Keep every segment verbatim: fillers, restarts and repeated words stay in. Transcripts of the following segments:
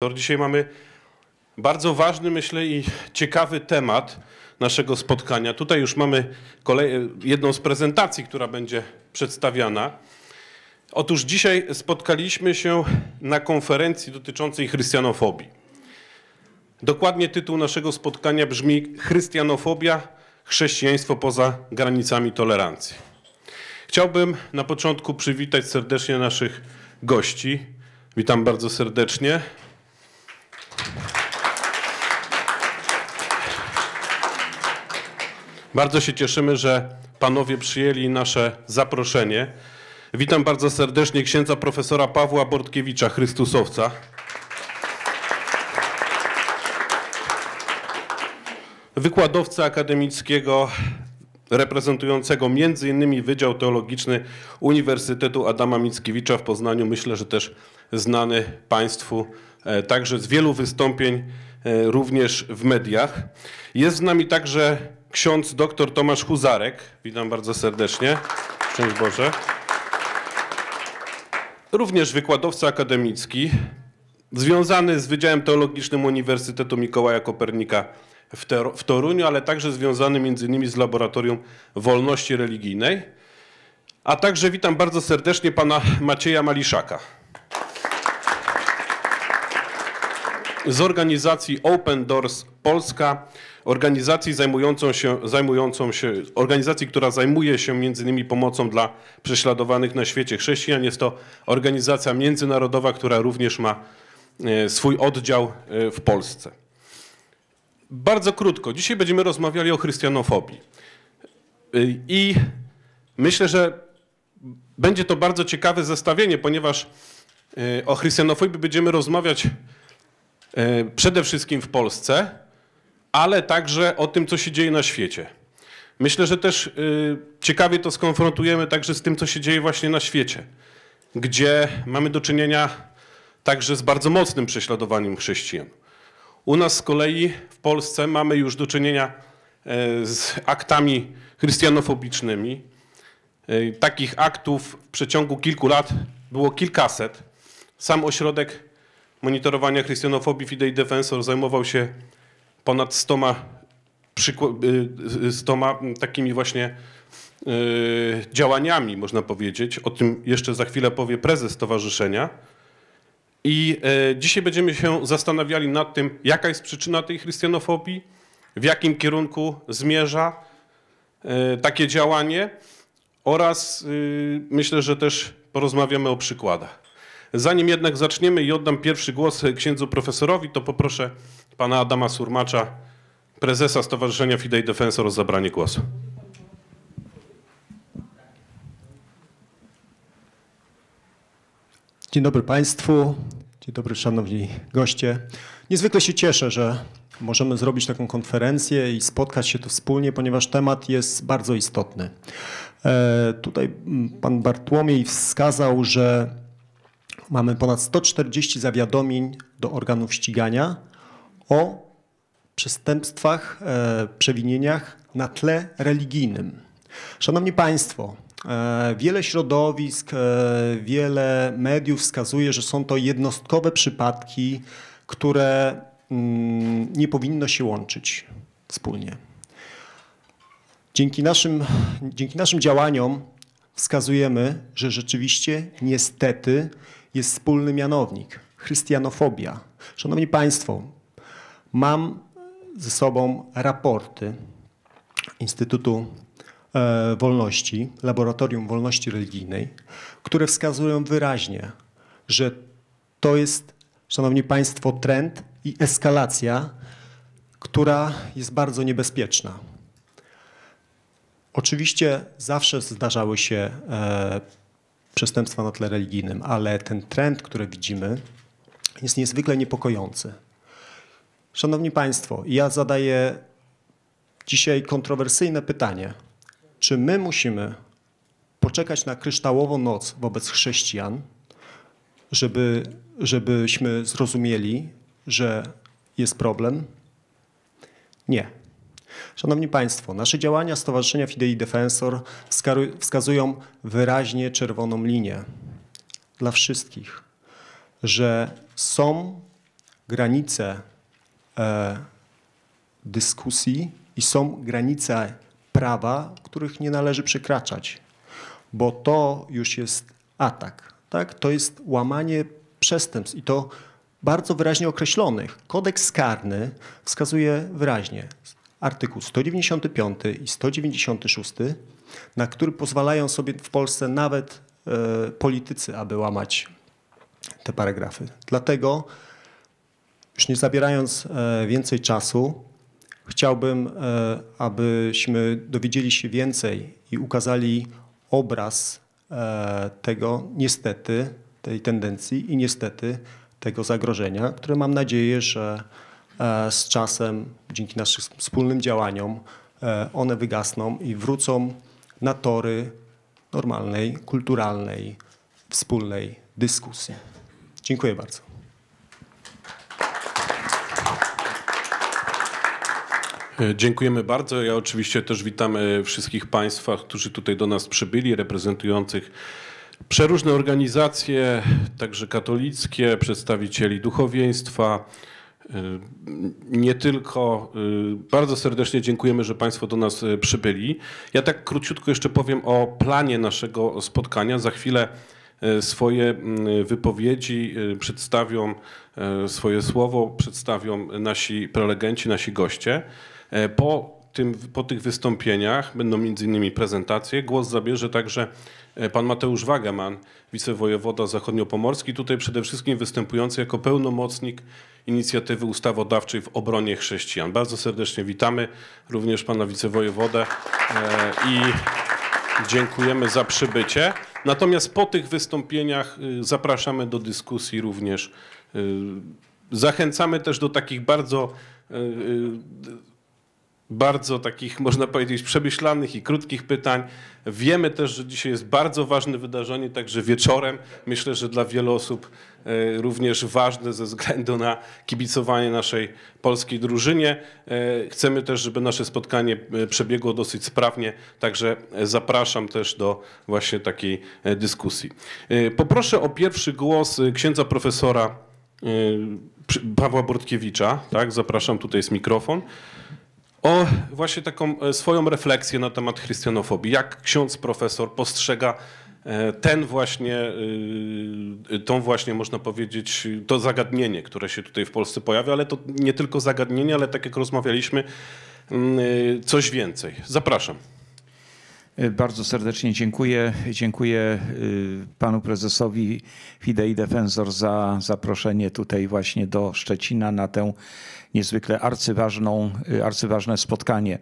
Defensor. Dzisiaj mamy bardzo ważny, myślę, i ciekawy temat naszego spotkania. Tutaj już mamy kolej, jedną z prezentacji, która będzie przedstawiana. Otóż dzisiaj spotkaliśmy się na konferencji dotyczącej chrystianofobii. Dokładnie tytuł naszego spotkania brzmi: Chrystianofobia, chrześcijaństwo poza granicami tolerancji. Chciałbym na początku przywitać serdecznie naszych gości. Witam bardzo serdecznie. Bardzo się cieszymy, że panowie przyjęli nasze zaproszenie. Witam bardzo serdecznie księdza profesora Pawła Bortkiewicza, Chrystusowca. Wykładowcę akademickiego reprezentującego między innymi Wydział Teologiczny Uniwersytetu Adama Mickiewicza w Poznaniu. Myślę, że też znany państwu także z wielu wystąpień również w mediach. Jest z nami także ksiądz dr Tomasz Huzarek. Witam bardzo serdecznie. Szczęść Boże. Również wykładowca akademicki, związany z Wydziałem Teologicznym Uniwersytetu Mikołaja Kopernika w, w Toruniu, ale także związany między innymi z Laboratorium Wolności Religijnej. A także witam bardzo serdecznie pana Macieja Maliszaka z organizacji Open Doors Polska, organizacji zajmującą się, zajmującą się, organizacji, która zajmuje się między innymi pomocą dla prześladowanych na świecie chrześcijan. Jest to organizacja międzynarodowa, która również ma swój oddział w Polsce. Bardzo krótko, dzisiaj będziemy rozmawiali o chrystianofobii. I myślę, że będzie to bardzo ciekawe zestawienie, ponieważ o chrystianofobii będziemy rozmawiać przede wszystkim w Polsce, ale także o tym, co się dzieje na świecie. Myślę, że też ciekawie to skonfrontujemy także z tym, co się dzieje właśnie na świecie, gdzie mamy do czynienia także z bardzo mocnym prześladowaniem chrześcijan. U nas z kolei w Polsce mamy już do czynienia z aktami chrystianofobicznymi. Takich aktów w przeciągu kilku lat było kilkaset. Sam ośrodek monitorowania chrystianofobii Fidei Defensor zajmował się ponad stoma, stoma takimi właśnie działaniami, można powiedzieć. O tym jeszcze za chwilę powie prezes stowarzyszenia. I dzisiaj będziemy się zastanawiali nad tym, jaka jest przyczyna tej chrystianofobii, w jakim kierunku zmierza takie działanie oraz myślę, że też porozmawiamy o przykładach. Zanim jednak zaczniemy i oddam pierwszy głos księdzu profesorowi, to poproszę pana Adama Surmacza, prezesa Stowarzyszenia Fidei Defensor, o zabranie głosu. Dzień dobry Państwu, dzień dobry szanowni goście. Niezwykle się cieszę, że możemy zrobić taką konferencję i spotkać się tu wspólnie, ponieważ temat jest bardzo istotny. E, tutaj pan Bartłomiej wskazał, że mamy ponad sto czterdzieści zawiadomień do organów ścigania o przestępstwach, e, przewinieniach na tle religijnym. Szanowni Państwo, wiele środowisk, wiele mediów wskazuje, że są to jednostkowe przypadki, które nie powinno się łączyć wspólnie. Dzięki naszym, dzięki naszym działaniom wskazujemy, że rzeczywiście niestety jest wspólny mianownik – chrystianofobia. Szanowni Państwo, mam ze sobą raporty Instytutu Wolności, Laboratorium Wolności Religijnej, które wskazują wyraźnie, że to jest, szanowni Państwo, trend i eskalacja, która jest bardzo niebezpieczna. Oczywiście zawsze zdarzały się e, przestępstwa na tle religijnym, ale ten trend, który widzimy, jest niezwykle niepokojący. Szanowni Państwo, ja zadaję dzisiaj kontrowersyjne pytanie. Czy my musimy poczekać na kryształową noc wobec chrześcijan, żeby, żebyśmy zrozumieli, że jest problem? Nie. Szanowni Państwo, nasze działania Stowarzyszenia Fidei Defensor wskazują wyraźnie czerwoną linię dla wszystkich, że są granice e, dyskusji i są granice prawa, których nie należy przekraczać, bo to już jest atak, tak? To jest łamanie przestępstw i to bardzo wyraźnie określonych. Kodeks karny wskazuje wyraźnie artykuł sto dziewięćdziesiąty piąty i sto dziewięćdziesiąty szósty, na który pozwalają sobie w Polsce nawet e, politycy, aby łamać te paragrafy. Dlatego, już nie zabierając e, więcej czasu, chciałbym, e, abyśmy dowiedzieli się więcej i ukazali obraz e, tego niestety, tej tendencji i niestety tego zagrożenia, które mam nadzieję, że e, z czasem, dzięki naszym wspólnym działaniom, e, one wygasną i wrócą na tory normalnej, kulturalnej, wspólnej dyskusji. Dziękuję bardzo. Dziękujemy bardzo. Ja oczywiście też witam wszystkich Państwa, którzy tutaj do nas przybyli, reprezentujących przeróżne organizacje, także katolickie, przedstawicieli duchowieństwa. Nie tylko. Bardzo serdecznie dziękujemy, że Państwo do nas przybyli. Ja tak króciutko jeszcze powiem o planie naszego spotkania. Za chwilę swoje wypowiedzi przedstawią, swoje słowo przedstawią nasi prelegenci, nasi goście. Po, tym, po tych wystąpieniach będą między innymi prezentacje. Głos zabierze także pan Mateusz Wageman, wicewojewoda zachodniopomorski, tutaj przede wszystkim występujący jako pełnomocnik inicjatywy ustawodawczej w obronie chrześcijan. Bardzo serdecznie witamy również pana wicewojewodę i dziękujemy za przybycie. Natomiast po tych wystąpieniach zapraszamy do dyskusji również. Zachęcamy też do takich bardzo bardzo takich, można powiedzieć, przemyślanych i krótkich pytań. Wiemy też, że dzisiaj jest bardzo ważne wydarzenie, także wieczorem. Myślę, że dla wielu osób również ważne ze względu na kibicowanie naszej polskiej drużynie. Chcemy też, żeby nasze spotkanie przebiegło dosyć sprawnie, także zapraszam też do właśnie takiej dyskusji. Poproszę o pierwszy głos księdza profesora Pawła Bortkiewicza. Tak, zapraszam, tutaj jest mikrofon. O właśnie taką swoją refleksję na temat chrystianofobii. Jak ksiądz profesor postrzega ten właśnie, tą właśnie, można powiedzieć, to zagadnienie, które się tutaj w Polsce pojawia, ale to nie tylko zagadnienie, ale tak jak rozmawialiśmy, coś więcej. Zapraszam. Bardzo serdecznie dziękuję. Dziękuję panu prezesowi Fidei Defensor za zaproszenie tutaj właśnie do Szczecina na tę niezwykle arcyważną, arcyważne spotkanie.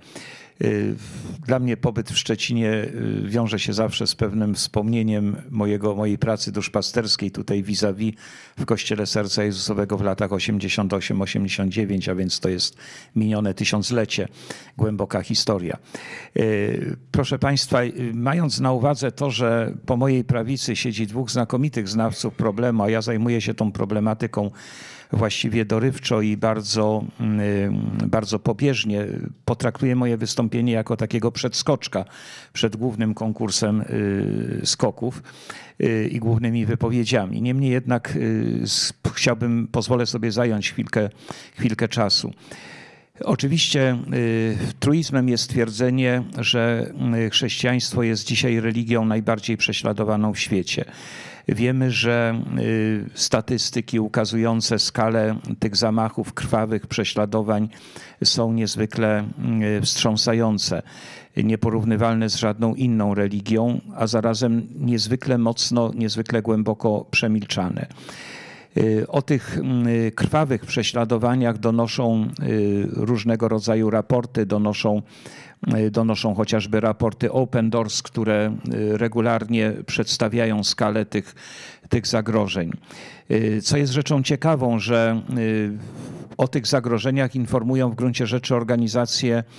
Dla mnie pobyt w Szczecinie wiąże się zawsze z pewnym wspomnieniem mojego, mojej pracy duszpasterskiej tutaj vis-a-vis w Kościele Serca Jezusowego w latach osiemdziesiąt osiem osiemdziesiąt dziewięć, a więc to jest minione tysiąclecie, głęboka historia. Proszę Państwa, mając na uwadze to, że po mojej prawicy siedzi dwóch znakomitych znawców problemu, a ja zajmuję się tą problematyką właściwie dorywczo i bardzo, bardzo pobieżnie, potraktuję moje wystąpienie jako takiego przedskoczka przed głównym konkursem skoków i głównymi wypowiedziami. Niemniej jednak chciałbym, pozwolę sobie zająć chwilkę, chwilkę czasu. Oczywiście truizmem jest twierdzenie, że chrześcijaństwo jest dzisiaj religią najbardziej prześladowaną w świecie. Wiemy, że statystyki ukazujące skalę tych zamachów, krwawych prześladowań są niezwykle wstrząsające, nieporównywalne z żadną inną religią, a zarazem niezwykle mocno, niezwykle głęboko przemilczane. O tych krwawych prześladowaniach donoszą różnego rodzaju raporty, donoszą, donoszą chociażby raporty Open Doors, które regularnie przedstawiają skalę tych, tych zagrożeń. Co jest rzeczą ciekawą, że o tych zagrożeniach informują w gruncie rzeczy organizacje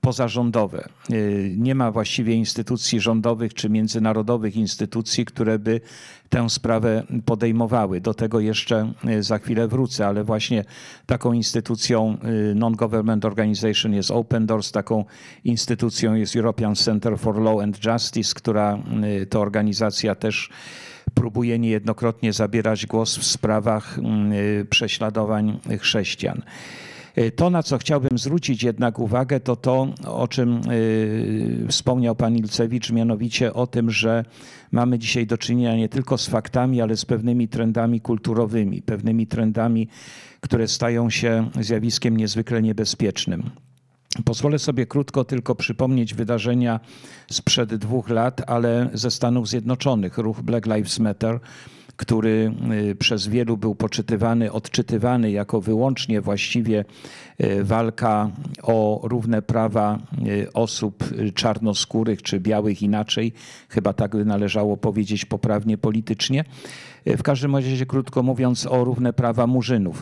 pozarządowe. Nie ma właściwie instytucji rządowych czy międzynarodowych instytucji, które by tę sprawę podejmowały. Do tego jeszcze za chwilę wrócę, ale właśnie taką instytucją non-government organization jest Open Doors, taką instytucją jest European Center for Law and Justice, która to organizacja też próbuje niejednokrotnie zabierać głos w sprawach prześladowań chrześcijan. To, na co chciałbym zwrócić jednak uwagę, to to, o czym wspomniał pan Ilcewicz, mianowicie o tym, że mamy dzisiaj do czynienia nie tylko z faktami, ale z pewnymi trendami kulturowymi, pewnymi trendami, które stają się zjawiskiem niezwykle niebezpiecznym. Pozwolę sobie krótko tylko przypomnieć wydarzenia sprzed dwóch lat, ale ze Stanów Zjednoczonych. Ruch Black Lives Matter, który przez wielu był poczytywany, odczytywany jako wyłącznie właściwie walka o równe prawa osób czarnoskórych czy białych inaczej, chyba tak by należało powiedzieć poprawnie politycznie. W każdym razie, krótko mówiąc, o równe prawa murzynów.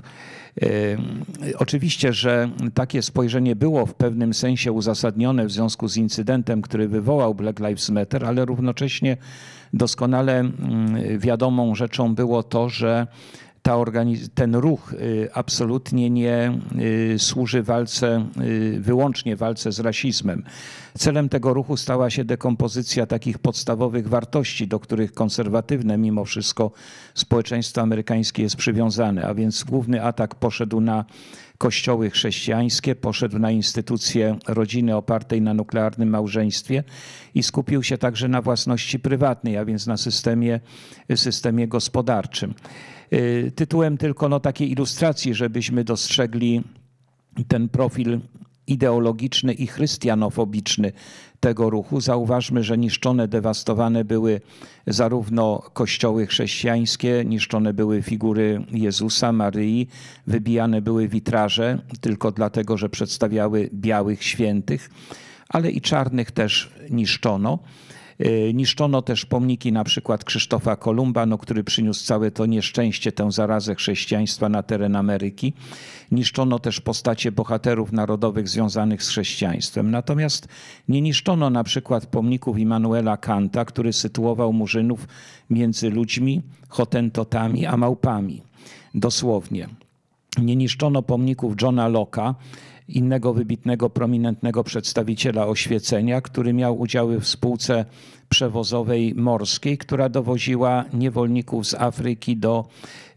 Oczywiście, że takie spojrzenie było w pewnym sensie uzasadnione w związku z incydentem, który wywołał Black Lives Matter, ale równocześnie doskonale wiadomą rzeczą było to, że ta organiz- ten ruch absolutnie nie służy walce, wyłącznie walce z rasizmem. Celem tego ruchu stała się dekompozycja takich podstawowych wartości, do których konserwatywne mimo wszystko społeczeństwo amerykańskie jest przywiązane, a więc główny atak poszedł na kościoły chrześcijańskie, poszedł na instytucję rodziny opartej na nuklearnym małżeństwie i skupił się także na własności prywatnej, a więc na systemie, systemie gospodarczym. Tytułem tylko no, takiej ilustracji, żebyśmy dostrzegli ten profil ideologiczny i chrystianofobiczny tego ruchu. Zauważmy, że niszczone, dewastowane były zarówno kościoły chrześcijańskie, niszczone były figury Jezusa, Maryi, wybijane były witraże tylko dlatego, że przedstawiały białych świętych, ale i czarnych też niszczono. Niszczono też pomniki na przykład Krzysztofa Kolumba, no, który przyniósł całe to nieszczęście, tę zarazę chrześcijaństwa na teren Ameryki. Niszczono też postacie bohaterów narodowych związanych z chrześcijaństwem. Natomiast nie niszczono na przykład pomników Immanuela Kanta, który sytuował murzynów między ludźmi, hotentotami a małpami. Dosłownie. Nie niszczono pomników Johna Locke'a, innego wybitnego, prominentnego przedstawiciela oświecenia, który miał udziały w spółce przewozowej morskiej, która dowoziła niewolników z Afryki do,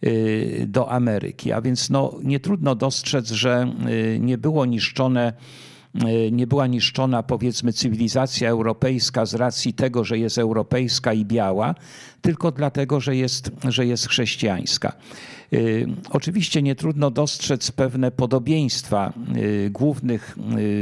do Ameryki. A więc no, nie trudno dostrzec, że nie było niszczone nie była niszczona, powiedzmy, cywilizacja europejska z racji tego, że jest europejska i biała, tylko dlatego, że jest, że jest chrześcijańska. Oczywiście nie trudno dostrzec pewne podobieństwa głównych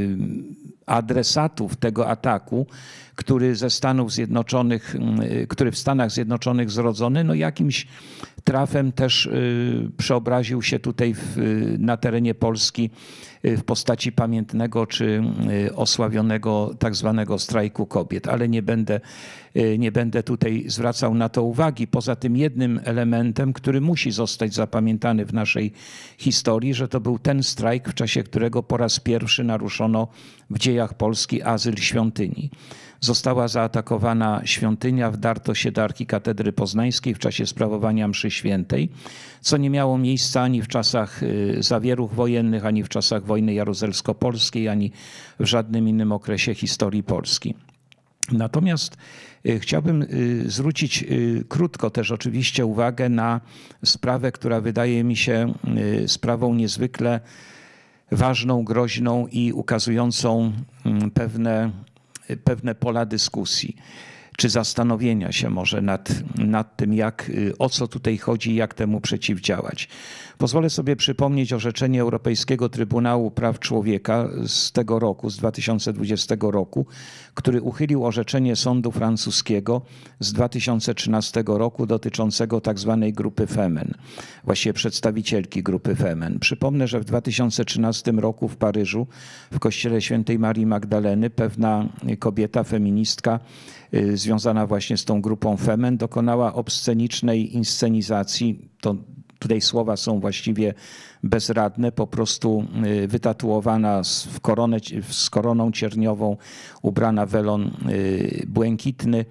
adresatów tego ataku, który ze Stanów Zjednoczonych, który w Stanach Zjednoczonych zrodzony, no jakimś trafem też przeobraził się tutaj w, na terenie Polski w postaci pamiętnego czy osławionego tak zwanego strajku kobiet, ale nie będę, nie będę tutaj zwracał na to uwagi. Poza tym jednym elementem, który musi zostać zapamiętany w naszej historii, że to był ten strajk, w czasie którego po raz pierwszy naruszono w dziejach Polski azyl świątyni. Została zaatakowana świątynia, wdarto się do arkikatedry poznańskiej w czasie sprawowania mszy świętej, co nie miało miejsca ani w czasach zawieruch wojennych, ani w czasach wojny jaruzelsko-polskiej, ani w żadnym innym okresie historii Polski. Natomiast chciałbym zwrócić krótko też oczywiście uwagę na sprawę, która wydaje mi się sprawą niezwykle ważną, groźną i ukazującą pewne pewne pola dyskusji, czy zastanowienia się może nad, nad tym, jak, o co tutaj chodzi i jak temu przeciwdziałać. Pozwolę sobie przypomnieć orzeczenie Europejskiego Trybunału Praw Człowieka z tego roku, z dwa tysiące dwudziestego roku, który uchylił orzeczenie sądu francuskiego z dwa tysiące trzynastego roku dotyczącego tak zwanej grupy Femen, właściwie przedstawicielki grupy Femen. Przypomnę, że w dwa tysiące trzynastym roku w Paryżu w kościele świętej Marii Magdaleny pewna kobieta, feministka związana właśnie z tą grupą Femen dokonała obscenicznej inscenizacji, to tutaj słowa są właściwie bezradne, po prostu wytatuowana z, koronę, z koroną cierniową, ubrana w welon błękitny.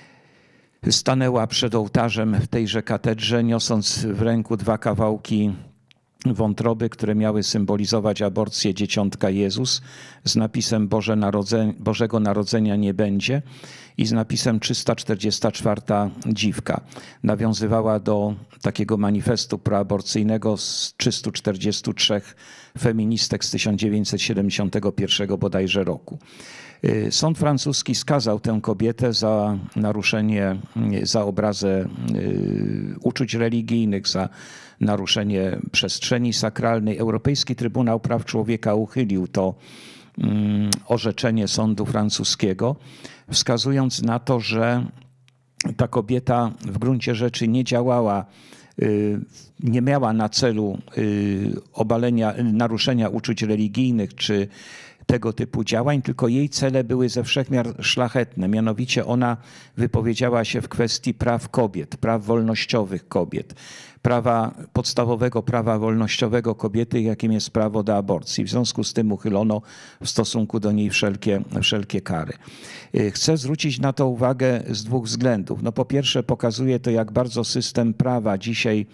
Stanęła przed ołtarzem w tejże katedrze, niosąc w ręku dwa kawałki wątroby, które miały symbolizować aborcję dzieciątka Jezus, z napisem Boże Narodzenie, Bożego Narodzenia nie będzie i z napisem trzysta czterdziesta czwarta dziwka. Nawiązywała do takiego manifestu proaborcyjnego z trzystu czterdziestu trzech feministek z tysiąc dziewięćset siedemdziesiątego pierwszego bodajże roku. Sąd francuski skazał tę kobietę za naruszenie, za obrazę uczuć religijnych, za naruszenie przestrzeni sakralnej. Europejski Trybunał Praw Człowieka uchylił to orzeczenie sądu francuskiego, wskazując na to, że ta kobieta w gruncie rzeczy nie działała, nie miała na celu obalenia, naruszenia uczuć religijnych czy tego typu działań, tylko jej cele były ze wszechmiar szlachetne. Mianowicie ona wypowiedziała się w kwestii praw kobiet, praw wolnościowych kobiet, prawa, podstawowego prawa wolnościowego kobiety, jakim jest prawo do aborcji. W związku z tym uchylono w stosunku do niej wszelkie, wszelkie kary. Chcę zwrócić na to uwagę z dwóch względów. No po pierwsze pokazuje to, jak bardzo system prawa dzisiaj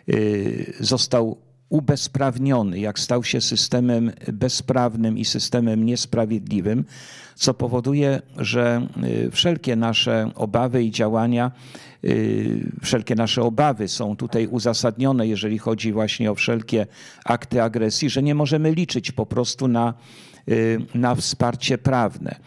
został ubezprawniony, jak stał się systemem bezprawnym i systemem niesprawiedliwym, co powoduje, że wszelkie nasze obawy i działania, wszelkie nasze obawy są tutaj uzasadnione, jeżeli chodzi właśnie o wszelkie akty agresji, że nie możemy liczyć po prostu na, na wsparcie prawne.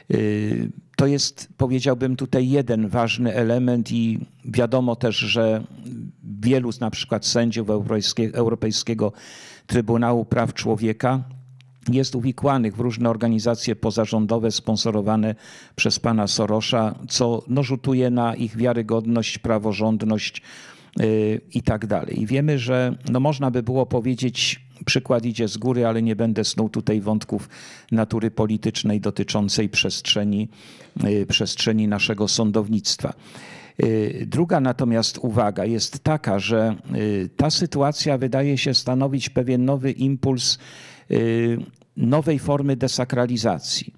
To jest, powiedziałbym, tutaj jeden ważny element i wiadomo też, że wielu na przykład sędziów Europejskiego Trybunału Praw Człowieka jest uwikłanych w różne organizacje pozarządowe sponsorowane przez pana Sorosza, co no, rzutuje na ich wiarygodność, praworządność yy, i tak dalej. I wiemy, że no, można by było powiedzieć, przykład idzie z góry, ale nie będę snuł tutaj wątków natury politycznej dotyczącej przestrzeni, yy, przestrzeni naszego sądownictwa. Druga natomiast uwaga jest taka, że ta sytuacja wydaje się stanowić pewien nowy impuls nowej formy desakralizacji,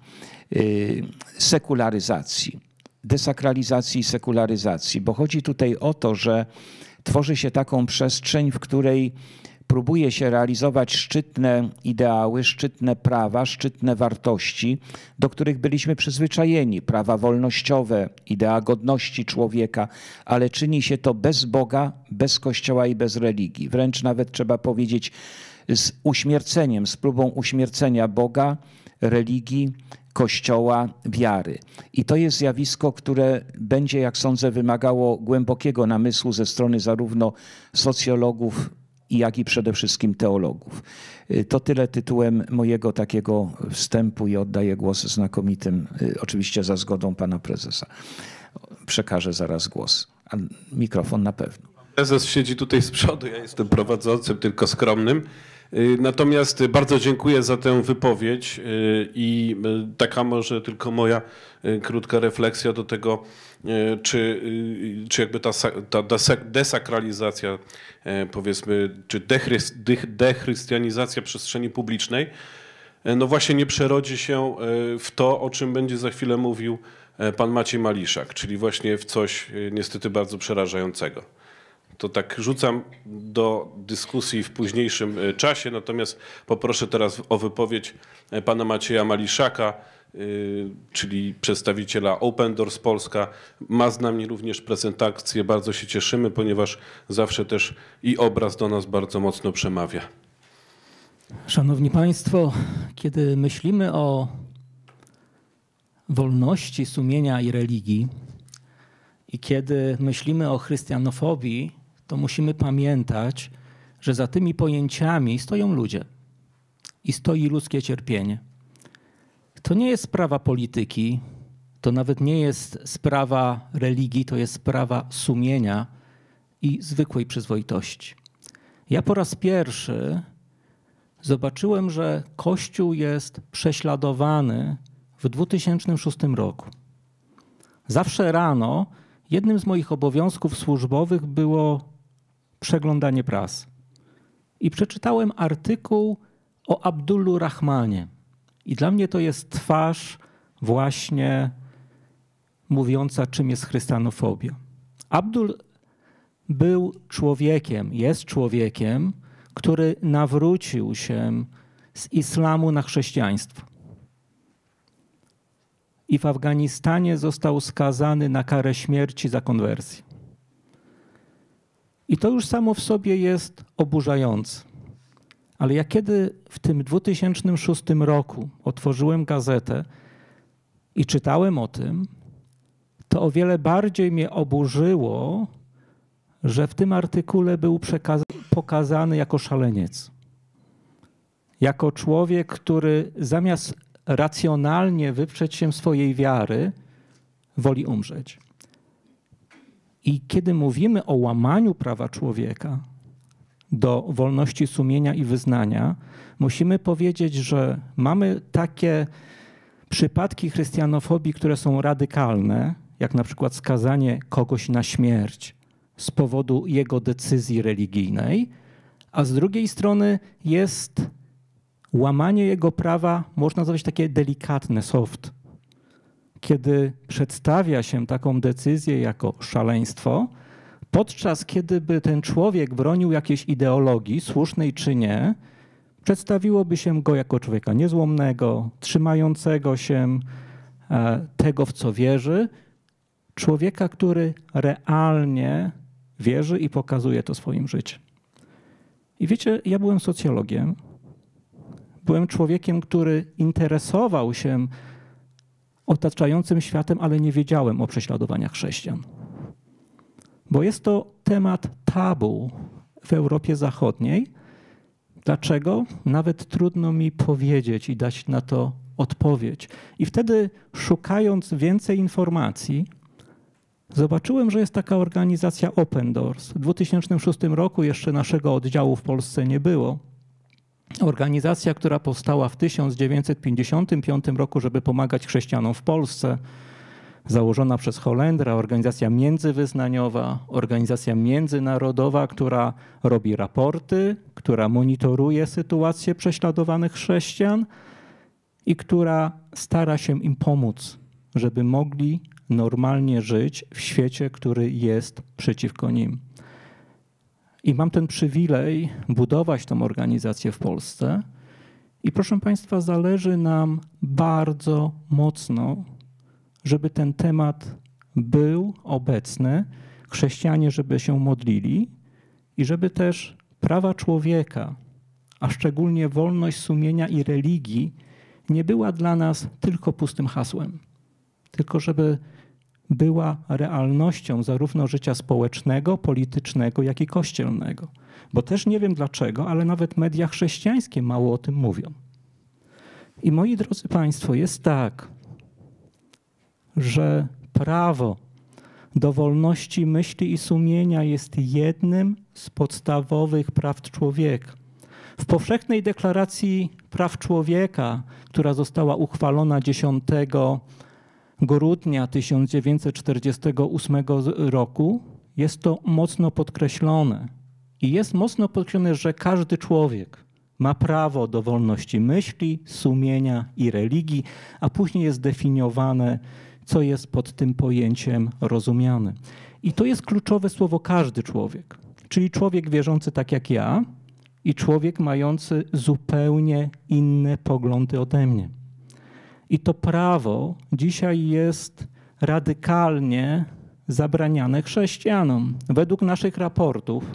sekularyzacji, desakralizacji i sekularyzacji, bo chodzi tutaj o to, że tworzy się taką przestrzeń, w której próbuje się realizować szczytne ideały, szczytne prawa, szczytne wartości, do których byliśmy przyzwyczajeni. Prawa wolnościowe, idea godności człowieka, ale czyni się to bez Boga, bez Kościoła i bez religii. Wręcz nawet trzeba powiedzieć z uśmierceniem, z próbą uśmiercenia Boga, religii, Kościoła, wiary. I to jest zjawisko, które będzie, jak sądzę, wymagało głębokiego namysłu ze strony zarówno socjologów, jak i przede wszystkim teologów. To tyle tytułem mojego takiego wstępu i oddaję głos znakomitym, oczywiście za zgodą pana prezesa. Przekażę zaraz głos, a mikrofon na pewno. Prezes siedzi tutaj z przodu, ja jestem prowadzącym, tylko skromnym. Natomiast bardzo dziękuję za tę wypowiedź i taka może tylko moja krótka refleksja do tego, czy, czy jakby ta, ta desakralizacja, powiedzmy, czy dechrystianizacja przestrzeni publicznej, no właśnie nie przerodzi się w to, o czym będzie za chwilę mówił pan Maciej Maliszak, czyli właśnie w coś niestety bardzo przerażającego. To tak rzucam do dyskusji w późniejszym czasie, natomiast poproszę teraz o wypowiedź pana Macieja Maliszaka, czyli przedstawiciela Open Doors Polska. Ma z nami również prezentację, bardzo się cieszymy, ponieważ zawsze też i obraz do nas bardzo mocno przemawia. Szanowni Państwo, kiedy myślimy o wolności sumienia i religii i kiedy myślimy o chrystianofobii, to musimy pamiętać, że za tymi pojęciami stoją ludzie i stoi ludzkie cierpienie. To nie jest sprawa polityki, to nawet nie jest sprawa religii, to jest sprawa sumienia i zwykłej przyzwoitości. Ja po raz pierwszy zobaczyłem, że Kościół jest prześladowany w dwa tysiące szóstym roku. Zawsze rano jednym z moich obowiązków służbowych było przeglądanie prasy. I przeczytałem artykuł o Abdullu Rahmanie. I dla mnie to jest twarz właśnie mówiąca, czym jest chrystianofobia. Abdul był człowiekiem, jest człowiekiem, który nawrócił się z islamu na chrześcijaństwo. I w Afganistanie został skazany na karę śmierci za konwersję. I to już samo w sobie jest oburzające. Ale ja kiedy w tym dwutysięcznym szóstym roku otworzyłem gazetę i czytałem o tym, to o wiele bardziej mnie oburzyło, że w tym artykule był pokazany jako szaleniec. Jako człowiek, który zamiast racjonalnie wyprzeć się swojej wiary, woli umrzeć. I kiedy mówimy o łamaniu prawa człowieka do wolności sumienia i wyznania, musimy powiedzieć, że mamy takie przypadki chrystianofobii, które są radykalne, jak na przykład skazanie kogoś na śmierć z powodu jego decyzji religijnej, a z drugiej strony jest łamanie jego prawa, można nazwać takie delikatne, soft, kiedy przedstawia się taką decyzję jako szaleństwo, podczas kiedy by ten człowiek bronił jakiejś ideologii, słusznej czy nie, przedstawiłoby się go jako człowieka niezłomnego, trzymającego się tego, w co wierzy, człowieka, który realnie wierzy i pokazuje to swoim życiem. I wiecie, ja byłem socjologiem, byłem człowiekiem, który interesował się otaczającym światem, ale nie wiedziałem o prześladowaniach chrześcijan. Bo jest to temat tabu w Europie Zachodniej. Dlaczego? Nawet trudno mi powiedzieć i dać na to odpowiedź. I wtedy, szukając więcej informacji, zobaczyłem, że jest taka organizacja Open Doors. W dwa tysiące szóstym roku jeszcze naszego oddziału w Polsce nie było. Organizacja, która powstała w tysiąc dziewięćset pięćdziesiątym piątym roku, żeby pomagać chrześcijanom w Polsce, założona przez Holendra, organizacja międzywyznaniowa, organizacja międzynarodowa, która robi raporty, która monitoruje sytuację prześladowanych chrześcijan i która stara się im pomóc, żeby mogli normalnie żyć w świecie, który jest przeciwko nim. I mam ten przywilej budować tą organizację w Polsce. I proszę Państwa, zależy nam bardzo mocno, żeby ten temat był obecny, chrześcijanie, żeby się modlili i żeby też prawa człowieka, a szczególnie wolność sumienia i religii, nie była dla nas tylko pustym hasłem, tylko żeby była realnością zarówno życia społecznego, politycznego, jak i kościelnego. Bo też nie wiem dlaczego, ale nawet media chrześcijańskie mało o tym mówią. I moi drodzy Państwo, jest tak, że prawo do wolności myśli i sumienia jest jednym z podstawowych praw człowieka. W Powszechnej Deklaracji Praw Człowieka, która została uchwalona dziesiątego grudnia tysiąc dziewięćset czterdziestego ósmego roku, jest to mocno podkreślone. I jest mocno podkreślone, że każdy człowiek ma prawo do wolności myśli, sumienia i religii, a później jest definiowane, co jest pod tym pojęciem rozumiane. I to jest kluczowe słowo każdy człowiek, czyli człowiek wierzący tak jak ja i człowiek mający zupełnie inne poglądy ode mnie. I to prawo dzisiaj jest radykalnie zabraniane chrześcijanom. Według naszych raportów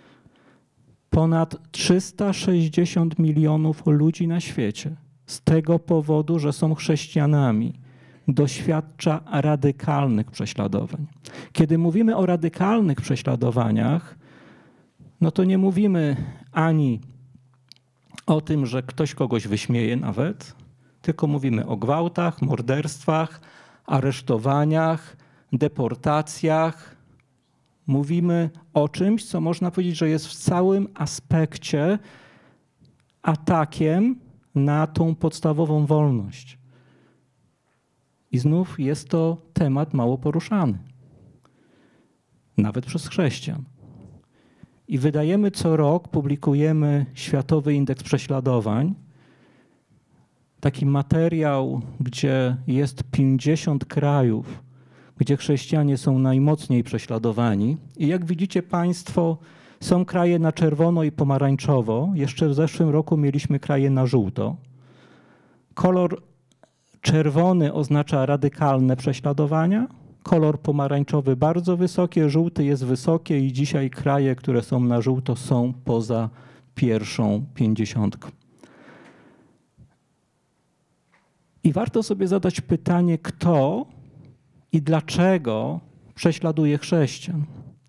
ponad trzysta sześćdziesiąt milionów ludzi na świecie z tego powodu, że są chrześcijanami, doświadcza radykalnych prześladowań. Kiedy mówimy o radykalnych prześladowaniach, no to nie mówimy ani o tym, że ktoś kogoś wyśmieje nawet, tylko mówimy o gwałtach, morderstwach, aresztowaniach, deportacjach. Mówimy o czymś, co można powiedzieć, że jest w całym aspekcie atakiem na tą podstawową wolność. I znów jest to temat mało poruszany, nawet przez chrześcijan. I wydajemy co rok, publikujemy Światowy Indeks Prześladowań. Taki materiał, gdzie jest pięćdziesiąt krajów, gdzie chrześcijanie są najmocniej prześladowani. I jak widzicie Państwo, są kraje na czerwono i pomarańczowo. Jeszcze w zeszłym roku mieliśmy kraje na żółto. Kolor czerwony oznacza radykalne prześladowania, kolor pomarańczowy bardzo wysokie, żółty jest wysokie i dzisiaj kraje, które są na żółto, są poza pierwszą pięćdziesiątką. I warto sobie zadać pytanie, kto i dlaczego prześladuje chrześcijan.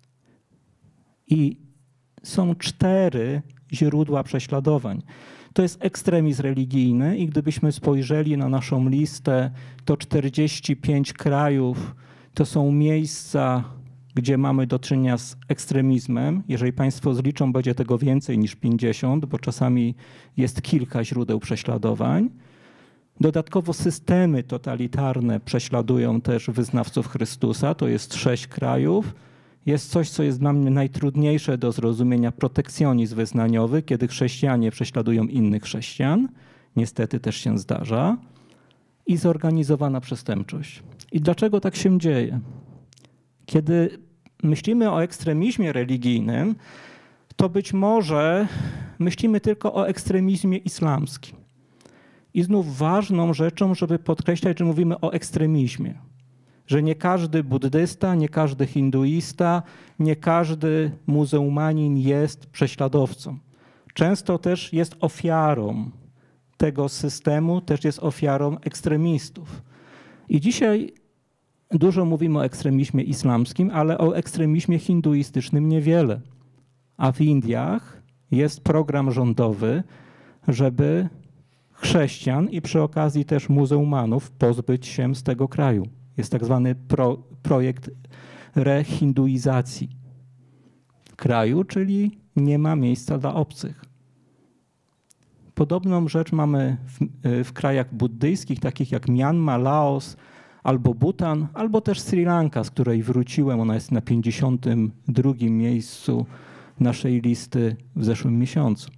I są cztery źródła prześladowań. To jest ekstremizm religijny i gdybyśmy spojrzeli na naszą listę, to czterdzieści pięć krajów to są miejsca, gdzie mamy do czynienia z ekstremizmem. Jeżeli Państwo zliczą, będzie tego więcej niż pięćdziesiąt, bo czasami jest kilka źródeł prześladowań. Dodatkowo systemy totalitarne prześladują też wyznawców Chrystusa, to jest sześć krajów. Jest coś, co jest dla mnie najtrudniejsze do zrozumienia, protekcjonizm wyznaniowy, kiedy chrześcijanie prześladują innych chrześcijan. Niestety też się zdarza. I zorganizowana przestępczość. I dlaczego tak się dzieje? Kiedy myślimy o ekstremizmie religijnym, to być może myślimy tylko o ekstremizmie islamskim. I znów ważną rzeczą, żeby podkreślać, że mówimy o ekstremizmie. Że nie każdy buddysta, nie każdy hinduista, nie każdy muzułmanin jest prześladowcą. Często też jest ofiarą tego systemu, też jest ofiarą ekstremistów. I dzisiaj dużo mówimy o ekstremizmie islamskim, ale o ekstremizmie hinduistycznym niewiele. A w Indiach jest program rządowy, żeby chrześcijan i przy okazji też muzułmanów pozbyć się z tego kraju. Jest tak zwany pro, projekt rehinduizacji kraju, czyli nie ma miejsca dla obcych. Podobną rzecz mamy w, w krajach buddyjskich, takich jak Myanma, Laos, albo Bhutan, albo też Sri Lanka, z której wróciłem. Ona jest na pięćdziesiątym drugim miejscu naszej listy w zeszłym miesiącu.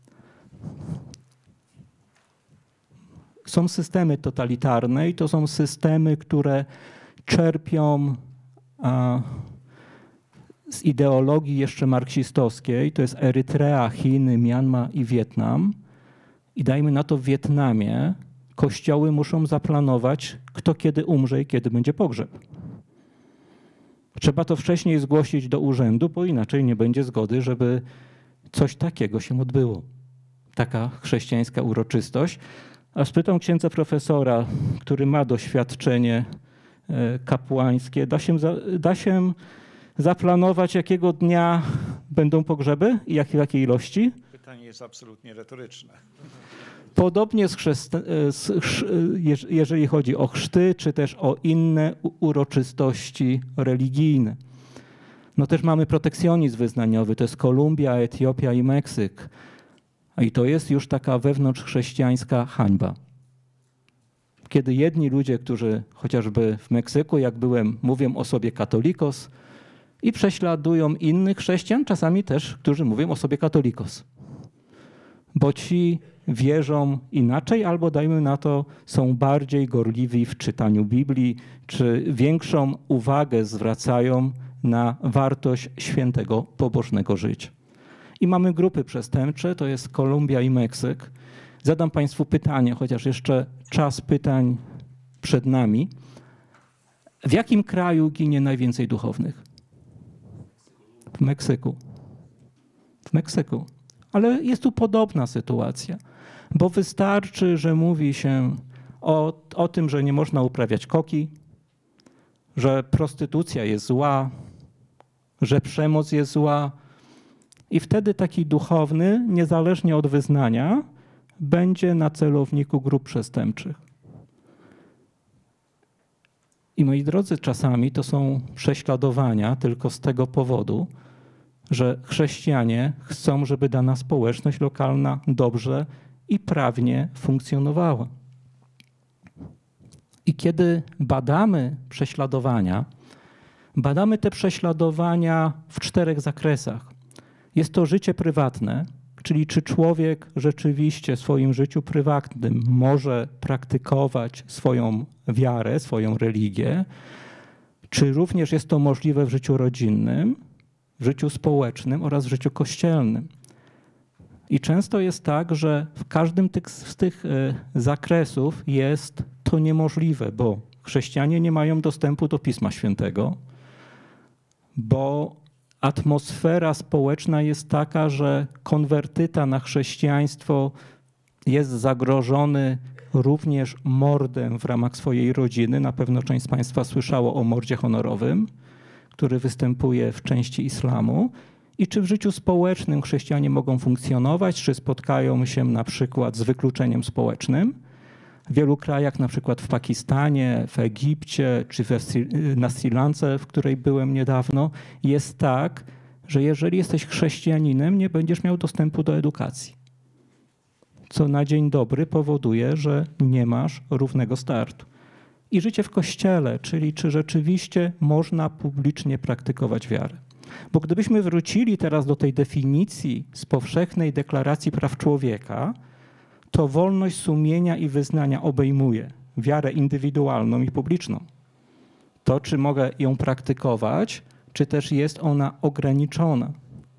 Są systemy totalitarne i to są systemy, które czerpią a, z ideologii jeszcze marksistowskiej. To jest Erytrea, Chiny, Myanma i Wietnam. I dajmy na to w Wietnamie kościoły muszą zaplanować, kto kiedy umrze i kiedy będzie pogrzeb. Trzeba to wcześniej zgłosić do urzędu, bo inaczej nie będzie zgody, żeby coś takiego się odbyło. Taka chrześcijańska uroczystość. A spytam księdza profesora, który ma doświadczenie kapłańskie, da się, da się zaplanować, jakiego dnia będą pogrzeby i jak, jakiej ilości? Pytanie jest absolutnie retoryczne. Podobnie z chrzest, z, jeżeli chodzi o chrzty, czy też o inne uroczystości religijne. No też mamy protekcjonizm wyznaniowy, to jest Kolumbia, Etiopia i Meksyk. I to jest już taka wewnątrzchrześcijańska hańba. Kiedy jedni ludzie, którzy chociażby w Meksyku, jak byłem, mówią o sobie katolikos i prześladują innych chrześcijan, czasami też, którzy mówią o sobie katolikos. Bo ci wierzą inaczej albo dajmy na to, są bardziej gorliwi w czytaniu Biblii, czy większą uwagę zwracają na wartość świętego, pobożnego życia. I mamy grupy przestępcze, to jest Kolumbia i Meksyk. Zadam Państwu pytanie, chociaż jeszcze czas pytań przed nami. W jakim kraju ginie najwięcej duchownych? W Meksyku. W Meksyku. Ale jest tu podobna sytuacja, bo wystarczy, że mówi się o, o tym, że nie można uprawiać koki, że prostytucja jest zła, że przemoc jest zła i wtedy taki duchowny, niezależnie od wyznania, będzie na celowniku grup przestępczych. I moi drodzy, czasami to są prześladowania tylko z tego powodu, że chrześcijanie chcą, żeby dana społeczność lokalna dobrze i prawnie funkcjonowała. I kiedy badamy prześladowania, badamy te prześladowania w czterech zakresach. Jest to życie prywatne, czyli czy człowiek rzeczywiście w swoim życiu prywatnym może praktykować swoją wiarę, swoją religię, czy również jest to możliwe w życiu rodzinnym, w życiu społecznym oraz w życiu kościelnym. I często jest tak, że w każdym z tych zakresów jest to niemożliwe, bo chrześcijanie nie mają dostępu do Pisma Świętego, bo atmosfera społeczna jest taka, że konwertyta na chrześcijaństwo jest zagrożony również mordem w ramach swojej rodziny. Na pewno część z Państwa słyszało o mordzie honorowym, który występuje w części islamu. I czy w życiu społecznym chrześcijanie mogą funkcjonować, czy spotkają się na przykład z wykluczeniem społecznym. W wielu krajach, na przykład w Pakistanie, w Egipcie, czy we, na Sri Lance, w której byłem niedawno, jest tak, że jeżeli jesteś chrześcijaninem, nie będziesz miał dostępu do edukacji. Co na dzień dobry powoduje, że nie masz równego startu. I życie w kościele, czyli czy rzeczywiście można publicznie praktykować wiarę. Bo gdybyśmy wrócili teraz do tej definicji z Powszechnej Deklaracji Praw Człowieka, to wolność sumienia i wyznania obejmuje wiarę indywidualną i publiczną. To, czy mogę ją praktykować, czy też jest ona ograniczona.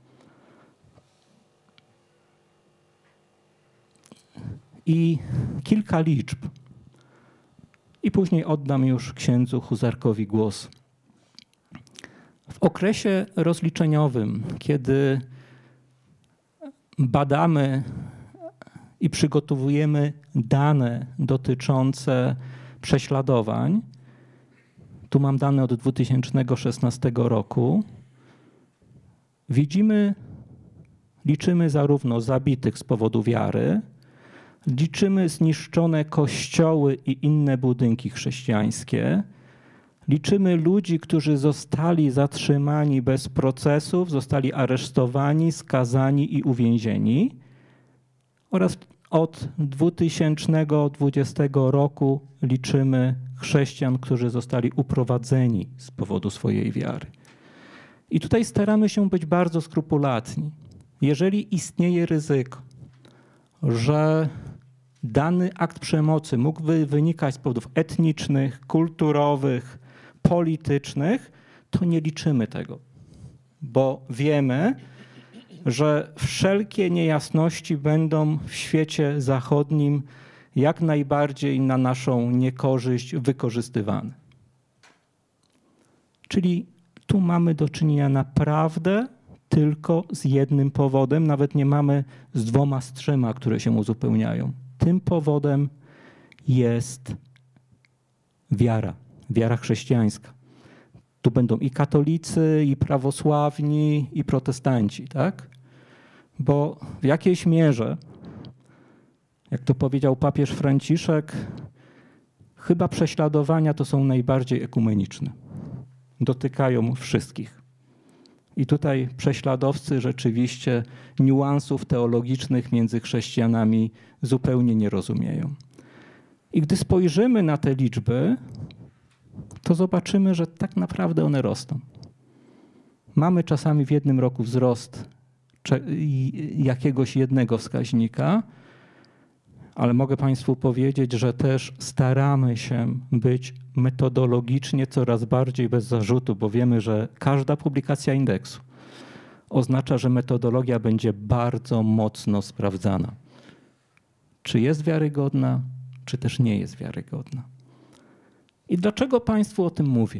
I kilka liczb. I później oddam już księdzu Huzarkowi głos. W okresie rozliczeniowym, kiedy badamy i przygotowujemy dane dotyczące prześladowań, tu mam dane od dwa tysiące szesnastego roku, widzimy, liczymy zarówno zabitych z powodu wiary, liczymy zniszczone kościoły i inne budynki chrześcijańskie, liczymy ludzi, którzy zostali zatrzymani bez procesów, zostali aresztowani, skazani i uwięzieni. Oraz od dwa tysiące dwudziestego roku liczymy chrześcijan, którzy zostali uprowadzeni z powodu swojej wiary. I tutaj staramy się być bardzo skrupulatni. Jeżeli istnieje ryzyko, że dany akt przemocy mógłby wynikać z powodów etnicznych, kulturowych, politycznych, to nie liczymy tego, bo wiemy, że wszelkie niejasności będą w świecie zachodnim jak najbardziej na naszą niekorzyść wykorzystywane. Czyli tu mamy do czynienia naprawdę tylko z jednym powodem, nawet nie mamy z dwoma, z trzema, które się uzupełniają. Tym powodem jest wiara, wiara chrześcijańska. Tu będą i katolicy, i prawosławni, i protestanci, tak? Bo w jakiejś mierze, jak to powiedział papież Franciszek, chyba prześladowania to są najbardziej ekumeniczne. Dotykają wszystkich. I tutaj prześladowcy rzeczywiście niuansów teologicznych między chrześcijanami zupełnie nie rozumieją. I gdy spojrzymy na te liczby, to zobaczymy, że tak naprawdę one rosną. Mamy czasami w jednym roku wzrost jakiegoś jednego wskaźnika, ale mogę Państwu powiedzieć, że też staramy się być metodologicznie coraz bardziej bez zarzutu, bo wiemy, że każda publikacja indeksu oznacza, że metodologia będzie bardzo mocno sprawdzana. Czy jest wiarygodna, czy też nie jest wiarygodna. I dlaczego Państwu o tym mówię?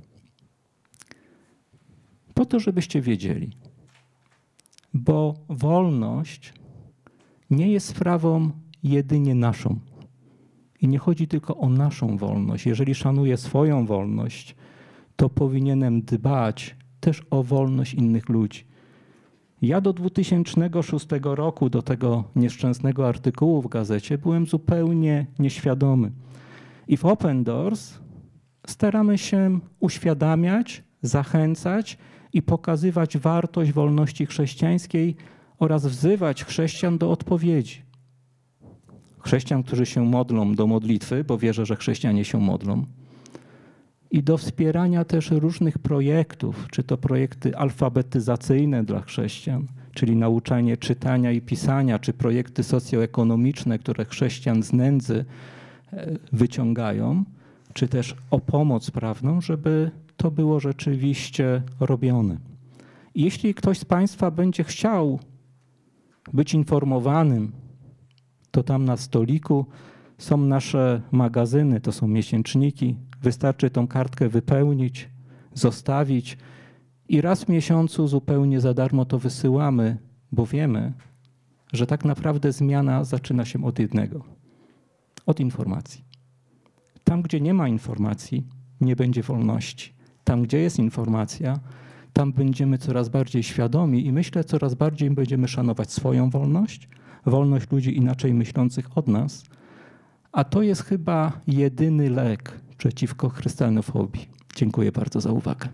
Po to, żebyście wiedzieli. Bo wolność nie jest sprawą jedynie naszą. I nie chodzi tylko o naszą wolność. Jeżeli szanuję swoją wolność, to powinienem dbać też o wolność innych ludzi. Ja do dwa tysiące szóstego roku, do tego nieszczęsnego artykułu w gazecie, byłem zupełnie nieświadomy. I w Open Doors staramy się uświadamiać, zachęcać i pokazywać wartość wolności chrześcijańskiej oraz wzywać chrześcijan do odpowiedzi. Chrześcijan, którzy się modlą, do modlitwy, bo wierzę, że chrześcijanie się modlą. I do wspierania też różnych projektów, czy to projekty alfabetyzacyjne dla chrześcijan, czyli nauczanie czytania i pisania, czy projekty socjoekonomiczne, które chrześcijan z nędzy wyciągają, czy też o pomoc prawną, żeby to było rzeczywiście robione. I jeśli ktoś z Państwa będzie chciał być informowanym, to tam na stoliku są nasze magazyny, to są miesięczniki. Wystarczy tą kartkę wypełnić, zostawić i raz w miesiącu zupełnie za darmo to wysyłamy, bo wiemy, że tak naprawdę zmiana zaczyna się od jednego, od informacji. Tam, gdzie nie ma informacji, nie będzie wolności. Tam, gdzie jest informacja, tam będziemy coraz bardziej świadomi i myślę, coraz bardziej będziemy szanować swoją wolność, wolność ludzi inaczej myślących od nas, a to jest chyba jedyny lek przeciwko chrystianofobii. Dziękuję bardzo za uwagę.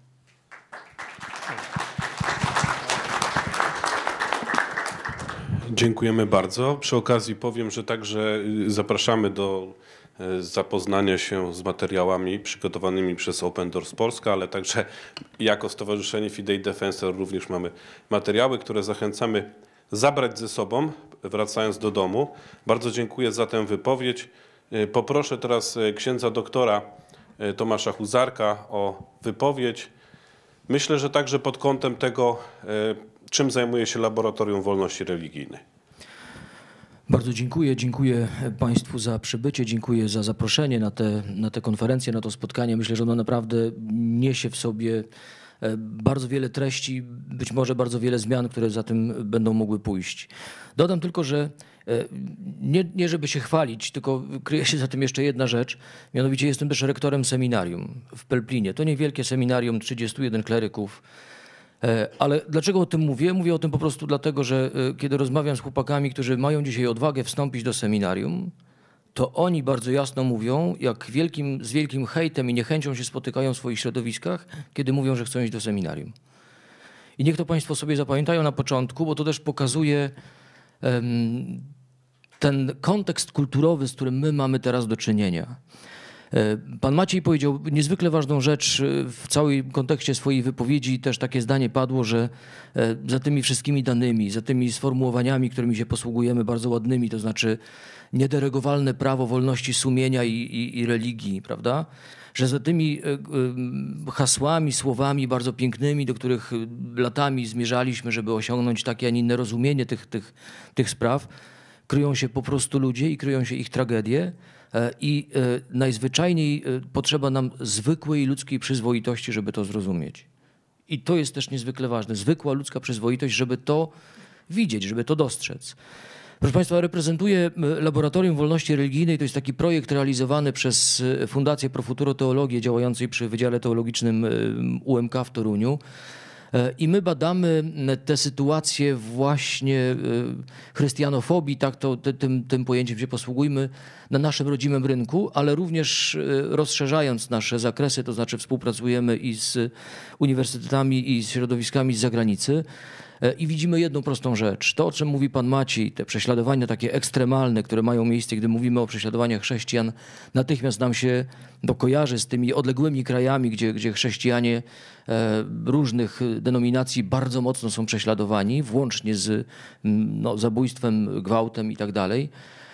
Dziękujemy bardzo. Przy okazji powiem, że także zapraszamy do zapoznania się z materiałami przygotowanymi przez Open Doors Polska, ale także jako Stowarzyszenie Fidei Defensor również mamy materiały, które zachęcamy zabrać ze sobą, wracając do domu. Bardzo dziękuję za tę wypowiedź. Poproszę teraz księdza doktora Tomasza Huzarka o wypowiedź. Myślę, że także pod kątem tego, czym zajmuje się Laboratorium Wolności Religijnej. Bardzo dziękuję. Dziękuję Państwu za przybycie, dziękuję za zaproszenie na tę na te konferencję, na to spotkanie. Myślę, że ono naprawdę niesie w sobie bardzo wiele treści, być może bardzo wiele zmian, które za tym będą mogły pójść. Dodam tylko, że nie, nie żeby się chwalić, tylko kryje się za tym jeszcze jedna rzecz. Mianowicie jestem też rektorem seminarium w Pelplinie. To niewielkie seminarium, trzydziestu jeden kleryków. Ale dlaczego o tym mówię? Mówię o tym po prostu dlatego, że kiedy rozmawiam z chłopakami, którzy mają dzisiaj odwagę wstąpić do seminarium, to oni bardzo jasno mówią, jak wielkim, z wielkim hejtem i niechęcią się spotykają w swoich środowiskach, kiedy mówią, że chcą iść do seminarium. I niech to Państwo sobie zapamiętają na początku, bo to też pokazuje um, ten kontekst kulturowy, z którym my mamy teraz do czynienia. Pan Maciej powiedział niezwykle ważną rzecz w całym kontekście swojej wypowiedzi. Też takie zdanie padło, że za tymi wszystkimi danymi, za tymi sformułowaniami, którymi się posługujemy, bardzo ładnymi, to znaczy niederegowalne prawo wolności sumienia i, i, i religii, prawda? Że za tymi hasłami, słowami bardzo pięknymi, do których latami zmierzaliśmy, żeby osiągnąć takie, a nie inne rozumienie tych, tych, tych spraw, kryją się po prostu ludzie i kryją się ich tragedie. I najzwyczajniej potrzeba nam zwykłej ludzkiej przyzwoitości, żeby to zrozumieć. I to jest też niezwykle ważne. Zwykła ludzka przyzwoitość, żeby to widzieć, żeby to dostrzec. Proszę Państwa, reprezentuję Laboratorium Wolności Religijnej. To jest taki projekt realizowany przez Fundację Pro Futuro Teologię, działającej przy Wydziale Teologicznym U M K w Toruniu. I my badamy te sytuacje właśnie chrystianofobii, tak to tym, tym pojęciem się posługujmy, na naszym rodzimym rynku, ale również rozszerzając nasze zakresy, to znaczy współpracujemy i z uniwersytetami, i z środowiskami z zagranicy. I widzimy jedną prostą rzecz. To, o czym mówi pan Maciej, te prześladowania takie ekstremalne, które mają miejsce, gdy mówimy o prześladowaniach chrześcijan, natychmiast nam się to kojarzy z tymi odległymi krajami, gdzie, gdzie chrześcijanie e, różnych denominacji bardzo mocno są prześladowani, włącznie z no, zabójstwem, gwałtem i tak dalej.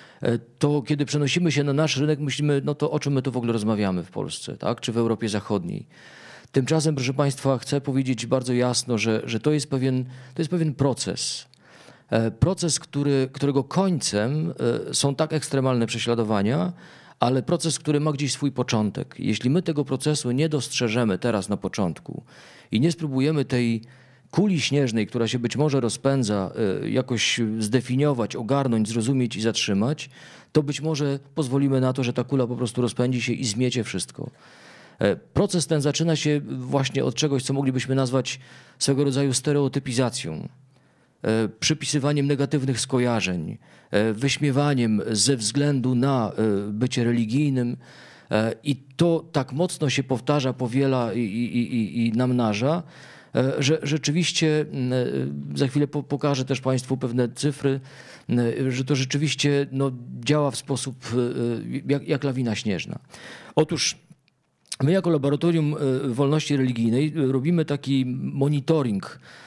To kiedy przenosimy się na nasz rynek, myślimy, no to o czym my tu w ogóle rozmawiamy w Polsce, tak? Czy w Europie Zachodniej. Tymczasem, proszę Państwa, chcę powiedzieć bardzo jasno, że, że to jest pewien, to jest pewien proces. Proces, który, którego końcem są tak ekstremalne prześladowania, ale proces, który ma gdzieś swój początek. Jeśli my tego procesu nie dostrzeżemy teraz na początku i nie spróbujemy tej kuli śnieżnej, która się być może rozpędza, jakoś zdefiniować, ogarnąć, zrozumieć i zatrzymać, to być może pozwolimy na to, że ta kula po prostu rozpędzi się i zmiecie wszystko. Proces ten zaczyna się właśnie od czegoś, co moglibyśmy nazwać swego rodzaju stereotypizacją, przypisywaniem negatywnych skojarzeń, wyśmiewaniem ze względu na bycie religijnym i to tak mocno się powtarza, powiela i, i, i, i namnaża, że rzeczywiście, za chwilę pokażę też Państwu pewne cyfry, że to rzeczywiście no, działa w sposób jak, jak lawina śnieżna. Otóż my jako Laboratorium Wolności Religijnej robimy taki monitoring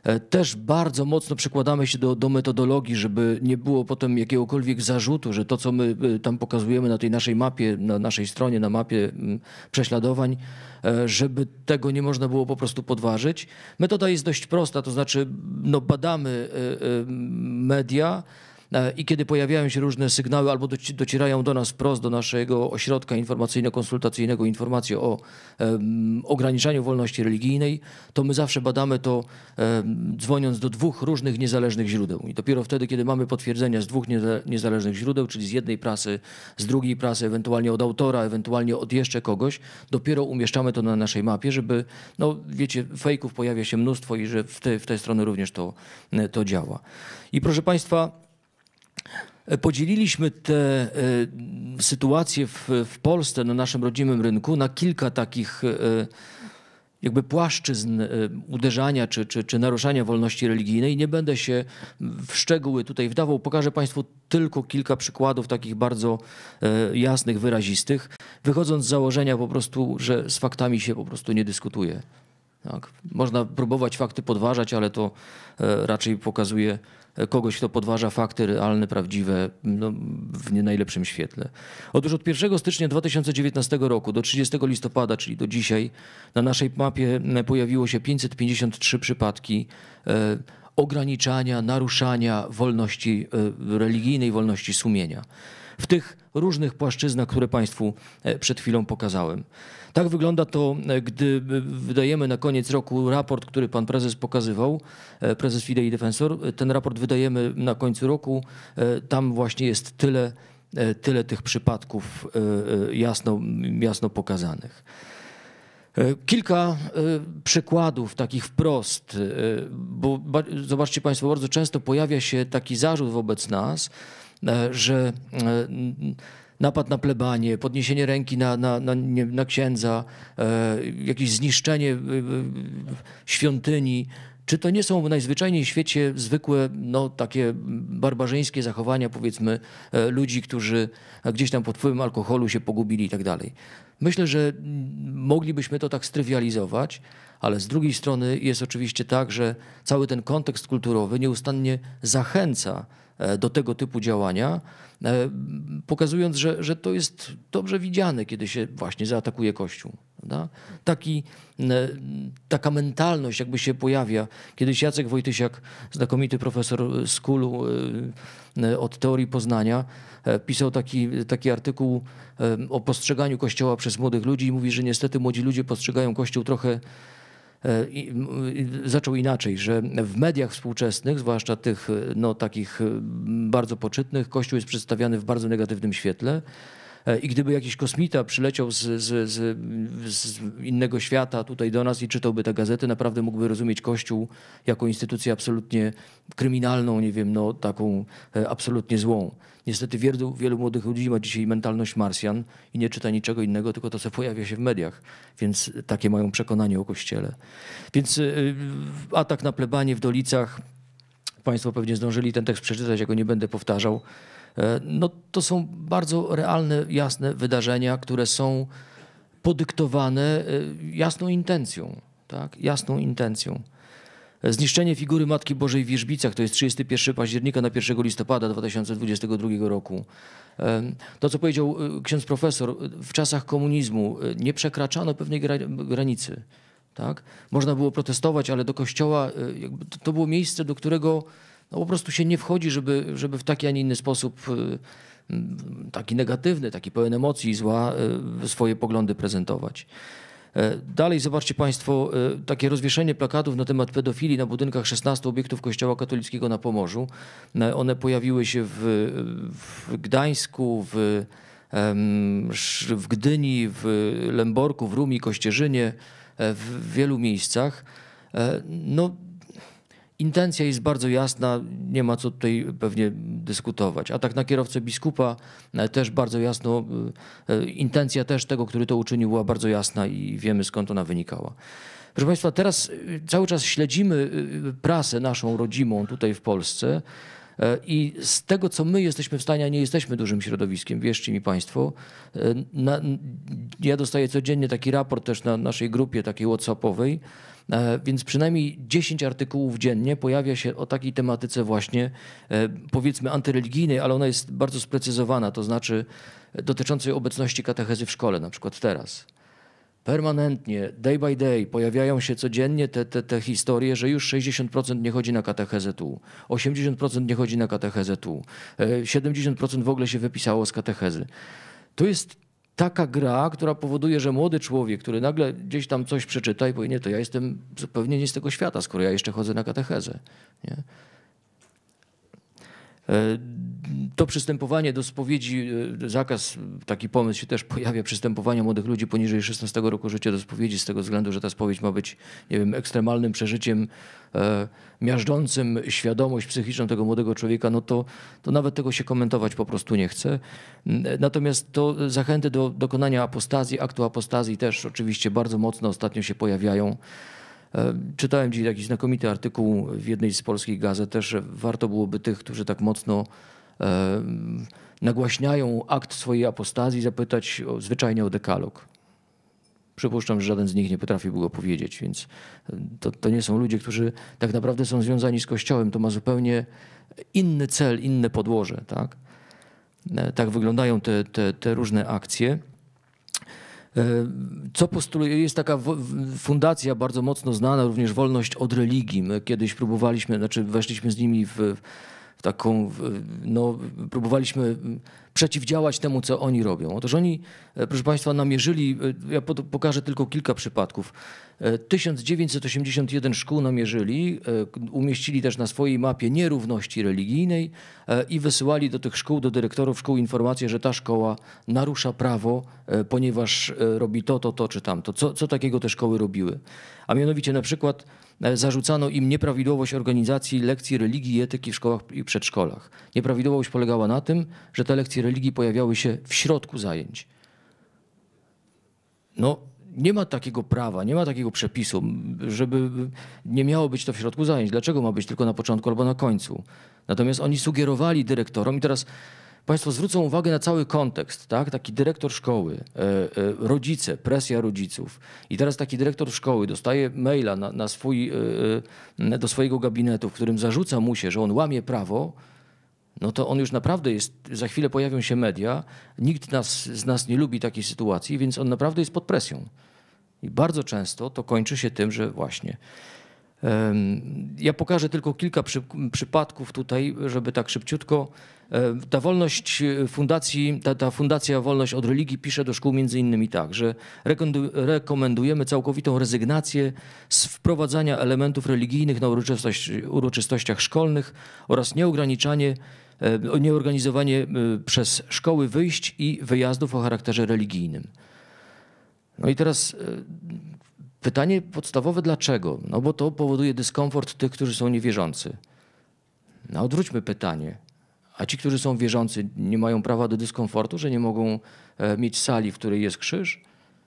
Też bardzo mocno przykładamy się do, do metodologii, żeby nie było potem jakiegokolwiek zarzutu, że to, co my tam pokazujemy na tej naszej mapie, na naszej stronie, na mapie prześladowań, żeby tego nie można było po prostu podważyć. Metoda jest dość prosta, to znaczy no, badamy media, i kiedy pojawiają się różne sygnały albo docierają do nas wprost, do naszego ośrodka informacyjno-konsultacyjnego informacje o um, ograniczaniu wolności religijnej, to my zawsze badamy to um, dzwoniąc do dwóch różnych niezależnych źródeł. I dopiero wtedy, kiedy mamy potwierdzenia z dwóch niezależnych źródeł, czyli z jednej prasy, z drugiej prasy, ewentualnie od autora, ewentualnie od jeszcze kogoś, dopiero umieszczamy to na naszej mapie, żeby, no wiecie, fejków pojawia się mnóstwo i że w te, w te strony również to, to działa. I proszę Państwa, podzieliliśmy te y, sytuacje w, w Polsce, na naszym rodzimym rynku, na kilka takich y, jakby płaszczyzn y, uderzania czy, czy, czy naruszania wolności religijnej. Nie będę się w szczegóły tutaj wdawał. Pokażę Państwu tylko kilka przykładów takich bardzo y, jasnych, wyrazistych, wychodząc z założenia po prostu, że z faktami się po prostu nie dyskutuje. Tak. Można próbować fakty podważać, ale to y, raczej pokazuje kogoś, kto podważa fakty realne, prawdziwe, no, w nie najlepszym świetle. Otóż od pierwszego stycznia dwa tysiące dziewiętnastego roku do trzydziestego listopada, czyli do dzisiaj, na naszej mapie pojawiło się pięćset pięćdziesiąt trzy przypadki e, ograniczania, naruszania wolności e, religijnej, wolności sumienia. W tych różnych płaszczyznach, które Państwu przed chwilą pokazałem. Tak wygląda to, gdy wydajemy na koniec roku raport, który pan prezes pokazywał, prezes Fidei Defensor. Ten raport wydajemy na końcu roku. Tam właśnie jest tyle, tyle tych przypadków jasno, jasno pokazanych. Kilka przykładów takich wprost, bo zobaczcie Państwo, bardzo często pojawia się taki zarzut wobec nas, że napad na plebanię, podniesienie ręki na, na, na, na księdza, jakieś zniszczenie świątyni, czy to nie są najzwyczajniej w świecie zwykłe, no, takie barbarzyńskie zachowania, powiedzmy, ludzi, którzy gdzieś tam pod wpływem alkoholu się pogubili i tak dalej. Myślę, że moglibyśmy to tak strywializować, ale z drugiej strony jest oczywiście tak, że cały ten kontekst kulturowy nieustannie zachęca do tego typu działania, pokazując, że, że to jest dobrze widziane, kiedy się właśnie zaatakuje Kościół. Prawda? Taki, taka mentalność jakby się pojawia. Kiedyś Jacek Wojtysiak, znakomity profesor z Kulu od teorii poznania, pisał taki, taki artykuł o postrzeganiu Kościoła przez młodych ludzi i mówi, że niestety młodzi ludzie postrzegają Kościół trochę I zaczął inaczej, że w mediach współczesnych, zwłaszcza tych no, takich bardzo poczytnych, Kościół jest przedstawiany w bardzo negatywnym świetle i gdyby jakiś kosmita przyleciał z, z, z, z innego świata tutaj do nas i czytałby te gazety, naprawdę mógłby rozumieć Kościół jako instytucję absolutnie kryminalną, nie wiem, no, taką absolutnie złą. Niestety wielu, wielu młodych ludzi ma dzisiaj mentalność Marsjan i nie czyta niczego innego, tylko to, co pojawia się w mediach. Więc takie mają przekonanie o Kościele. Więc atak na plebanię w Dolicach, Państwo pewnie zdążyli ten tekst przeczytać, ja go nie będę powtarzał. No, to są bardzo realne, jasne wydarzenia, które są podyktowane jasną intencją. Tak? Jasną intencją. Zniszczenie figury Matki Bożej w Wierzbicach, to jest trzydziestego pierwszego października na pierwszego listopada dwa tysiące dwudziestego drugiego roku. To, co powiedział ksiądz profesor, w czasach komunizmu nie przekraczano pewnej granicy. Tak? Można było protestować, ale do kościoła jakby to było miejsce, do którego no, po prostu się nie wchodzi, żeby, żeby w taki, a nie inny sposób, taki negatywny, taki pełen emocji i zła, swoje poglądy prezentować. Dalej zobaczcie Państwo takie rozwieszenie plakatów na temat pedofilii na budynkach szesnastu obiektów Kościoła katolickiego na Pomorzu. One pojawiły się w, w Gdańsku, w, w Gdyni, w Lęborku, w Rumi, Kościerzynie, w wielu miejscach. No, intencja jest bardzo jasna, nie ma co tutaj pewnie dyskutować. Atak na kierowcę biskupa też bardzo jasno, intencja też tego, który to uczynił, była bardzo jasna i wiemy, skąd ona wynikała. Proszę Państwa, teraz cały czas śledzimy prasę naszą rodzimą tutaj w Polsce I z tego, co my jesteśmy w stanie, a nie jesteśmy dużym środowiskiem, wierzcie mi Państwo, na, ja dostaję codziennie taki raport też na naszej grupie takiej whatsappowej, więc przynajmniej dziesięć artykułów dziennie pojawia się o takiej tematyce właśnie, powiedzmy antyreligijnej, ale ona jest bardzo sprecyzowana, to znaczy dotyczącej obecności katechezy w szkole, na przykład teraz. Permanentnie, day by day pojawiają się codziennie te, te, te historie, że już sześćdziesiąt procent nie chodzi na katechezę tu, osiemdziesiąt procent nie chodzi na katechezę tu, siedemdziesiąt procent w ogóle się wypisało z katechezy. To jest taka gra, która powoduje, że młody człowiek, który nagle gdzieś tam coś przeczyta i powie, nie, to ja jestem zupełnie nie z tego świata, skoro ja jeszcze chodzę na katechezę. Nie? To przystępowanie do spowiedzi, zakaz, taki pomysł się też pojawia, przystępowania młodych ludzi poniżej szesnastego roku życia do spowiedzi z tego względu, że ta spowiedź ma być, nie wiem, ekstremalnym przeżyciem e, miażdżącym świadomość psychiczną tego młodego człowieka, no to, to nawet tego się komentować po prostu nie chce. Natomiast to zachęty do dokonania apostazji, aktu apostazji też oczywiście bardzo mocno ostatnio się pojawiają. Czytałem dziś jakiś znakomity artykuł w jednej z polskich gazet też, że warto byłoby tych, którzy tak mocno e, nagłaśniają akt swojej apostazji, zapytać o, zwyczajnie o dekalog. Przypuszczam, że żaden z nich nie potrafiłby go powiedzieć, więc to, to nie są ludzie, którzy tak naprawdę są związani z Kościołem. To ma zupełnie inny cel, inne podłoże. Tak, tak wyglądają te, te, te różne akcje. Co postuluje, jest taka fundacja bardzo mocno znana, również Wolność od religii. My kiedyś próbowaliśmy, znaczy weszliśmy z nimi w, w taką, w, no, próbowaliśmy przeciwdziałać temu, co oni robią. Otóż oni, proszę Państwa, namierzyli, ja pokażę tylko kilka przypadków. tysiąc dziewięćset osiemdziesiąt jeden szkół namierzyli, umieścili też na swojej mapie nierówności religijnej i wysyłali do tych szkół, do dyrektorów szkół informację, że ta szkoła narusza prawo, ponieważ robi to, to, to czy tamto. Co, co takiego te szkoły robiły? A mianowicie na przykład zarzucano im nieprawidłowość organizacji lekcji religii i etyki w szkołach i przedszkolach. Nieprawidłowość polegała na tym, że te lekcje religii pojawiały się w środku zajęć. No, nie ma takiego prawa, nie ma takiego przepisu, żeby nie miało być to w środku zajęć. Dlaczego ma być tylko na początku albo na końcu? Natomiast oni sugerowali dyrektorom i teraz Państwo zwrócą uwagę na cały kontekst, tak? Taki dyrektor szkoły, e, e, rodzice, presja rodziców i teraz taki dyrektor szkoły dostaje maila na, na swój, e, do swojego gabinetu, w którym zarzuca mu się, że on łamie prawo, no to on już naprawdę jest, za chwilę pojawią się media, nikt nas, z nas nie lubi takiej sytuacji, więc on naprawdę jest pod presją. I bardzo często to kończy się tym, że właśnie... Ja pokażę tylko kilka przy, przypadków tutaj, żeby tak szybciutko. Ta wolność fundacji, ta, ta fundacja Wolność od religii pisze do szkół między innymi tak, że rekomendujemy całkowitą rezygnację z wprowadzania elementów religijnych na uroczystość, uroczystościach szkolnych oraz nieograniczanie, nieorganizowanie przez szkoły wyjść i wyjazdów o charakterze religijnym. No i teraz pytanie podstawowe, dlaczego? No bo to powoduje dyskomfort tych, którzy są niewierzący. No odwróćmy pytanie. A ci, którzy są wierzący, nie mają prawa do dyskomfortu, że nie mogą mieć sali, w której jest krzyż?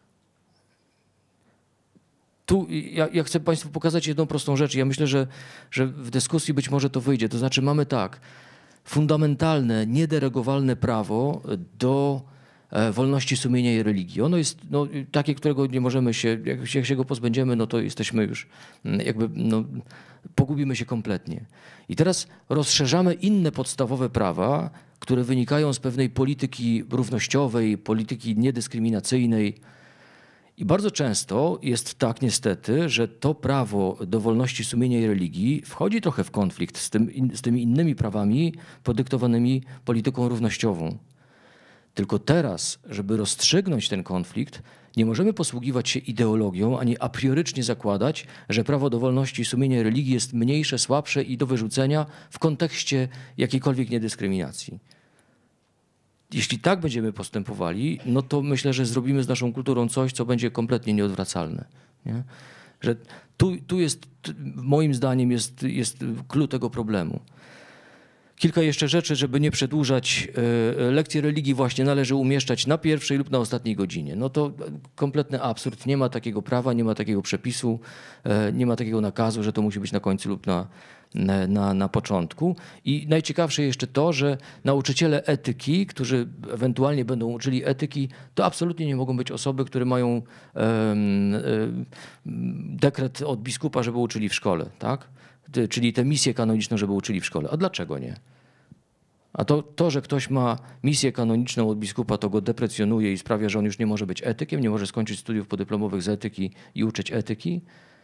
Tu ja, ja chcę Państwu pokazać jedną prostą rzecz. Ja myślę, że, że w dyskusji być może to wyjdzie. To znaczy mamy tak, fundamentalne, niederegowalne prawo do wolności sumienia i religii. Ono jest no, takie, którego nie możemy się, jak, jak się go pozbędziemy, no to jesteśmy już jakby, no, pogubimy się kompletnie. I teraz rozszerzamy inne podstawowe prawa, które wynikają z pewnej polityki równościowej, polityki niedyskryminacyjnej. I bardzo często jest tak niestety, że to prawo do wolności sumienia i religii wchodzi trochę w konflikt z, tym, z tymi innymi prawami podyktowanymi polityką równościową. Tylko teraz, żeby rozstrzygnąć ten konflikt, nie możemy posługiwać się ideologią, ani a priorycznie zakładać, że prawo do wolności sumienia i religii jest mniejsze, słabsze i do wyrzucenia w kontekście jakiejkolwiek niedyskryminacji. Jeśli tak będziemy postępowali, no to myślę, że zrobimy z naszą kulturą coś, co będzie kompletnie nieodwracalne. Nie? Że tu, tu jest, moim zdaniem, jest, jest klucz tego problemu. Kilka jeszcze rzeczy, żeby nie przedłużać. Lekcje religii właśnie należy umieszczać na pierwszej lub na ostatniej godzinie. No to kompletny absurd. Nie ma takiego prawa, nie ma takiego przepisu, nie ma takiego nakazu, że to musi być na końcu lub na, na, na początku. I najciekawsze jeszcze to, że nauczyciele etyki, którzy ewentualnie będą uczyli etyki, to absolutnie nie mogą być osoby, które mają um, um, dekret od biskupa, żeby uczyli w szkole, tak? Czyli tę misję kanoniczną, żeby uczyli w szkole. A dlaczego nie? A to, to, że ktoś ma misję kanoniczną od biskupa, to go deprecjonuje i sprawia, że on już nie może być etykiem, nie może skończyć studiów podyplomowych z etyki i uczyć etyki.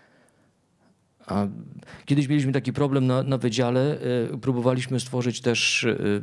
A kiedyś mieliśmy taki problem na, na wydziale. Y, próbowaliśmy stworzyć też y,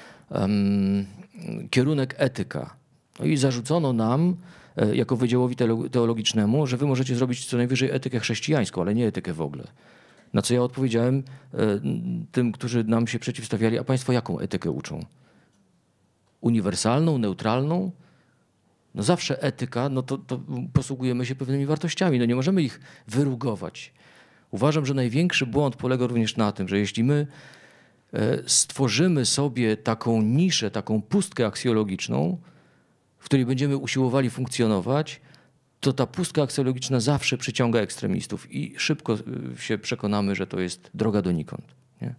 y, kierunek etyka. No i zarzucono nam, y, jako wydziałowi teologicznemu, że wy możecie zrobić co najwyżej etykę chrześcijańską, ale nie etykę w ogóle. Na co ja odpowiedziałem y, tym, którzy nam się przeciwstawiali, a państwo jaką etykę uczą? Uniwersalną, neutralną? No zawsze etyka, no to, to posługujemy się pewnymi wartościami, no nie możemy ich wyrugować. Uważam, że największy błąd polega również na tym, że jeśli my stworzymy sobie taką niszę, taką pustkę aksjologiczną, w której będziemy usiłowali funkcjonować, to ta pustka aksjologiczna zawsze przyciąga ekstremistów i szybko się przekonamy, że to jest droga donikąd. Nie?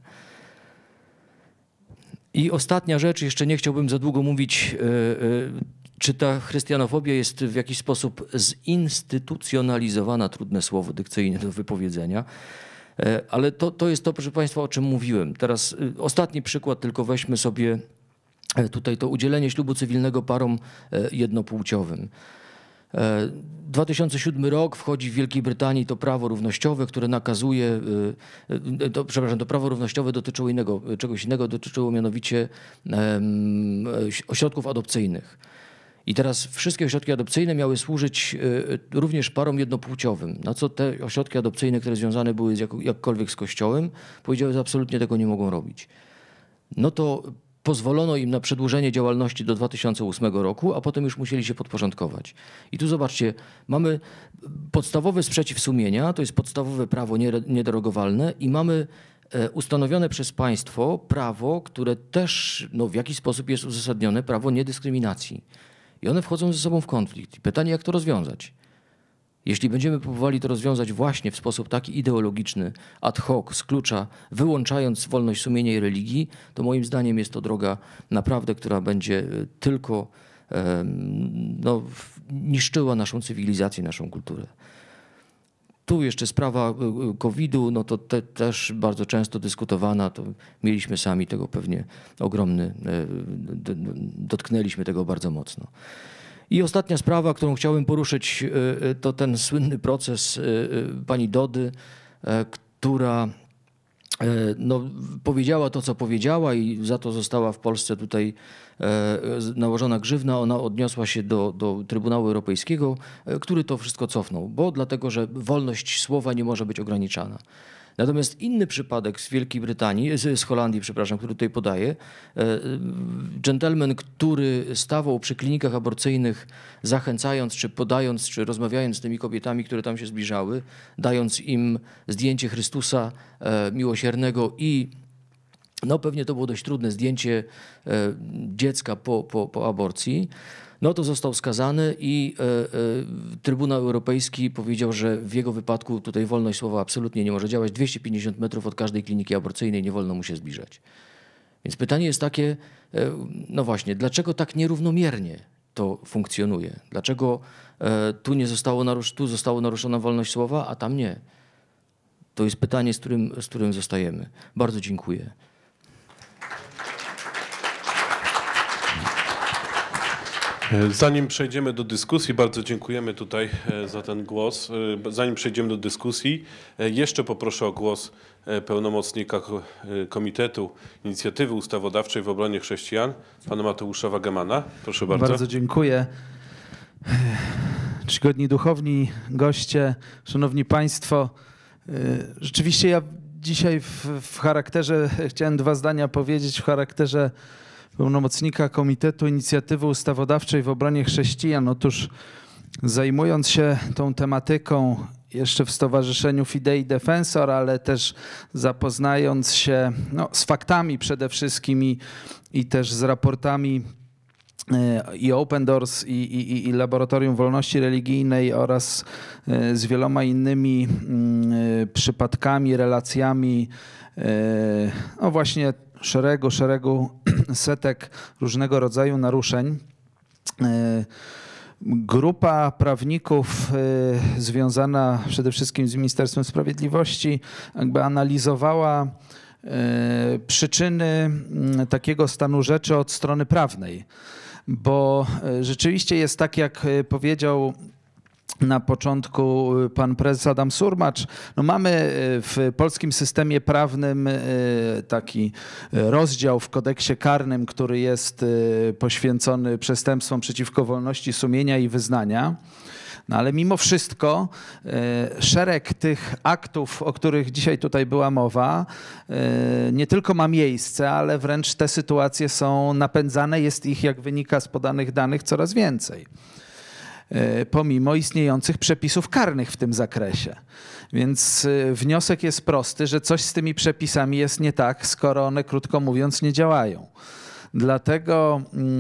I ostatnia rzecz, jeszcze nie chciałbym za długo mówić, czy ta chrystianofobia jest w jakiś sposób zinstytucjonalizowana, trudne słowo dykcyjne do wypowiedzenia, ale to, to jest to, proszę państwa, o czym mówiłem. Teraz ostatni przykład, tylko weźmy sobie tutaj to udzielenie ślubu cywilnego parom jednopłciowym. dwa tysiące siódmy rok, wchodzi w Wielkiej Brytanii to prawo równościowe, które nakazuje, to, przepraszam, to prawo równościowe dotyczyło innego, czegoś innego, dotyczyło mianowicie um, ośrodków adopcyjnych. I teraz wszystkie ośrodki adopcyjne miały służyć również parom jednopłciowym, na co te ośrodki adopcyjne, które związane były z jak, jakkolwiek z Kościołem, powiedziały, że absolutnie tego nie mogą robić. No to pozwolono im na przedłużenie działalności do dwa tysiące ósmego roku, a potem już musieli się podporządkować. I tu zobaczcie, mamy podstawowy sprzeciw sumienia, to jest podstawowe prawo niederogowalne i mamy ustanowione przez państwo prawo, które też no, w jakiś sposób jest uzasadnione, prawo niedyskryminacji. I one wchodzą ze sobą w konflikt. I pytanie, jak to rozwiązać? Jeśli będziemy próbowali to rozwiązać właśnie w sposób taki ideologiczny, ad hoc, z klucza, wyłączając wolność sumienia i religii, to moim zdaniem jest to droga naprawdę, która będzie tylko no, niszczyła naszą cywilizację, naszą kulturę. Tu jeszcze sprawa kowidu, no to te, też bardzo często dyskutowana, to mieliśmy sami tego pewnie ogromny, dotknęliśmy tego bardzo mocno. I ostatnia sprawa, którą chciałem poruszyć, to ten słynny proces pani Dody, która no, powiedziała to, co powiedziała i za to została w Polsce tutaj nałożona grzywna. Ona odniosła się do, do Trybunału Europejskiego, który to wszystko cofnął, bo dlatego, że wolność słowa nie może być ograniczana. Natomiast inny przypadek z Wielkiej Brytanii, z, z Holandii, przepraszam, który tutaj podaję, dżentelmen, który stawał przy klinikach aborcyjnych, zachęcając, czy podając, czy rozmawiając z tymi kobietami, które tam się zbliżały, dając im zdjęcie Chrystusa miłosiernego i no pewnie to było dość trudne zdjęcie dziecka po, po, po aborcji. No to został skazany i e, e, Trybunał Europejski powiedział, że w jego wypadku tutaj wolność słowa absolutnie nie może działać. dwieście pięćdziesiąt metrów od każdej kliniki aborcyjnej nie wolno mu się zbliżać. Więc pytanie jest takie, e, no właśnie, dlaczego tak nierównomiernie to funkcjonuje? Dlaczego e, tu nie zostało narusz- tu zostało naruszona wolność słowa, a tam nie? To jest pytanie, z którym, z którym zostajemy. Bardzo dziękuję. Zanim przejdziemy do dyskusji, bardzo dziękujemy tutaj za ten głos. Zanim przejdziemy do dyskusji, jeszcze poproszę o głos pełnomocnika Komitetu Inicjatywy Ustawodawczej w Obronie Chrześcijan, pana Mateusza Wagemana. Proszę bardzo. Bardzo dziękuję. Czcigodni duchowni, goście, szanowni państwo. Rzeczywiście ja dzisiaj w, w charakterze, chciałem dwa zdania powiedzieć, w charakterze pełnomocnika Komitetu Inicjatywy Ustawodawczej w Obronie Chrześcijan. Otóż zajmując się tą tematyką jeszcze w Stowarzyszeniu Fidei Defensor, ale też zapoznając się no, z faktami przede wszystkim i, i też z raportami i Open Doors, i, i, i Laboratorium Wolności Religijnej oraz z wieloma innymi przypadkami, relacjami, no właśnie szeregu, szeregu setek różnego rodzaju naruszeń. Grupa prawników związana przede wszystkim z Ministerstwem Sprawiedliwości jakby analizowała przyczyny takiego stanu rzeczy od strony prawnej, bo rzeczywiście jest tak, jak powiedział na początku pan prezes Adam Surmacz, no mamy w polskim systemie prawnym taki rozdział w kodeksie karnym, który jest poświęcony przestępstwom przeciwko wolności sumienia i wyznania. No ale mimo wszystko szereg tych aktów, o których dzisiaj tutaj była mowa, nie tylko ma miejsce, ale wręcz te sytuacje są napędzane, jest ich, jak wynika z podanych danych, coraz więcej, pomimo istniejących przepisów karnych w tym zakresie. Więc wniosek jest prosty, że coś z tymi przepisami jest nie tak, skoro one, krótko mówiąc, nie działają. Dlatego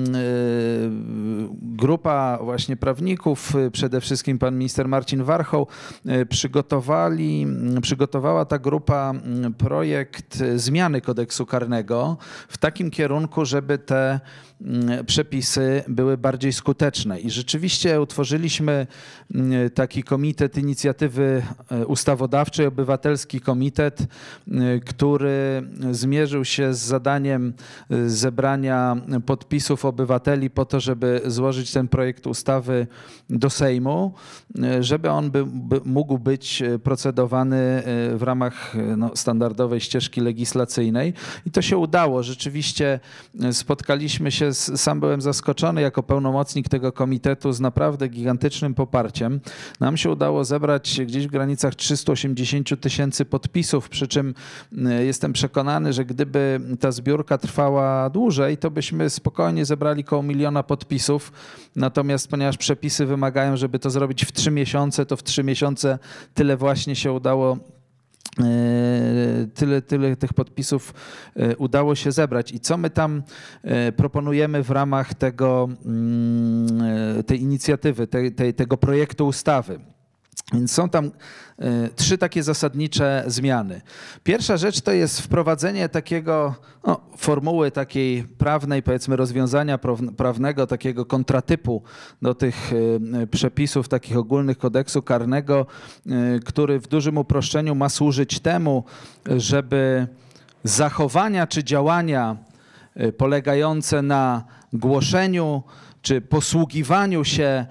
grupa właśnie prawników, przede wszystkim pan minister Marcin Warchoł, przygotowali, przygotowała ta grupa projekt zmiany kodeksu karnego w takim kierunku, żeby te przepisy były bardziej skuteczne. I rzeczywiście utworzyliśmy taki komitet inicjatywy ustawodawczej, obywatelski komitet, który zmierzył się z zadaniem zebrania podpisów obywateli po to, żeby złożyć ten projekt ustawy do Sejmu, żeby on by, by mógł być procedowany w ramach no, standardowej ścieżki legislacyjnej. I to się udało. Rzeczywiście spotkaliśmy się, z, sam byłem zaskoczony jako pełnomocnik tego komitetu z naprawdę gigantycznym poparciem. Nam się udało zebrać gdzieś w granicach trzysta osiemdziesiąt tysięcy podpisów, przy czym jestem przekonany, że gdyby ta zbiórka trwała dłużej, to byśmy spokojnie zebrali koło miliona podpisów. Natomiast ponieważ przepisy wymagają, żeby to zrobić w trzy miesiące, to w trzy miesiące tyle właśnie się udało, Tyle, tyle tych podpisów udało się zebrać. I co my tam proponujemy w ramach tego, tej inicjatywy, tej, tej, tego projektu ustawy? Więc są tam trzy takie zasadnicze zmiany. Pierwsza rzecz to jest wprowadzenie takiego no, formuły takiej prawnej, powiedzmy rozwiązania prawnego, takiego kontratypu do tych przepisów takich ogólnych kodeksu karnego, który w dużym uproszczeniu ma służyć temu, żeby zachowania czy działania polegające na głoszeniu czy posługiwaniu się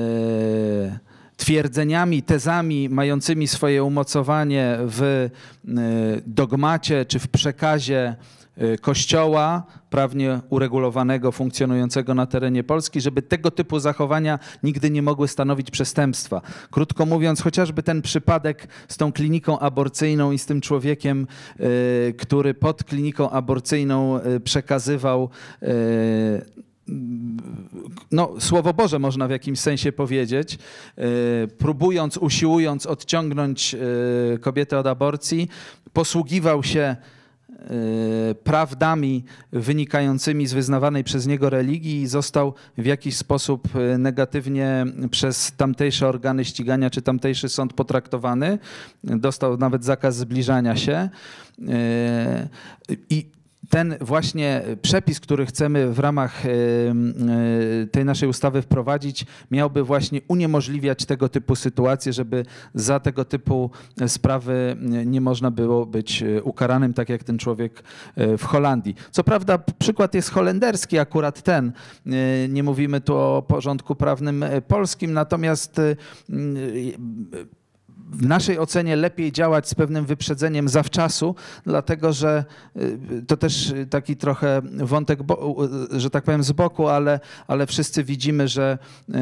twierdzeniami, tezami mającymi swoje umocowanie w dogmacie czy w przekazie Kościoła prawnie uregulowanego, funkcjonującego na terenie Polski, żeby tego typu zachowania nigdy nie mogły stanowić przestępstwa. Krótko mówiąc, chociażby ten przypadek z tą kliniką aborcyjną i z tym człowiekiem, który pod kliniką aborcyjną przekazywał no, Słowo Boże, można w jakimś sensie powiedzieć, próbując, usiłując odciągnąć kobietę od aborcji, posługiwał się prawdami wynikającymi z wyznawanej przez niego religii i został w jakiś sposób negatywnie przez tamtejsze organy ścigania czy tamtejszy sąd potraktowany. Dostał nawet zakaz zbliżania się. I ten właśnie przepis, który chcemy w ramach tej naszej ustawy wprowadzić, miałby właśnie uniemożliwiać tego typu sytuacje, żeby za tego typu sprawy nie można było być ukaranym, tak jak ten człowiek w Holandii. Co prawda przykład jest holenderski, akurat ten. Nie mówimy tu o porządku prawnym polskim, natomiast w naszej ocenie lepiej działać z pewnym wyprzedzeniem zawczasu, dlatego że to też taki trochę wątek, że tak powiem, z boku, ale, ale wszyscy widzimy, że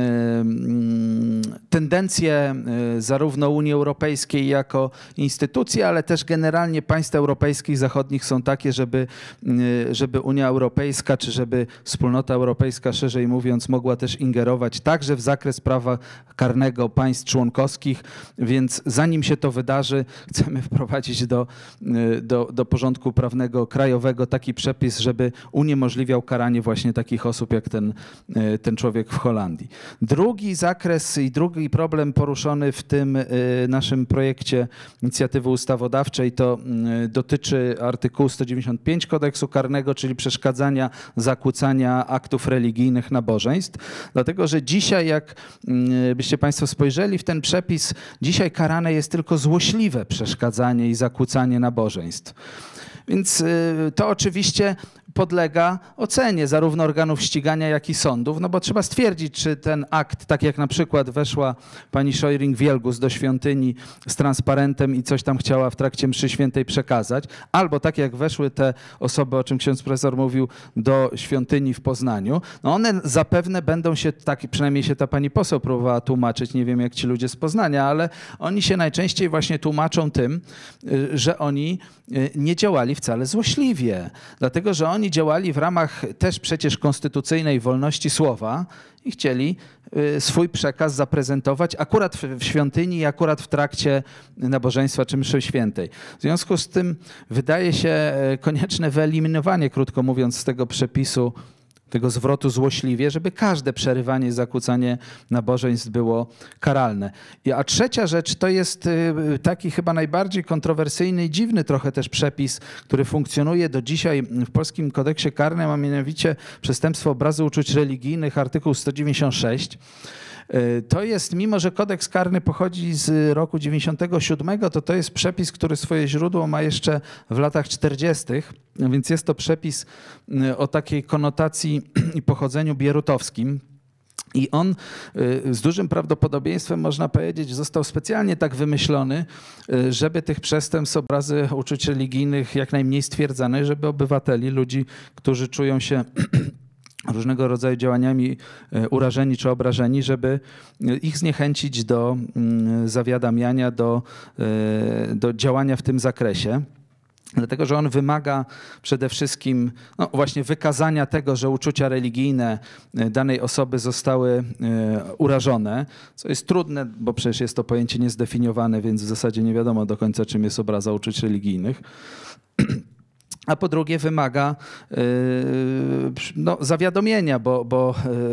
tendencje zarówno Unii Europejskiej jako instytucji, ale też generalnie państw europejskich, zachodnich są takie, żeby, żeby Unia Europejska, czy żeby Wspólnota Europejska, szerzej mówiąc, mogła też ingerować także w zakres prawa karnego państw członkowskich, więc Więc zanim się to wydarzy, chcemy wprowadzić do, do, do porządku prawnego krajowego taki przepis, żeby uniemożliwiał karanie właśnie takich osób jak ten, ten człowiek w Holandii. Drugi zakres i drugi problem poruszony w tym naszym projekcie inicjatywy ustawodawczej to dotyczy artykułu sto dziewięćdziesiąt pięć Kodeksu Karnego, czyli przeszkadzania, zakłócania aktów religijnych nabożeństw. Dlatego, że dzisiaj, jak byście Państwo spojrzeli w ten przepis, dzisiaj karane jest tylko złośliwe przeszkadzanie i zakłócanie nabożeństw. Więc to oczywiście podlega ocenie zarówno organów ścigania, jak i sądów, no bo trzeba stwierdzić, czy ten akt, tak jak na przykład weszła pani Szojring-Wielgus do świątyni z transparentem i coś tam chciała w trakcie mszy świętej przekazać, albo tak jak weszły te osoby, o czym ksiądz profesor mówił, do świątyni w Poznaniu, no one zapewne będą się, tak przynajmniej się ta pani poseł próbowała tłumaczyć, nie wiem jak ci ludzie z Poznania, ale oni się najczęściej właśnie tłumaczą tym, że oni nie działali wcale złośliwie, dlatego że oni działali w ramach też przecież konstytucyjnej wolności słowa i chcieli swój przekaz zaprezentować akurat w świątyni i akurat w trakcie nabożeństwa czy mszy świętej. W związku z tym wydaje się konieczne wyeliminowanie, krótko mówiąc, z tego przepisu tego zwrotu złośliwie, żeby każde przerywanie i zakłócanie nabożeństw było karalne. A trzecia rzecz to jest taki chyba najbardziej kontrowersyjny i dziwny trochę też przepis, który funkcjonuje do dzisiaj w polskim kodeksie karnym, a mianowicie przestępstwo obrazy uczuć religijnych, artykuł sto dziewięćdziesiąt sześć. To jest, mimo że kodeks karny pochodzi z roku dziewięćdziesiątego siódmego, to to jest przepis, który swoje źródło ma jeszcze w latach czterdziestych, więc jest to przepis o takiej konotacji i pochodzeniu bierutowskim. I on z dużym prawdopodobieństwem, można powiedzieć, został specjalnie tak wymyślony, żeby tych przestępstw obrazy uczuć religijnych jak najmniej stwierdzane, żeby obywateli, ludzi, którzy czują się różnego rodzaju działaniami urażeni czy obrażeni, żeby ich zniechęcić do zawiadamiania, do, do działania w tym zakresie. Dlatego, że on wymaga przede wszystkim no właśnie wykazania tego, że uczucia religijne danej osoby zostały urażone, co jest trudne, bo przecież jest to pojęcie niezdefiniowane, więc w zasadzie nie wiadomo do końca, czym jest obraza uczuć religijnych. A po drugie wymaga no, zawiadomienia, bo, bo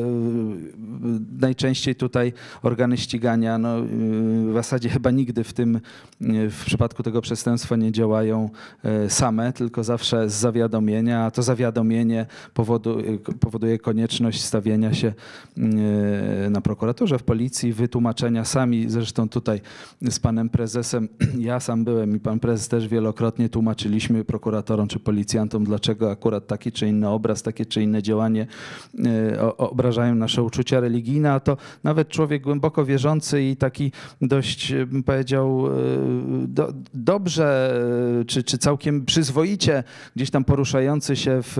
najczęściej tutaj organy ścigania no, w zasadzie chyba nigdy w tym, w przypadku tego przestępstwa nie działają same, tylko zawsze z zawiadomienia, a to zawiadomienie powoduje, powoduje konieczność stawienia się na prokuraturze, w policji, wytłumaczenia sami, zresztą tutaj z panem prezesem, ja sam byłem i pan prezes też wielokrotnie tłumaczyliśmy prokuratorom czy policjantom, dlaczego akurat taki czy inny obraz, takie czy inne działanie e, obrażają nasze uczucia religijne, a to nawet człowiek głęboko wierzący i taki dość, bym powiedział, do, dobrze czy, czy całkiem przyzwoicie gdzieś tam poruszający się w,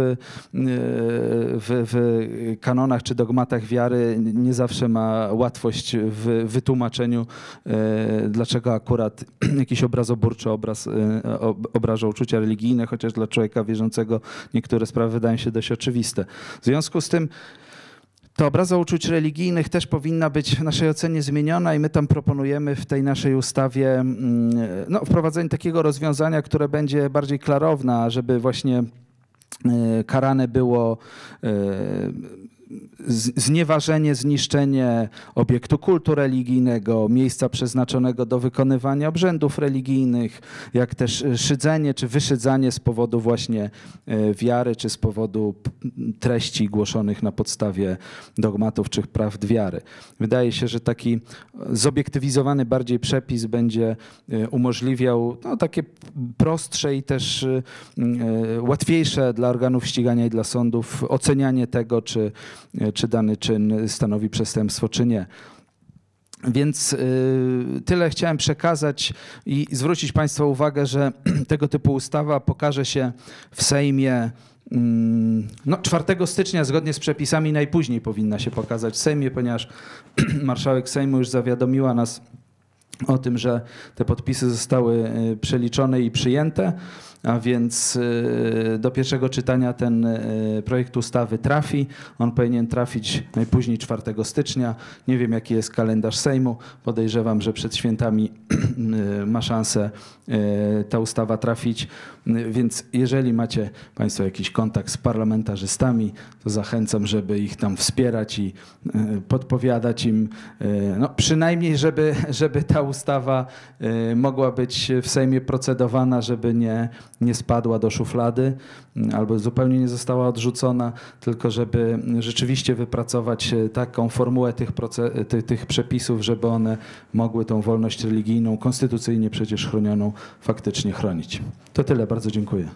w, w kanonach czy dogmatach wiary nie zawsze ma łatwość w wytłumaczeniu, e, dlaczego akurat jakiś obrazoburczy obraz e, obraża uczucia religijne, chociaż dla człowieka wierzącego niektóre sprawy wydają się dość oczywiste. W związku z tym ta obraza uczuć religijnych też powinna być w naszej ocenie zmieniona i my tam proponujemy w tej naszej ustawie no, wprowadzenie takiego rozwiązania, które będzie bardziej klarowne, żeby właśnie karane było znieważenie, zniszczenie obiektu kultu religijnego, miejsca przeznaczonego do wykonywania obrzędów religijnych, jak też szydzenie czy wyszydzanie z powodu właśnie wiary, czy z powodu treści głoszonych na podstawie dogmatów czy prawd wiary. Wydaje się, że taki zobiektywizowany bardziej przepis będzie umożliwiał no, takie prostsze i też łatwiejsze dla organów ścigania i dla sądów ocenianie tego, czy czy dany czyn stanowi przestępstwo, czy nie. Więc y, tyle chciałem przekazać i zwrócić Państwa uwagę, że tego typu ustawa pokaże się w Sejmie no, czwartego stycznia zgodnie z przepisami najpóźniej powinna się pokazać w Sejmie, ponieważ marszałek Sejmu już zawiadomiła nas o tym, że te podpisy zostały przeliczone i przyjęte, a więc do pierwszego czytania ten projekt ustawy trafi. On powinien trafić najpóźniej czwartego stycznia. Nie wiem, jaki jest kalendarz Sejmu. Podejrzewam, że przed świętami ma szansę ta ustawa trafić. Więc jeżeli macie Państwo jakiś kontakt z parlamentarzystami, to zachęcam, żeby ich tam wspierać i podpowiadać im, no przynajmniej, żeby, żeby ta ustawa mogła być w Sejmie procedowana, żeby nie, nie spadła do szuflady albo zupełnie nie została odrzucona, tylko żeby rzeczywiście wypracować taką formułę tych, proce- tych, tych przepisów, żeby one mogły tą wolność religijną, konstytucyjnie przecież chronioną, faktycznie chronić. To tyle, bardzo dziękuję.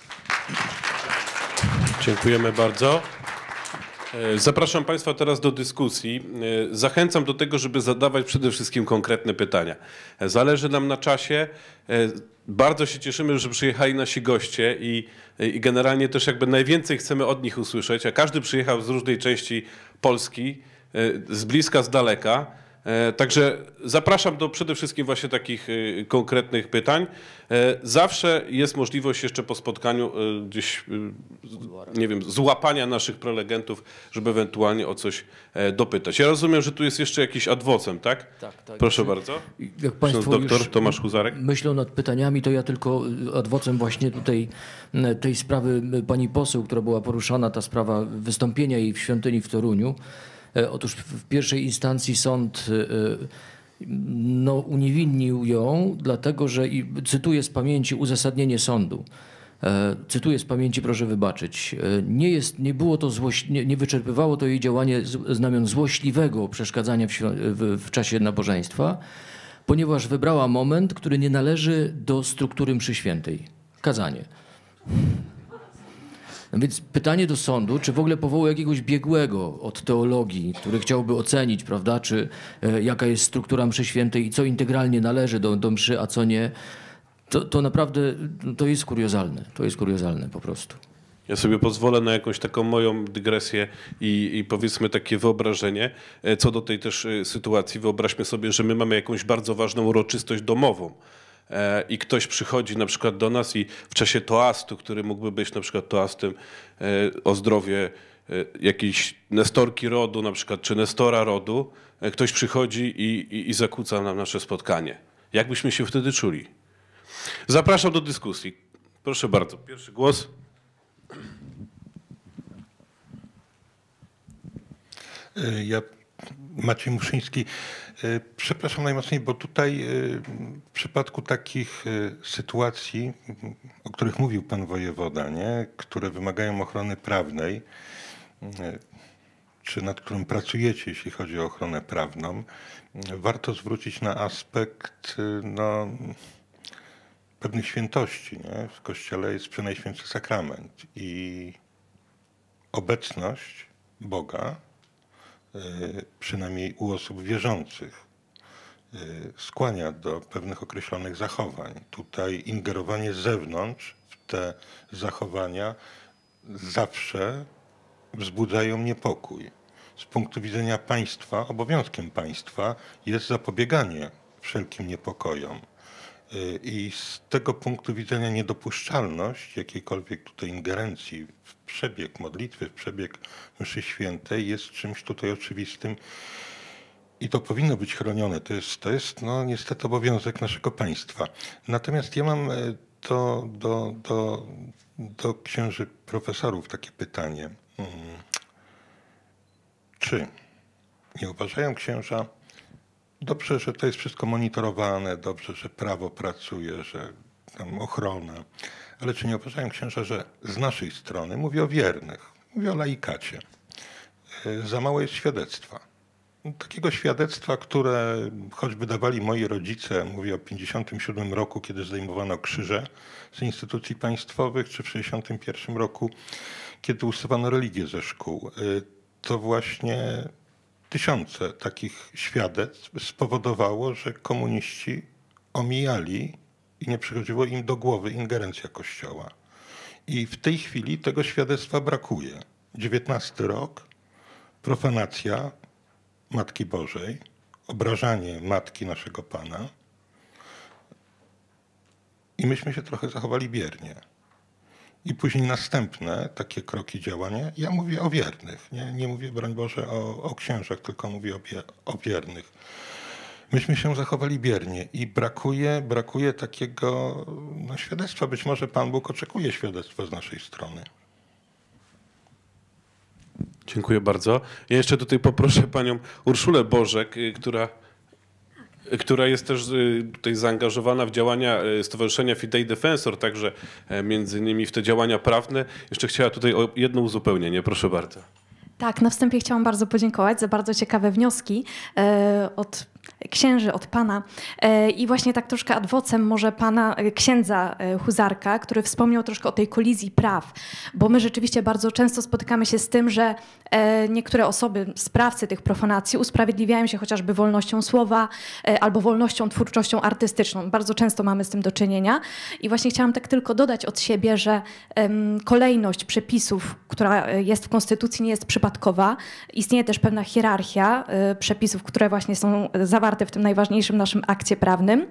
Dziękujemy bardzo. Zapraszam Państwa teraz do dyskusji. Zachęcam do tego, żeby zadawać przede wszystkim konkretne pytania. Zależy nam na czasie. Bardzo się cieszymy, że przyjechali nasi goście i, i generalnie też jakby najwięcej chcemy od nich usłyszeć, a każdy przyjechał z różnej części Polski, z bliska, z daleka. Także zapraszam do przede wszystkim właśnie takich konkretnych pytań. Zawsze jest możliwość jeszcze po spotkaniu gdzieś, nie wiem, złapania naszych prelegentów, żeby ewentualnie o coś dopytać. Ja rozumiem, że tu jest jeszcze jakiś adwocem, tak? Tak, tak. Proszę bardzo. Jak Państwo doktor już Tomasz Huzarek. myślą nad pytaniami, to ja tylko adwocem właśnie tutaj tej sprawy pani poseł, która była poruszana, ta sprawa wystąpienia jej w świątyni w Toruniu. Otóż w pierwszej instancji sąd no, uniewinnił ją, dlatego że, i cytuję z pamięci uzasadnienie sądu, cytuję z pamięci, proszę wybaczyć, nie, jest, nie, było to złoś, nie, nie wyczerpywało to jej działanie znamion złośliwego przeszkadzania w, w, w czasie nabożeństwa, ponieważ wybrała moment, który nie należy do struktury mszy świętej. Kazanie. No więc pytanie do sądu, czy w ogóle powołał jakiegoś biegłego od teologii, który chciałby ocenić, prawda, czy e, jaka jest struktura mszy świętej i co integralnie należy do, do mszy, a co nie, to, to naprawdę to jest kuriozalne. To jest kuriozalne po prostu. Ja sobie pozwolę na jakąś taką moją dygresję i, i powiedzmy takie wyobrażenie co do tej też sytuacji. Wyobraźmy sobie, że my mamy jakąś bardzo ważną uroczystość domową. I ktoś przychodzi na przykład do nas i w czasie toastu, który mógłby być na przykład toastem o zdrowie jakiejś nestorki rodu na przykład, czy nestora rodu, ktoś przychodzi i, i, i zakłóca nam nasze spotkanie. Jak byśmy się wtedy czuli? Zapraszam do dyskusji. Proszę bardzo, pierwszy głos. Ja, Maciej Muszyński. Przepraszam najmocniej, bo tutaj w przypadku takich sytuacji, o których mówił pan wojewoda, nie, które wymagają ochrony prawnej, czy nad którym pracujecie, jeśli chodzi o ochronę prawną, warto zwrócić na aspekt no, pewnych świętości. Nie? W Kościele jest Przenajświętszy Sakrament i obecność Boga, przynajmniej u osób wierzących, skłania do pewnych określonych zachowań. Tutaj ingerowanie z zewnątrz w te zachowania zawsze wzbudzają niepokój. Z punktu widzenia państwa, obowiązkiem państwa jest zapobieganie wszelkim niepokojom. I z tego punktu widzenia niedopuszczalność jakiejkolwiek tutaj ingerencji w przebieg modlitwy, w przebieg mszy świętej jest czymś tutaj oczywistym i to powinno być chronione. To jest, to jest no, niestety obowiązek naszego państwa. Natomiast ja mam do, do, do, do księży profesorów takie pytanie. Czy nie uważają księża, dobrze, że to jest wszystko monitorowane, dobrze, że prawo pracuje, że tam ochrona, ale czy nie uważają księża, że z naszej strony, mówię o wiernych, mówię o laikacie, za mało jest świadectwa. Takiego świadectwa, które choćby dawali moi rodzice, mówię o pięćdziesiątym siódmym roku, kiedy zdejmowano krzyże z instytucji państwowych, czy w sześćdziesiątym pierwszym roku, kiedy usuwano religię ze szkół, to właśnie tysiące takich świadectw spowodowało, że komuniści omijali i nie przychodziło im do głowy ingerencja Kościoła. I w tej chwili tego świadectwa brakuje. dziewiętnasty rok, profanacja Matki Bożej, obrażanie matki naszego Pana. I myśmy się trochę zachowali biernie. I później następne takie kroki działania, ja mówię o wiernych, nie, nie mówię, broń Boże, o, o księżach, tylko mówię o, o wiernych. Myśmy się zachowali biernie i brakuje, brakuje takiego no, świadectwa. Być może Pan Bóg oczekuje świadectwa z naszej strony. Dziękuję bardzo. Ja jeszcze tutaj poproszę panią Urszulę Bożek, która, która jest też tutaj zaangażowana w działania Stowarzyszenia Fidei Defensor, także między innymi w te działania prawne. Jeszcze chciała tutaj o jedno uzupełnienie. Proszę bardzo. Tak, na wstępie chciałam bardzo podziękować za bardzo ciekawe wnioski e, od księży, od pana. E, I właśnie tak troszkę ad vocem może pana e, księdza e, Huzarka, który wspomniał troszkę o tej kolizji praw, bo my rzeczywiście bardzo często spotykamy się z tym, że e, niektóre osoby, sprawcy tych profanacji usprawiedliwiają się chociażby wolnością słowa e, albo wolnością, twórczością artystyczną. Bardzo często mamy z tym do czynienia. I właśnie chciałam tak tylko dodać od siebie, że e, kolejność przepisów, która jest w Konstytucji, nie jest przypadkowa. Istnieje też pewna hierarchia e, przepisów, które właśnie są zawarte w tym najważniejszym naszym akcie prawnym.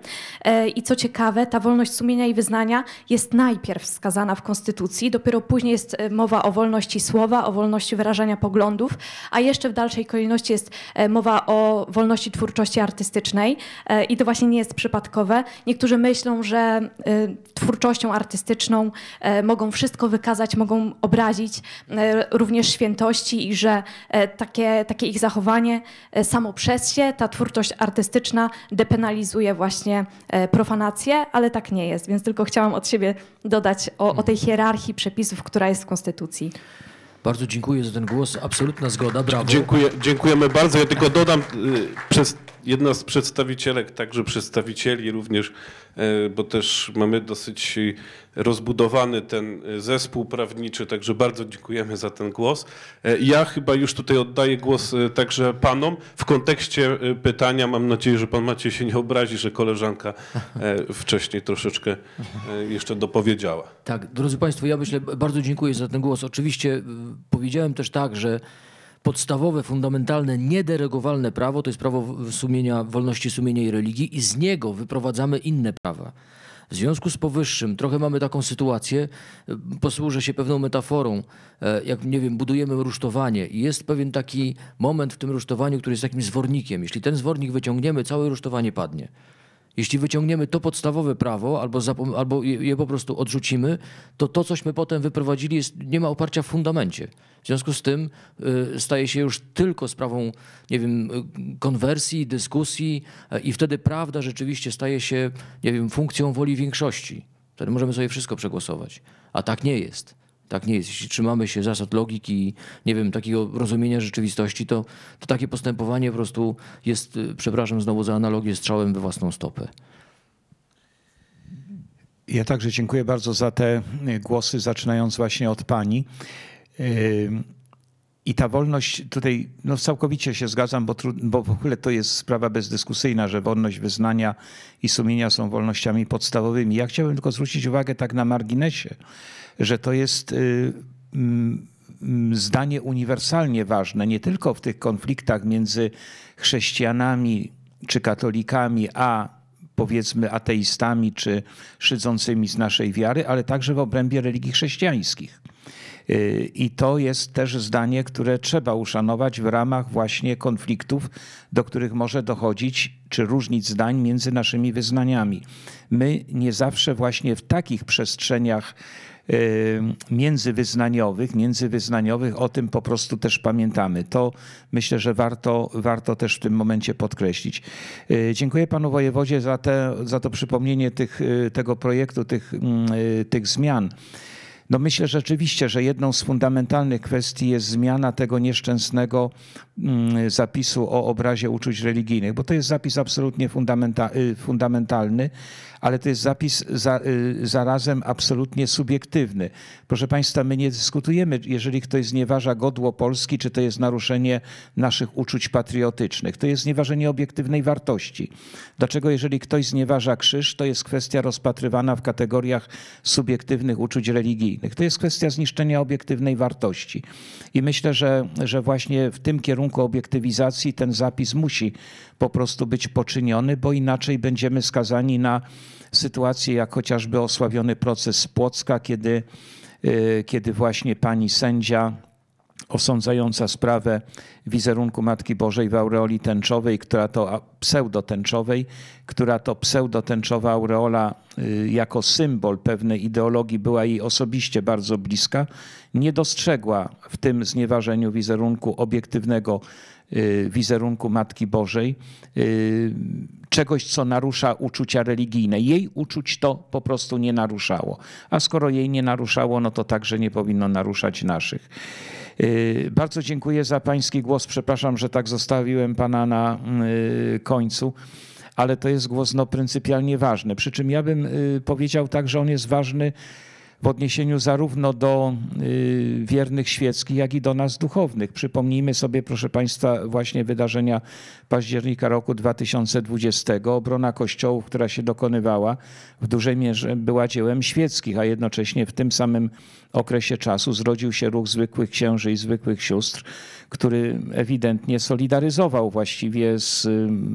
I co ciekawe, ta wolność sumienia i wyznania jest najpierw wskazana w Konstytucji, dopiero później jest mowa o wolności słowa, o wolności wyrażania poglądów, a jeszcze w dalszej kolejności jest mowa o wolności twórczości artystycznej i to właśnie nie jest przypadkowe. Niektórzy myślą, że twórczością artystyczną mogą wszystko wykazać, mogą obrazić również świętości i że takie, takie ich zachowanie samo przez się, ta twórczość artystyczna depenalizuje właśnie profanację, ale tak nie jest. Więc tylko chciałam od siebie dodać o, o tej hierarchii przepisów, która jest w Konstytucji. Bardzo dziękuję za ten głos. Absolutna zgoda. Brawo. Dziękuję, dziękujemy bardzo. Ja tylko dodam, przez, jedna z przedstawicielek, także przedstawicieli również, bo też mamy dosyć rozbudowany ten zespół prawniczy, także bardzo dziękujemy za ten głos. Ja chyba już tutaj oddaję głos także panom. W kontekście pytania, mam nadzieję, że pan Maciej się nie obrazi, że koleżanka wcześniej troszeczkę jeszcze dopowiedziała. Tak, drodzy państwo, ja myślę, bardzo dziękuję za ten głos. Oczywiście powiedziałem też tak, że podstawowe, fundamentalne, niederegowalne prawo to jest prawo sumienia, wolności sumienia i religii i z niego wyprowadzamy inne prawa. W związku z powyższym trochę mamy taką sytuację, posłużę się pewną metaforą, jak nie wiem, budujemy rusztowanie i jest pewien taki moment w tym rusztowaniu, który jest takim zwornikiem. Jeśli ten zwornik wyciągniemy, całe rusztowanie padnie. Jeśli wyciągniemy to podstawowe prawo albo, albo je po prostu odrzucimy, to to, cośmy potem wyprowadzili, jest, nie ma oparcia w fundamencie. W związku z tym y, staje się już tylko sprawą, nie wiem, konwersji, dyskusji y, i wtedy prawda rzeczywiście staje się, nie wiem, funkcją woli większości. Wtedy możemy sobie wszystko przegłosować. A tak nie jest. Tak nie jest. Jeśli trzymamy się zasad logiki, nie wiem, takiego rozumienia rzeczywistości, to, to takie postępowanie po prostu jest, przepraszam znowu za analogię, strzałem we własną stopę. Ja także dziękuję bardzo za te głosy, zaczynając właśnie od pani. I ta wolność tutaj, no całkowicie się zgadzam, bo, tru, bo w ogóle to jest sprawa bezdyskusyjna, że wolność wyznania i sumienia są wolnościami podstawowymi. Ja chciałbym tylko zwrócić uwagę tak na marginesie, że to jest y, y, zdanie uniwersalnie ważne, nie tylko w tych konfliktach między chrześcijanami czy katolikami, a powiedzmy ateistami czy szydzącymi z naszej wiary, ale także w obrębie religii chrześcijańskich. I to jest też zdanie, które trzeba uszanować w ramach właśnie konfliktów, do których może dochodzić, czy różnic zdań między naszymi wyznaniami. My nie zawsze właśnie w takich przestrzeniach międzywyznaniowych, międzywyznaniowych o tym po prostu też pamiętamy. To myślę, że warto, warto też w tym momencie podkreślić. Dziękuję panu wojewodzie za, te, za to przypomnienie tych, tego projektu, tych, tych zmian. No myślę rzeczywiście, że jedną z fundamentalnych kwestii jest zmiana tego nieszczęsnego zapisu o obrazie uczuć religijnych, bo to jest zapis absolutnie fundamenta, fundamentalny, ale to jest zapis za, zarazem absolutnie subiektywny. Proszę państwa, my nie dyskutujemy, jeżeli ktoś znieważa godło Polski, czy to jest naruszenie naszych uczuć patriotycznych. To jest znieważenie obiektywnej wartości. Dlaczego jeżeli ktoś znieważa krzyż, to jest kwestia rozpatrywana w kategoriach subiektywnych uczuć religijnych. religijnych. To jest kwestia zniszczenia obiektywnej wartości. I myślę, że, że właśnie w tym kierunku obiektywizacji ten zapis musi po prostu być poczyniony, bo inaczej będziemy skazani na sytuację jak chociażby osławiony proces z Płocka, kiedy, kiedy właśnie pani sędzia osądzająca sprawę wizerunku Matki Bożej w aureoli tęczowej, która to pseudotęczowej, która to pseudotęczowa aureola jako symbol pewnej ideologii była jej osobiście bardzo bliska, nie dostrzegła w tym znieważeniu wizerunku obiektywnego wizerunku Matki Bożej czegoś, co narusza uczucia religijne. Jej uczuć to po prostu nie naruszało. A skoro jej nie naruszało, no to także nie powinno naruszać naszych. Bardzo dziękuję za pański głos. Przepraszam, że tak zostawiłem pana na końcu, ale to jest głos no, pryncypialnie ważny. Przy czym ja bym powiedział tak, że on jest ważny w odniesieniu zarówno do wiernych świeckich, jak i do nas duchownych. Przypomnijmy sobie, proszę państwa, właśnie wydarzenia października roku dwa tysiące dwudziestego. Obrona kościołów, która się dokonywała, w dużej mierze była dziełem świeckich, a jednocześnie w tym samym okresie czasu zrodził się ruch zwykłych księży i zwykłych sióstr, który ewidentnie solidaryzował właściwie z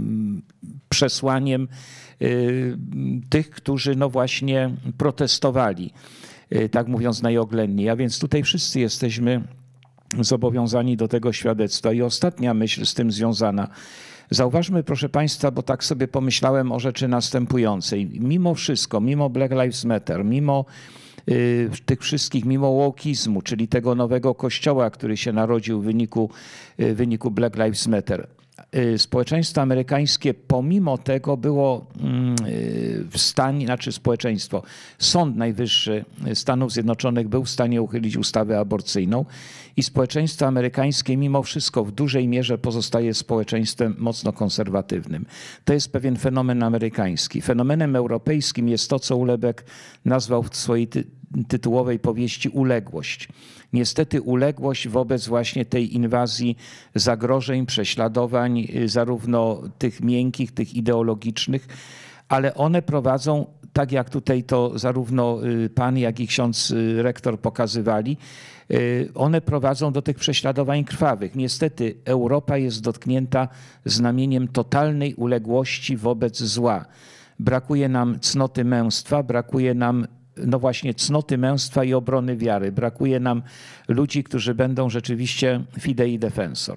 przesłaniem tych, którzy no właśnie protestowali, tak mówiąc najoględniej. A więc tutaj wszyscy jesteśmy zobowiązani do tego świadectwa. I ostatnia myśl z tym związana. Zauważmy, proszę państwa, bo tak sobie pomyślałem o rzeczy następującej. Mimo wszystko, mimo Black Lives Matter, mimo y, tych wszystkich, mimo wokeizmu, czyli tego nowego kościoła, który się narodził w wyniku, y, w wyniku Black Lives Matter, społeczeństwo amerykańskie pomimo tego było w stanie, znaczy społeczeństwo, Sąd Najwyższy Stanów Zjednoczonych był w stanie uchylić ustawę aborcyjną i społeczeństwo amerykańskie mimo wszystko w dużej mierze pozostaje społeczeństwem mocno konserwatywnym. To jest pewien fenomen amerykański. Fenomenem europejskim jest to, co Ulebek nazwał w swojej ty tytułowej powieści uległość. Niestety uległość wobec właśnie tej inwazji zagrożeń, prześladowań, zarówno tych miękkich, tych ideologicznych, ale one prowadzą, tak jak tutaj to zarówno pan, jak i ksiądz rektor pokazywali, one prowadzą do tych prześladowań krwawych. Niestety Europa jest dotknięta znamieniem totalnej uległości wobec zła. Brakuje nam cnoty męstwa, brakuje nam no właśnie cnoty męstwa i obrony wiary. Brakuje nam ludzi, którzy będą rzeczywiście fidei defensor.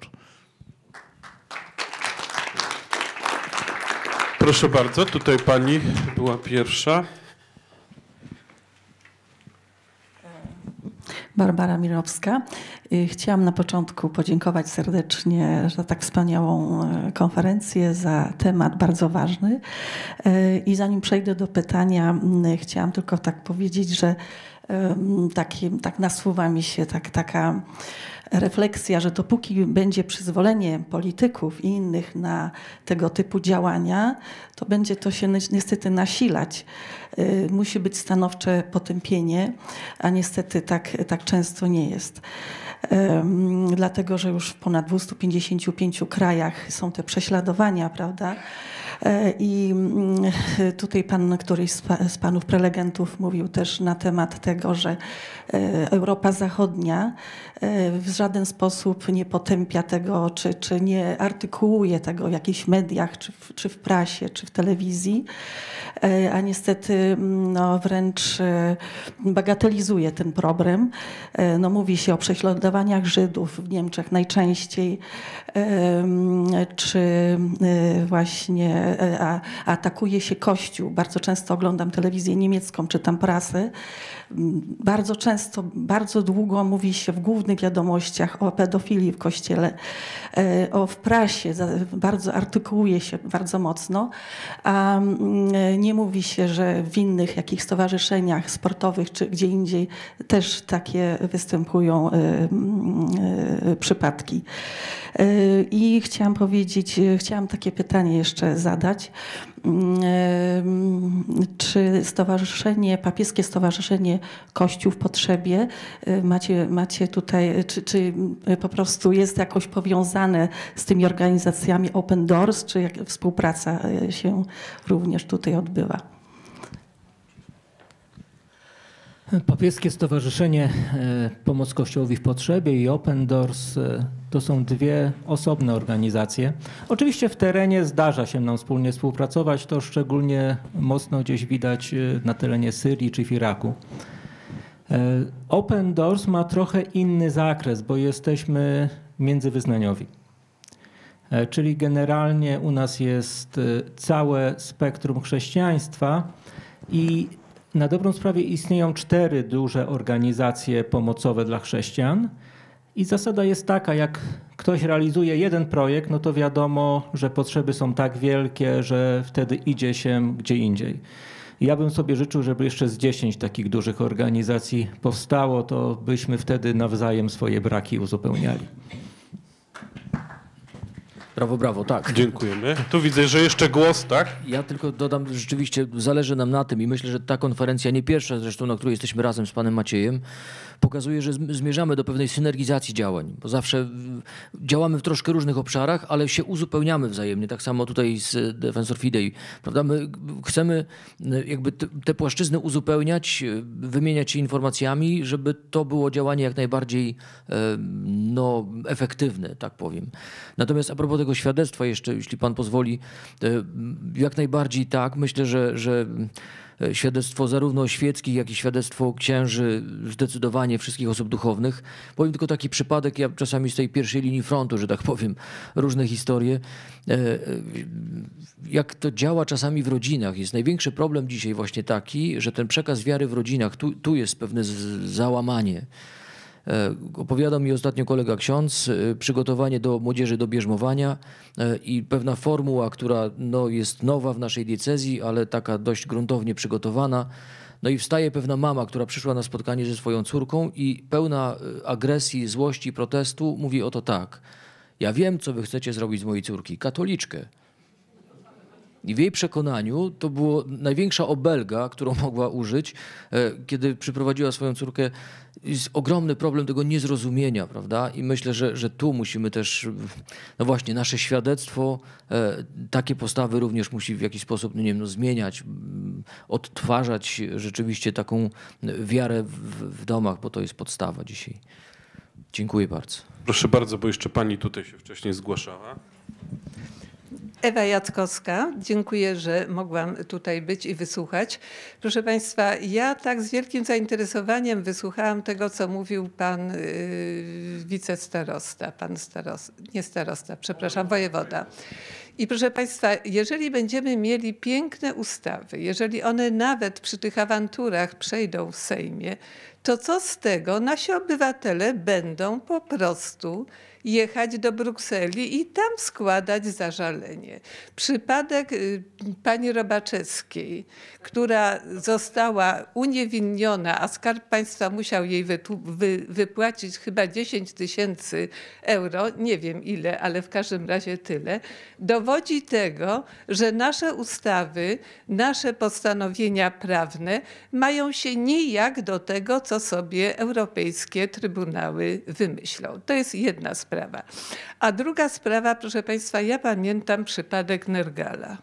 Proszę bardzo, tutaj pani była pierwsza. Barbara Mirowska. Chciałam na początku podziękować serdecznie za tak wspaniałą konferencję, za temat bardzo ważny. I zanim przejdę do pytania, chciałam tylko tak powiedzieć, że taki, tak nasuwa mi się tak, taka refleksja, że dopóki będzie przyzwolenie polityków i innych na tego typu działania, to będzie to się niestety nasilać. Musi być stanowcze potępienie, a niestety tak, tak często nie jest. Dlatego, że już w ponad dwustu pięćdziesięciu pięciu krajach są te prześladowania, prawda? I tutaj pan, któryś z panów prelegentów mówił też na temat tego, że Europa Zachodnia w żaden sposób nie potępia tego, czy, czy nie artykułuje tego w jakichś mediach, czy w, czy w prasie, czy w telewizji, a niestety no, wręcz bagatelizuje ten problem. No, mówi się o prześladowaniach Żydów w Niemczech najczęściej, czy właśnie a, atakuje się Kościół. Bardzo często oglądam telewizję niemiecką, czytam prasę. Bardzo często, bardzo długo mówi się w głównych wiadomościach o pedofilii w Kościele, o w prasie, bardzo artykułuje się bardzo mocno, a nie mówi się, że w innych jakich stowarzyszeniach sportowych czy gdzie indziej też takie występują przypadki. I chciałam powiedzieć, chciałam takie pytanie jeszcze zadać. Czy stowarzyszenie, papieskie stowarzyszenie Kościół w Potrzebie, macie, macie tutaj, czy, czy po prostu jest jakoś powiązane z tymi organizacjami Open Doors, czy jak współpraca się również tutaj odbywa? Papieskie Stowarzyszenie Pomoc Kościołowi w Potrzebie i Open Doors to są dwie osobne organizacje. Oczywiście w terenie zdarza się nam wspólnie współpracować, to szczególnie mocno gdzieś widać na terenie Syrii czy w Iraku. Open Doors ma trochę inny zakres, bo jesteśmy międzywyznaniowi. Czyli generalnie u nas jest całe spektrum chrześcijaństwa i na dobrą sprawę istnieją cztery duże organizacje pomocowe dla chrześcijan i zasada jest taka, jak ktoś realizuje jeden projekt, no to wiadomo, że potrzeby są tak wielkie, że wtedy idzie się gdzie indziej. Ja bym sobie życzył, żeby jeszcze z dziesięć takich dużych organizacji powstało, to byśmy wtedy nawzajem swoje braki uzupełniali. Brawo, brawo, tak. Dziękujemy. Tu widzę, że jeszcze głos, tak? Ja tylko dodam, że rzeczywiście zależy nam na tym i myślę, że ta konferencja, nie pierwsza zresztą, na której jesteśmy razem z panem Maciejem, pokazuje, że zmierzamy do pewnej synergizacji działań, bo zawsze działamy w troszkę różnych obszarach, ale się uzupełniamy wzajemnie. Tak samo tutaj z Defensor Fidei, prawda? My chcemy jakby te płaszczyzny uzupełniać, wymieniać się informacjami, żeby to było działanie jak najbardziej no, efektywne, tak powiem. Natomiast a propos tego świadectwa jeszcze, jeśli pan pozwoli, jak najbardziej tak. Myślę, że, że świadectwo zarówno świeckich, jak i świadectwo księży, zdecydowanie wszystkich osób duchownych. Powiem tylko taki przypadek, ja czasami z tej pierwszej linii frontu, że tak powiem, różne historie. Jak to działa czasami w rodzinach. Jest największy problem dzisiaj właśnie taki, że ten przekaz wiary w rodzinach, tu, tu jest pewne załamanie. Opowiadał mi ostatnio kolega ksiądz, przygotowanie do młodzieży do bierzmowania i pewna formuła, która no, jest nowa w naszej diecezji, ale taka dość gruntownie przygotowana. No i wstaje pewna mama, która przyszła na spotkanie ze swoją córką i pełna agresji, złości, protestu mówi oto tak. Ja wiem, co wy chcecie zrobić z mojej córki. Katoliczkę. I w jej przekonaniu to była największa obelga, którą mogła użyć, kiedy przyprowadziła swoją córkę. Jest ogromny problem tego niezrozumienia, prawda? I myślę, że, że tu musimy też, no właśnie, nasze świadectwo, takie postawy również musi w jakiś sposób, no nie wiem, no zmieniać, odtwarzać rzeczywiście taką wiarę w, w domach, bo to jest podstawa dzisiaj. Dziękuję bardzo. Proszę bardzo, bo jeszcze pani tutaj się wcześniej zgłaszała. Ewa Jackowska, dziękuję, że mogłam tutaj być i wysłuchać. Proszę Państwa, ja tak z wielkim zainteresowaniem wysłuchałam tego, co mówił pan yy, wicestarosta, pan starosta, nie starosta, przepraszam, wojewoda. I proszę Państwa, jeżeli będziemy mieli piękne ustawy, jeżeli one nawet przy tych awanturach przejdą w Sejmie, to co z tego? Nasi obywatele będą po prostu jechać do Brukseli i tam składać zażalenie. Przypadek pani Robaczewskiej, która została uniewinniona, a Skarb Państwa musiał jej wy wypłacić chyba dziesięć tysięcy euro, nie wiem ile, ale w każdym razie tyle, dowodzi tego, że nasze ustawy, nasze postanowienia prawne mają się nijak do tego, co sobie europejskie trybunały wymyślą. To jest jedna sprawa. A druga sprawa, proszę Państwa, ja pamiętam przypadek Nergala.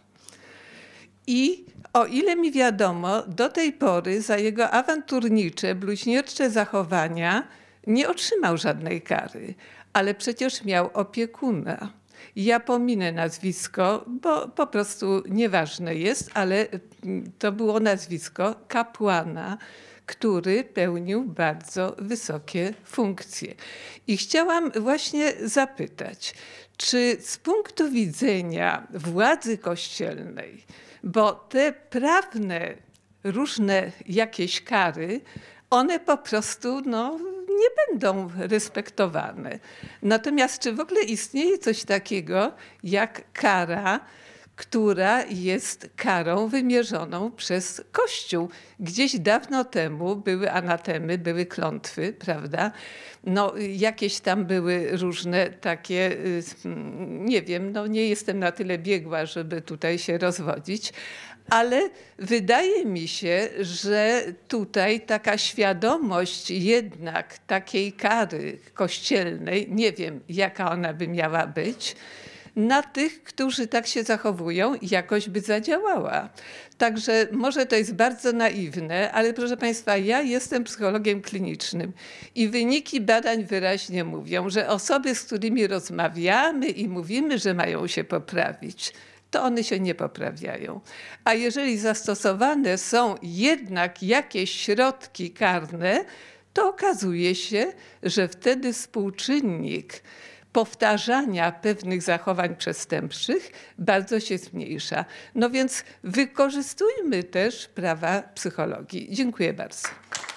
I o ile mi wiadomo, do tej pory za jego awanturnicze, bluźniercze zachowania nie otrzymał żadnej kary, ale przecież miał opiekuna. Ja pominę nazwisko, bo po prostu nieważne jest, ale to było nazwisko kapłana, który pełnił bardzo wysokie funkcje. I chciałam właśnie zapytać, czy z punktu widzenia władzy kościelnej, bo te prawne różne jakieś kary, one po prostu no, nie będą respektowane. Natomiast czy w ogóle istnieje coś takiego jak kara, która jest karą wymierzoną przez Kościół. Gdzieś dawno temu były anatemy, były klątwy, prawda? No, jakieś tam były różne takie, nie wiem, no nie jestem na tyle biegła, żeby tutaj się rozwodzić, ale wydaje mi się, że tutaj taka świadomość jednak takiej kary kościelnej, nie wiem jaka ona by miała być, na tych, którzy tak się zachowują, jakoś by zadziałała. Także może to jest bardzo naiwne, ale proszę Państwa, ja jestem psychologiem klinicznym i wyniki badań wyraźnie mówią, że osoby, z którymi rozmawiamy i mówimy, że mają się poprawić, to one się nie poprawiają. A jeżeli zastosowane są jednak jakieś środki karne, to okazuje się, że wtedy współczynnik powtarzania pewnych zachowań przestępczych bardzo się zmniejsza. No więc wykorzystujmy też prawa psychologii. Dziękuję bardzo.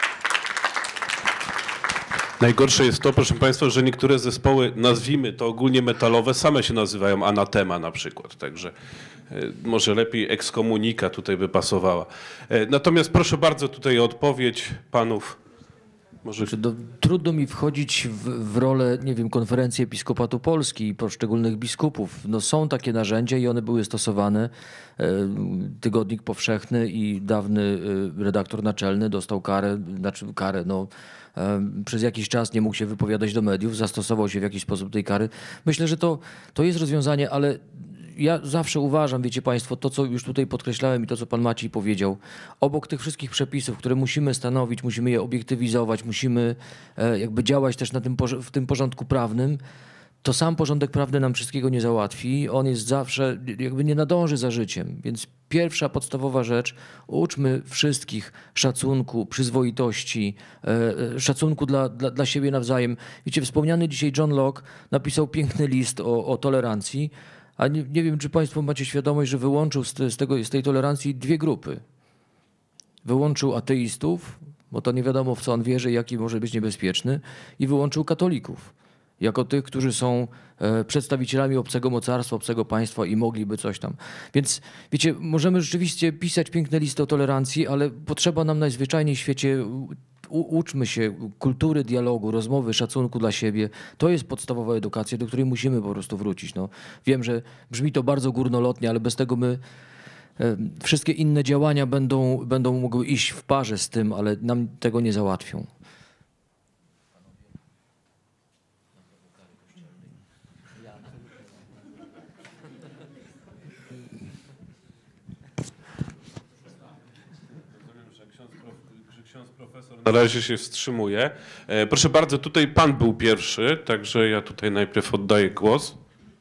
Najgorsze jest to, proszę Państwa, że niektóre zespoły, nazwijmy to ogólnie metalowe, same się nazywają Anatema na przykład. Także może lepiej ekskomunika tutaj by pasowała. Natomiast proszę bardzo tutaj o odpowiedź panów. Może... Do, trudno mi wchodzić w, w rolę, nie wiem, Konferencji Episkopatu Polski i poszczególnych biskupów. No, są takie narzędzia i one były stosowane. Tygodnik Powszechny i dawny redaktor naczelny dostał karę, znaczy karę, no przez jakiś czas nie mógł się wypowiadać do mediów, zastosował się w jakiś sposób tej kary. Myślę, że to, to jest rozwiązanie, ale ja zawsze uważam, wiecie Państwo, to co już tutaj podkreślałem i to co Pan Maciej powiedział, obok tych wszystkich przepisów, które musimy stanowić, musimy je obiektywizować, musimy jakby działać też na tym, w tym porządku prawnym, to sam porządek prawny nam wszystkiego nie załatwi. On jest zawsze, jakby nie nadąży za życiem. Więc pierwsza podstawowa rzecz, uczmy wszystkich szacunku, przyzwoitości, e, szacunku dla, dla, dla siebie nawzajem. Wiecie, wspomniany dzisiaj John Locke napisał piękny list o, o tolerancji, a nie, nie wiem, czy Państwo macie świadomość, że wyłączył z, z, tego, z tej tolerancji dwie grupy. Wyłączył ateistów, bo to nie wiadomo, w co on wierzy, jaki może być niebezpieczny, i wyłączył katolików jako tych, którzy są e, przedstawicielami obcego mocarstwa, obcego państwa i mogliby coś tam. Więc wiecie, możemy rzeczywiście pisać piękne listy o tolerancji, ale potrzeba nam najzwyczajniej w świecie, u, uczmy się kultury dialogu, rozmowy, szacunku dla siebie. To jest podstawowa edukacja, do której musimy po prostu wrócić. No, wiem, że brzmi to bardzo górnolotnie, ale bez tego my e, wszystkie inne działania będą, będą mogły iść w parze z tym, ale nam tego nie załatwią. Na razie się wstrzymuje. Proszę bardzo, tutaj pan był pierwszy, także ja tutaj najpierw oddaję głos.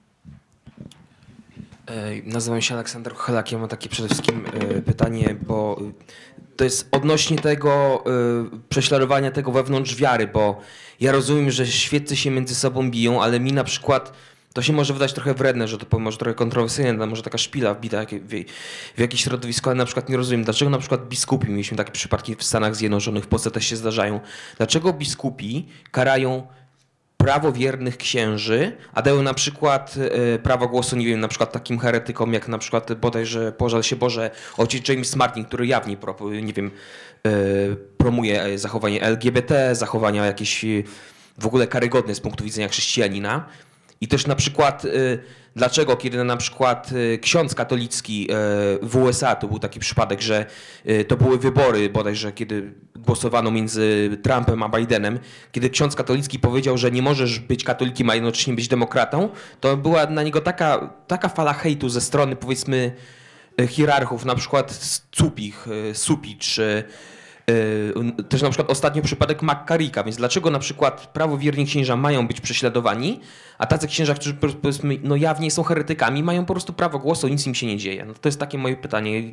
Nazywam się Aleksander Kochelak. Ja mam takie przede wszystkim pytanie, bo to jest odnośnie tego prześladowania tego wewnątrz wiary, bo ja rozumiem, że świeccy się między sobą biją, ale mi na przykład to się może wydać trochę wredne, że to powiem, może trochę kontrowersyjne, może taka szpila wbita w, w jakieś środowisko, ale na przykład nie rozumiem, dlaczego na przykład biskupi, mieliśmy takie przypadki w Stanach Zjednoczonych, w Polsce też się zdarzają, dlaczego biskupi karają prawowiernych księży, a dają na przykład e, prawo głosu, nie wiem, na przykład takim heretykom, jak na przykład bodajże, pożal się Boże, ojciec James Martin, który jawnie, pro, nie wiem, e, promuje zachowanie L G B T, zachowania jakieś w ogóle karygodne z punktu widzenia chrześcijanina. I też na przykład, y, dlaczego kiedy na przykład y, ksiądz katolicki y, w U S A, to był taki przypadek, że y, to były wybory bodajże, kiedy głosowano między Trumpem a Bidenem, kiedy ksiądz katolicki powiedział, że nie możesz być katolikiem, a jednocześnie być demokratą, to była na niego taka, taka fala hejtu ze strony, powiedzmy, hierarchów, na przykład Cupich, Supicz, też na przykład ostatnio przypadek McCarricka, więc dlaczego na przykład prawowierni księża mają być prześladowani, a tacy księża, którzy powiedzmy no jawnie są heretykami, mają po prostu prawo głosu, nic im się nie dzieje. No to jest takie moje pytanie.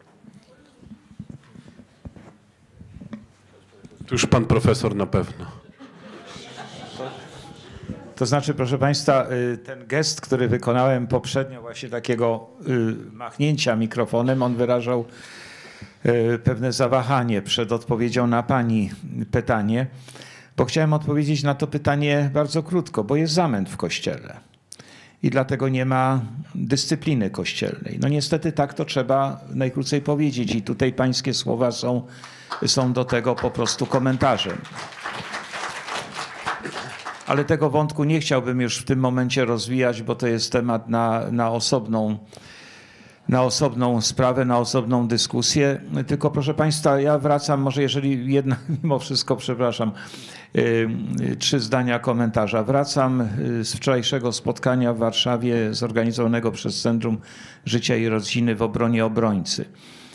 Tu już pan profesor na pewno. To znaczy, proszę Państwa, ten gest, który wykonałem poprzednio, właśnie takiego machnięcia mikrofonem, on wyrażał pewne zawahanie przed odpowiedzią na Pani pytanie, bo chciałem odpowiedzieć na to pytanie bardzo krótko, bo jest zamęt w Kościele i dlatego nie ma dyscypliny kościelnej. No niestety tak to trzeba najkrócej powiedzieć i tutaj Pańskie słowa są, są do tego po prostu komentarzem. Ale tego wątku nie chciałbym już w tym momencie rozwijać, bo to jest temat na, na osobną na osobną sprawę, na osobną dyskusję. Tylko proszę Państwa, ja wracam, może jeżeli jednak mimo wszystko, przepraszam, trzy zdania komentarza. Wracam z wczorajszego spotkania w Warszawie zorganizowanego przez Centrum Życia i Rodziny w obronie obrońcy.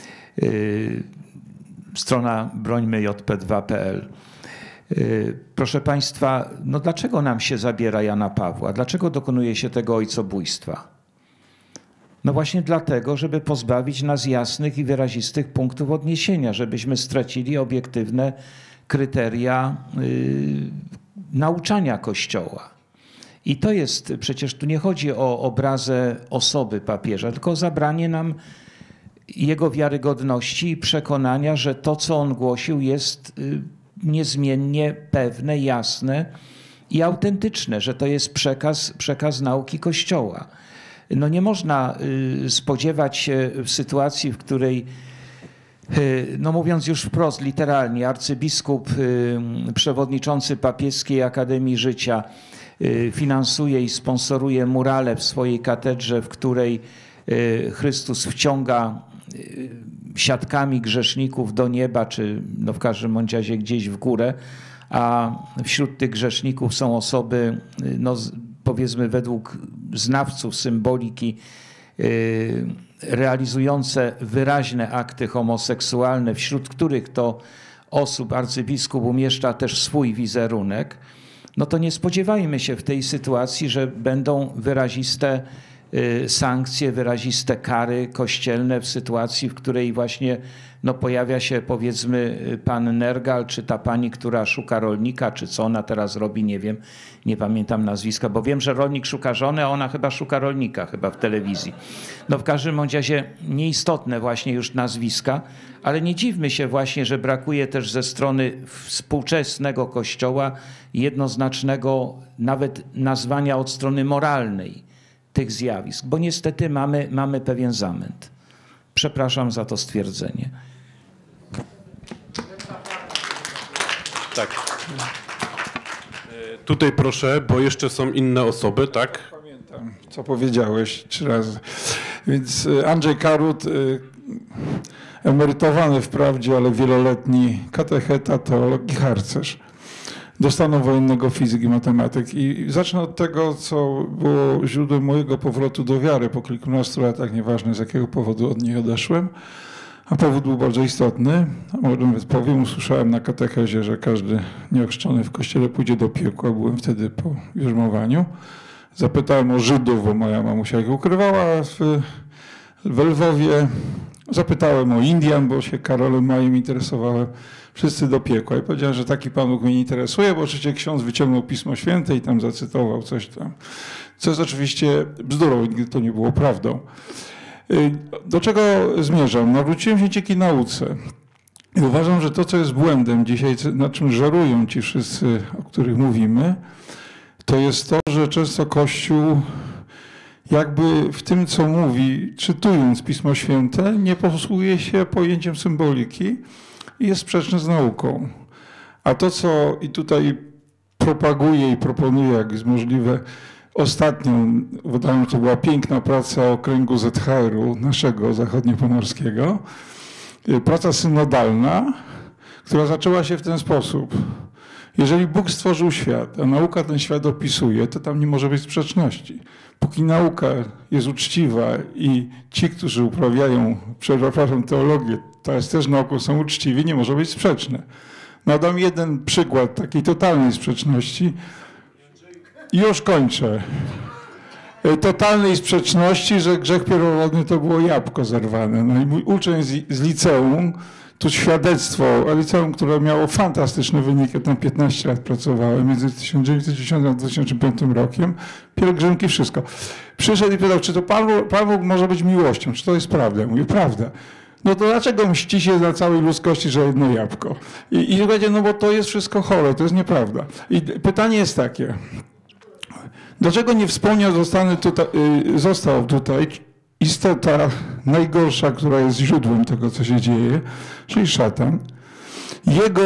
Strona brońmy j p dwa kropka p l. Proszę Państwa, no dlaczego nam się zabiera Jana Pawła? Dlaczego dokonuje się tego ojcobójstwa? No właśnie dlatego, żeby pozbawić nas jasnych i wyrazistych punktów odniesienia, żebyśmy stracili obiektywne kryteria yy, nauczania Kościoła. I to jest, przecież tu nie chodzi o obrazę osoby papieża, tylko o zabranie nam jego wiarygodności i przekonania, że to, co on głosił, jest yy, niezmiennie pewne, jasne i autentyczne, że to jest przekaz, przekaz nauki Kościoła. No nie można spodziewać się w sytuacji, w której, no mówiąc już wprost, literalnie, arcybiskup, przewodniczący Papieskiej Akademii Życia finansuje i sponsoruje murale w swojej katedrze, w której Chrystus wciąga siatkami grzeszników do nieba, czy no w każdym bądź razie gdzieś w górę, a wśród tych grzeszników są osoby, no powiedzmy według znawców symboliki, realizujące wyraźne akty homoseksualne, wśród których to osób arcybiskup umieszcza też swój wizerunek, no to nie spodziewajmy się w tej sytuacji, że będą wyraziste sankcje, wyraziste kary kościelne w sytuacji, w której właśnie no, pojawia się powiedzmy pan Nergal, czy ta pani, która szuka rolnika, czy co ona teraz robi, nie wiem, nie pamiętam nazwiska, bo wiem, że rolnik szuka żony, a ona chyba szuka rolnika chyba w telewizji. No w każdym razie nieistotne właśnie już nazwiska, ale nie dziwmy się właśnie, że brakuje też ze strony współczesnego Kościoła jednoznacznego nawet nazwania od strony moralnej tych zjawisk, bo niestety mamy, mamy pewien zamęt. Przepraszam za to stwierdzenie. Tak. Tutaj proszę, bo jeszcze są inne osoby, tak? Pamiętam, co powiedziałeś trzy razy. Więc Andrzej Karut, emerytowany wprawdzie, ale wieloletni katecheta, teolog i harcerz do stanu wojennego, fizyk i matematyk. I zacznę od tego, co było źródłem mojego powrotu do wiary po kilkunastu latach, nieważne z jakiego powodu od niej odeszłem. A powód był bardzo istotny. A może nawet powiem, usłyszałem na katechezie, że każdy nieochrzczony w kościele pójdzie do piekła. Byłem wtedy po bierzmowaniu. Zapytałem o Żydów, bo moja mamusia ich ukrywała w, w Lwowie. Zapytałem o Indian, bo się Karolem Majem interesowałem. Wszyscy do piekła. I powiedziałem, że taki Pan Bóg mnie nie interesuje, bo oczywiście ksiądz wyciągnął Pismo Święte i tam zacytował coś tam. Co jest oczywiście bzdurą, nigdy to nie było prawdą. Do czego zmierzam? Nawróciłem się dzięki nauce. I uważam, że to, co jest błędem dzisiaj, na czym żerują ci wszyscy, o których mówimy, to jest to, że często Kościół jakby w tym, co mówi, czytując Pismo Święte, nie posługuje się pojęciem symboliki i jest sprzeczny z nauką. A to, co i tutaj propaguję i proponuję, jak jest możliwe, ostatnią, wydaje mi się, to była piękna praca okręgu Z H R-u, naszego zachodniopomorskiego, praca synodalna, która zaczęła się w ten sposób. Jeżeli Bóg stworzył świat, a nauka ten świat opisuje, to tam nie może być sprzeczności. Póki nauka jest uczciwa i ci, którzy uprawiają, przepraszam, teologię, to jest też nauką, są uczciwi, nie może być sprzeczne. Nadam jeden przykład takiej totalnej sprzeczności i już kończę. Totalnej sprzeczności, że grzech pierworodny to było jabłko zerwane. No i mój uczeń z, z liceum, tu świadectwo, a liceum, które miało fantastyczne wyniki, ja tam piętnaście lat pracowałem, między tysiąc dziewięćset dziesiątym a dwa tysiące piątym rokiem, pielgrzymki, wszystko. Przyszedł i pytał, czy to Pan Bóg, Pan Bóg może być miłością, czy to jest prawda? Ja mówię, prawda. No to dlaczego mści się na całej ludzkości, że jedno jabłko? I, i będzie, no bo to jest wszystko chore, to jest nieprawda. I pytanie jest takie, dlaczego nie wspomniał, zostany tutaj, został tutaj istota najgorsza, która jest źródłem tego, co się dzieje, czyli szatan. Jego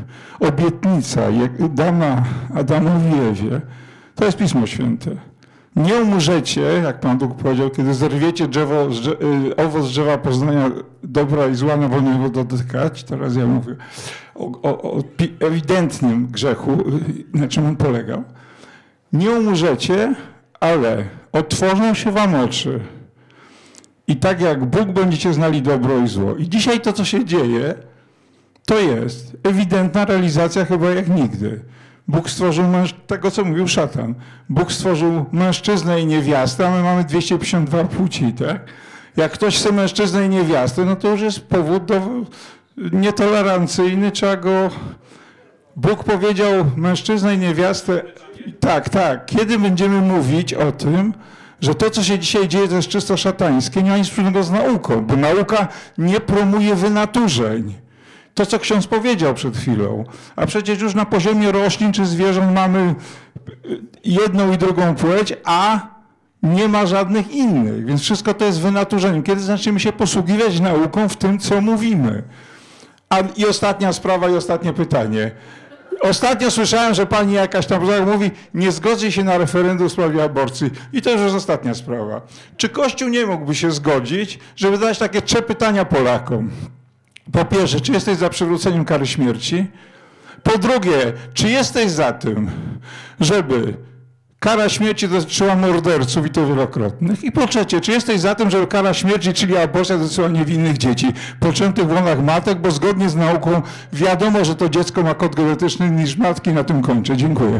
obietnica, dana Adamowi i Ewie, to jest Pismo Święte. Nie umrzecie, jak Pan Bóg powiedział, kiedy zerwiecie drzewo, owoc z drzewa poznania dobra i zła, no wolno go dotykać. Teraz ja mówię o, o, o ewidentnym grzechu, na czym on polegał. Nie umrzecie, ale otworzą się wam oczy. I tak jak Bóg będziecie znali dobro i zło. I dzisiaj to, co się dzieje, to jest ewidentna realizacja chyba jak nigdy. Bóg stworzył tego, co mówił szatan. Bóg stworzył mężczyznę i niewiastę, a my mamy dwieście pięćdziesiąt dwa płci, tak? Jak ktoś chce mężczyznę i niewiastę, no to już jest powód do nietolerancyjny, trzeba go... Bóg powiedział mężczyznę i niewiastę, tak, tak, kiedy będziemy mówić o tym, że to, co się dzisiaj dzieje, to jest czysto szatańskie, nie ma nic wspólnego z nauką, bo nauka nie promuje wynaturzeń. To, co ksiądz powiedział przed chwilą. A przecież już na poziomie roślin czy zwierząt mamy jedną i drugą płeć, a nie ma żadnych innych. Więc wszystko to jest wynaturzeniem. Kiedy zaczniemy się posługiwać nauką w tym, co mówimy? A, i ostatnia sprawa i ostatnie pytanie. Ostatnio słyszałem, że pani jakaś tam mówi, nie zgodzi się na referendum w sprawie aborcji. I to już jest ostatnia sprawa. Czy Kościół nie mógłby się zgodzić, żeby zadać takie trzy pytania Polakom? Po pierwsze, czy jesteś za przywróceniem kary śmierci? Po drugie, czy jesteś za tym, żeby kara śmierci dotyczyła morderców i to wielokrotnych? I po trzecie, czy jesteś za tym, żeby kara śmierci, czyli aborcja, dotyczyła niewinnych dzieci poczętych w łonach matek, bo zgodnie z nauką wiadomo, że to dziecko ma kod genetyczny niż matki. Na tym kończę. Dziękuję.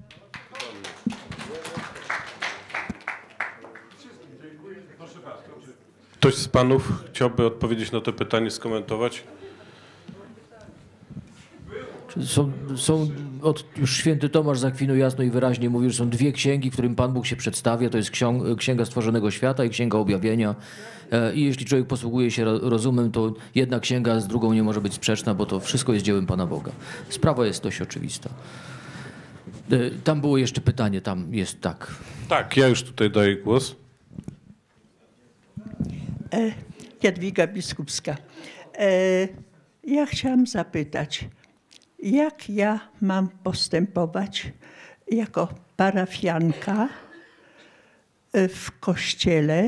Ktoś z panów chciałby odpowiedzieć na to pytanie, skomentować? Są, są od, już święty Tomasz z Akwinu jasno i wyraźnie mówił, że są dwie księgi, którym Pan Bóg się przedstawia. To jest ksiąg, Księga Stworzonego Świata i Księga Objawienia. I jeśli człowiek posługuje się rozumem, to jedna księga z drugą nie może być sprzeczna, bo to wszystko jest dziełem Pana Boga. Sprawa jest dość oczywista. Tam było jeszcze pytanie, tam jest tak. Tak, ja już tutaj daję głos. Jadwiga Biskupska. Ja chciałam zapytać, jak ja mam postępować jako parafianka w kościele,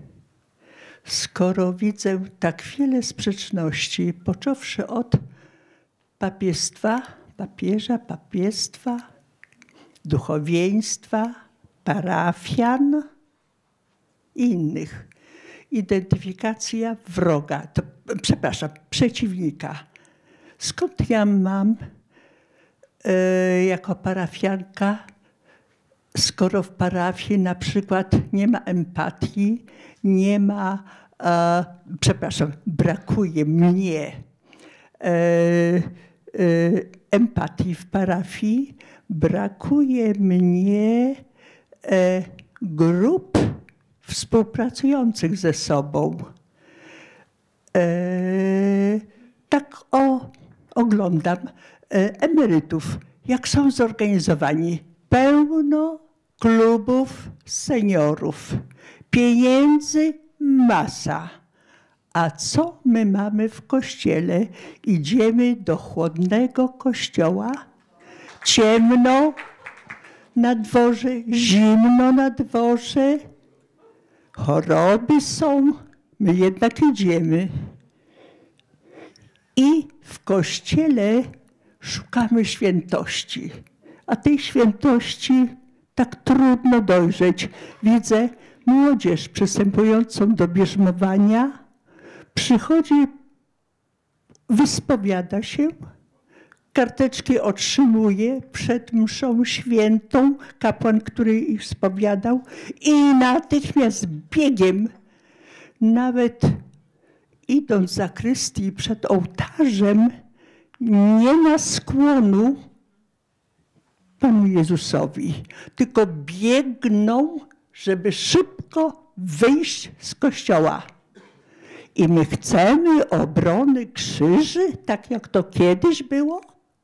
skoro widzę tak wiele sprzeczności, począwszy od papiestwa, papieża, papiestwa, duchowieństwa, parafian i innych. Identyfikacja wroga, to, przepraszam, przeciwnika. Skąd ja mam e, jako parafianka, skoro w parafii na przykład nie ma empatii, nie ma, e, przepraszam, brakuje mnie e, e, empatii w parafii, brakuje mnie e, grup współpracujących ze sobą. E, tak o, oglądam e, emerytów, jak są zorganizowani. Pełno klubów seniorów, pieniędzy masa. A co my mamy w kościele? Idziemy do chłodnego kościoła, ciemno na dworze, zimno na dworze, choroby są, my jednak idziemy. I w kościele szukamy świętości, a tej świętości tak trudno dojrzeć. Widzę młodzież przystępującą do bierzmowania, przychodzi, wyspowiada się, karteczki otrzymuje przed mszą świętą, kapłan, który ich spowiadał, i natychmiast biegiem, nawet idąc za zakrystii przed ołtarzem, nie ma skłonu Panu Jezusowi, tylko biegną, żeby szybko wyjść z kościoła. I my chcemy obrony krzyży, tak jak to kiedyś było?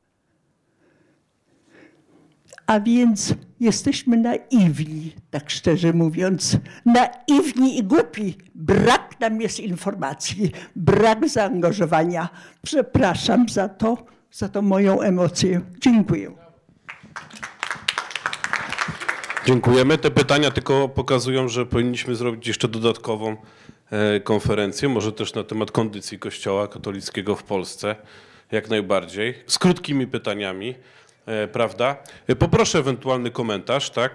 A więc jesteśmy naiwni, tak szczerze mówiąc, naiwni i głupi. Brak nam jest informacji, brak zaangażowania. Przepraszam za to, za tą moją emocję. Dziękuję. Dziękujemy. Te pytania tylko pokazują, że powinniśmy zrobić jeszcze dodatkową konferencję, może też na temat kondycji Kościoła katolickiego w Polsce, jak najbardziej, z krótkimi pytaniami, prawda? Poproszę ewentualny komentarz, tak?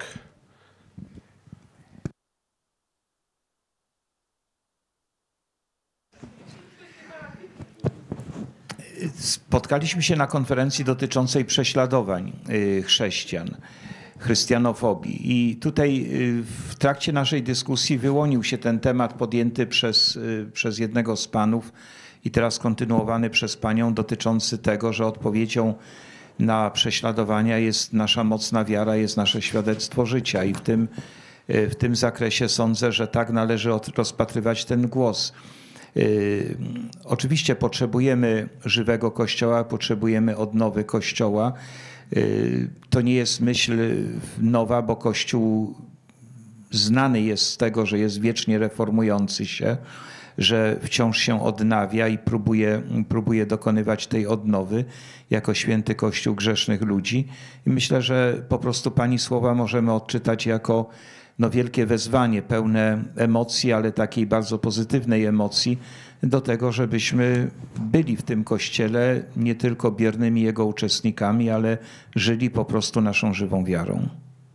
Spotkaliśmy się na konferencji dotyczącej prześladowań chrześcijan, chrystianofobii i tutaj w trakcie naszej dyskusji wyłonił się ten temat podjęty przez, przez jednego z panów i teraz kontynuowany przez panią, dotyczący tego, że odpowiedzią na prześladowania jest nasza mocna wiara, jest nasze świadectwo życia i w tym, w tym zakresie sądzę, że tak należy rozpatrywać ten głos. Oczywiście potrzebujemy żywego Kościoła, potrzebujemy odnowy Kościoła. To nie jest myśl nowa, bo Kościół znany jest z tego, że jest wiecznie reformujący się, że wciąż się odnawia i próbuje, próbuje dokonywać tej odnowy jako święty Kościół grzesznych ludzi. I myślę, że po prostu pani słowa możemy odczytać jako no, wielkie wezwanie, pełne emocji, ale takiej bardzo pozytywnej emocji do tego, żebyśmy byli w tym Kościele nie tylko biernymi jego uczestnikami, ale żyli po prostu naszą żywą wiarą.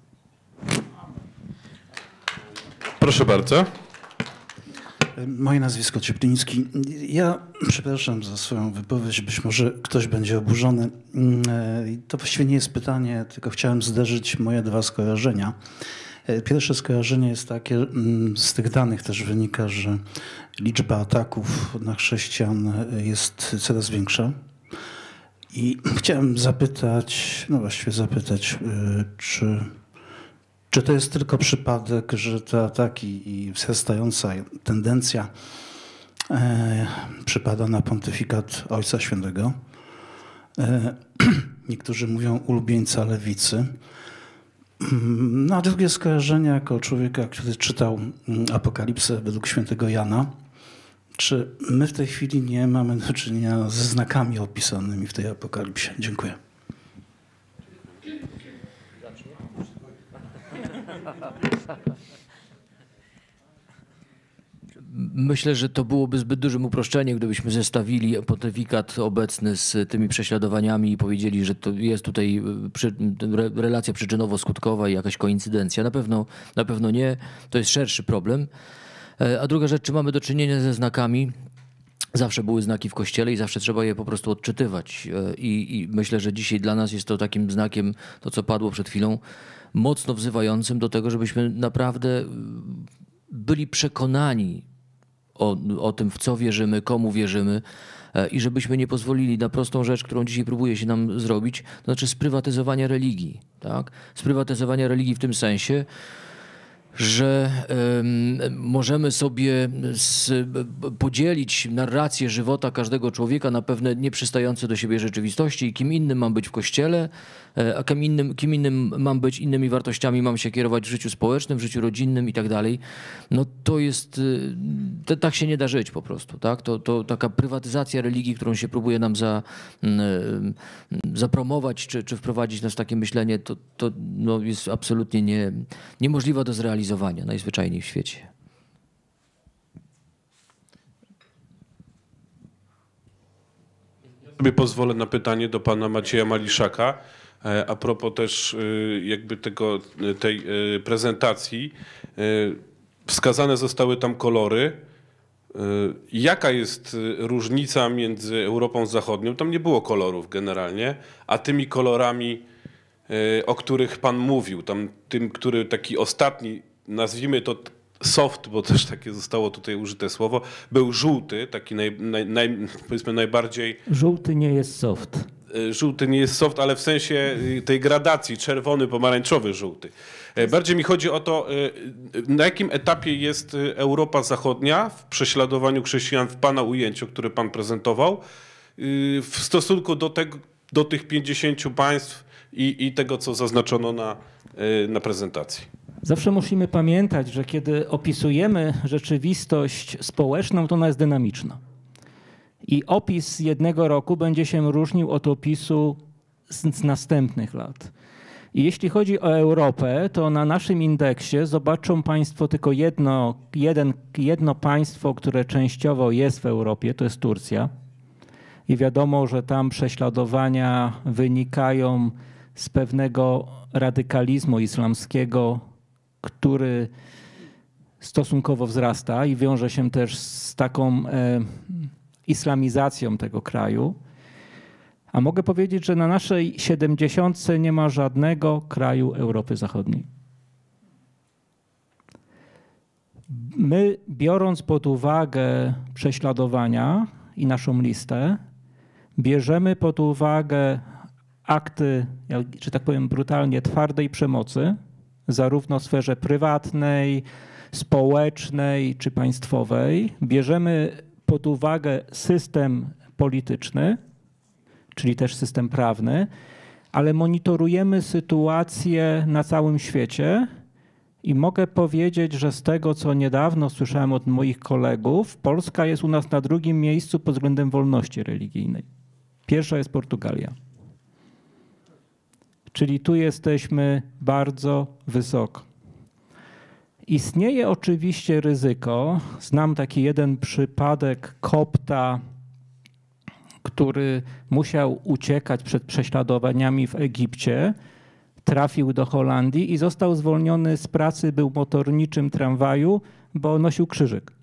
Proszę bardzo. Moje nazwisko Ciepliński. Ja przepraszam za swoją wypowiedź, być może ktoś będzie oburzony. To właściwie nie jest pytanie, tylko chciałem zderzyć moje dwa skojarzenia. Pierwsze skojarzenie jest takie, z tych danych też wynika, że liczba ataków na chrześcijan jest coraz większa. I chciałem zapytać, no właściwie zapytać, czy, czy to jest tylko przypadek, że te ataki i wzrastająca tendencja e, przypada na pontyfikat Ojca Świętego. E, niektórzy mówią ulubieńca lewicy. No a drugie skojarzenie jako człowieka, który czytał Apokalipsę według świętego Jana. Czy my w tej chwili nie mamy do czynienia ze znakami opisanymi w tej Apokalipsie? Dziękuję. Myślę, że to byłoby zbyt dużym uproszczeniem, gdybyśmy zestawili pontyfikat obecny z tymi prześladowaniami i powiedzieli, że to jest tutaj przy, relacja przyczynowo-skutkowa i jakaś koincydencja. Na pewno, na pewno nie. To jest szerszy problem. A druga rzecz, czy mamy do czynienia ze znakami? Zawsze były znaki w Kościele i zawsze trzeba je po prostu odczytywać. I, i myślę, że dzisiaj dla nas jest to takim znakiem, to co padło przed chwilą, mocno wzywającym do tego, żebyśmy naprawdę byli przekonani O, o tym, w co wierzymy, komu wierzymy i żebyśmy nie pozwolili na prostą rzecz, którą dzisiaj próbuje się nam zrobić, to znaczy sprywatyzowania religii. Tak? Sprywatyzowania religii w tym sensie, że um, możemy sobie z, podzielić narrację żywota każdego człowieka na pewne nieprzystające do siebie rzeczywistości i kim innym mam być w Kościele, a kim innym, kim innym mam być, innymi wartościami mam się kierować w życiu społecznym, w życiu rodzinnym i tak dalej. No to jest, to, tak się nie da żyć po prostu. Tak? To, to taka prywatyzacja religii, którą się próbuje nam za, zapromować czy, czy wprowadzić nas w takie myślenie, to, to no jest absolutnie nie, niemożliwe do zrealizowania najzwyczajniej w świecie. Sobie pozwolę na pytanie do pana Macieja Maliszaka. A propos też jakby tego, tej prezentacji. Wskazane zostały tam kolory. Jaka jest różnica między Europą Zachodnią, tam nie było kolorów generalnie, a tymi kolorami, o których pan mówił, tam tym, który taki ostatni, nazwijmy to soft, bo też takie zostało tutaj użyte słowo, był żółty, taki naj, naj, naj, powiedzmy najbardziej... Żółty nie jest soft. Żółty nie jest soft, ale w sensie tej gradacji, czerwony, pomarańczowy, żółty. Bardziej mi chodzi o to, na jakim etapie jest Europa Zachodnia w prześladowaniu chrześcijan w pana ujęciu, które pan prezentował, w stosunku do, tego, do tych pięćdziesięciu państw i, i tego, co zaznaczono na, na prezentacji. Zawsze musimy pamiętać, że kiedy opisujemy rzeczywistość społeczną, to ona jest dynamiczna. I opis jednego roku będzie się różnił od opisu z, z następnych lat. I jeśli chodzi o Europę, to na naszym indeksie zobaczą Państwo tylko jedno, jeden, jedno państwo, które częściowo jest w Europie, to jest Turcja. I wiadomo, że tam prześladowania wynikają z pewnego radykalizmu islamskiego, który stosunkowo wzrasta i wiąże się też z taką e, islamizacją tego kraju. A mogę powiedzieć, że na naszej siedemdziesiątce nie ma żadnego kraju Europy Zachodniej. My, biorąc pod uwagę prześladowania i naszą listę, bierzemy pod uwagę akty, że tak powiem brutalnie, twardej przemocy, zarówno w sferze prywatnej, społecznej czy państwowej. Bierzemy pod uwagę system polityczny, czyli też system prawny, ale monitorujemy sytuację na całym świecie i mogę powiedzieć, że z tego, co niedawno słyszałem od moich kolegów, Polska jest u nas na drugim miejscu pod względem wolności religijnej. Pierwsza jest Portugalia. Czyli tu jesteśmy bardzo wysoko. Istnieje oczywiście ryzyko, znam taki jeden przypadek kopta, który musiał uciekać przed prześladowaniami w Egipcie, trafił do Holandii i został zwolniony z pracy, był motorniczym tramwaju, bo nosił krzyżyk.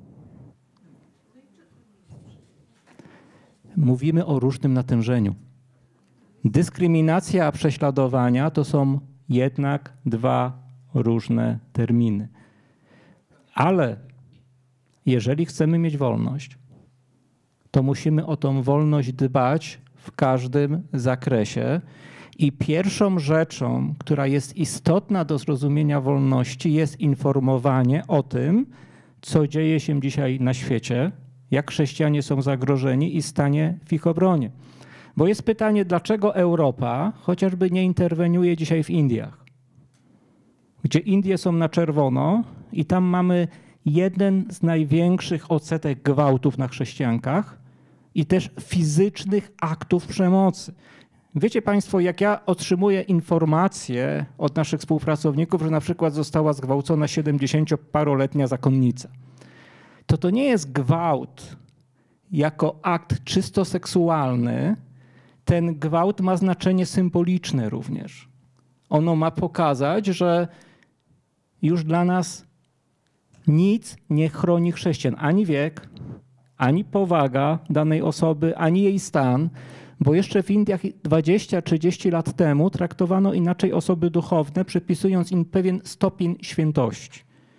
Mówimy o różnym natężeniu. Dyskryminacja a prześladowania to są jednak dwa różne terminy. Ale jeżeli chcemy mieć wolność, to musimy o tą wolność dbać w każdym zakresie. I pierwszą rzeczą, która jest istotna do zrozumienia wolności, jest informowanie o tym, co dzieje się dzisiaj na świecie, jak chrześcijanie są zagrożeni i stanie w ich obronie. Bo jest pytanie, dlaczego Europa chociażby nie interweniuje dzisiaj w Indiach, gdzie Indie są na czerwono i tam mamy jeden z największych odsetek gwałtów na chrześcijankach i też fizycznych aktów przemocy. Wiecie Państwo, jak ja otrzymuję informacje od naszych współpracowników, że na przykład została zgwałcona siedemdziesięcioparoletnia zakonnica, to to nie jest gwałt jako akt czysto seksualny. Ten gwałt ma znaczenie symboliczne również. Ono ma pokazać, że już dla nas nic nie chroni chrześcijan. Ani wiek, ani powaga danej osoby, ani jej stan, bo jeszcze w Indiach dwadzieścia trzydzieści lat temu traktowano inaczej osoby duchowne, przypisując im pewien stopień świętości.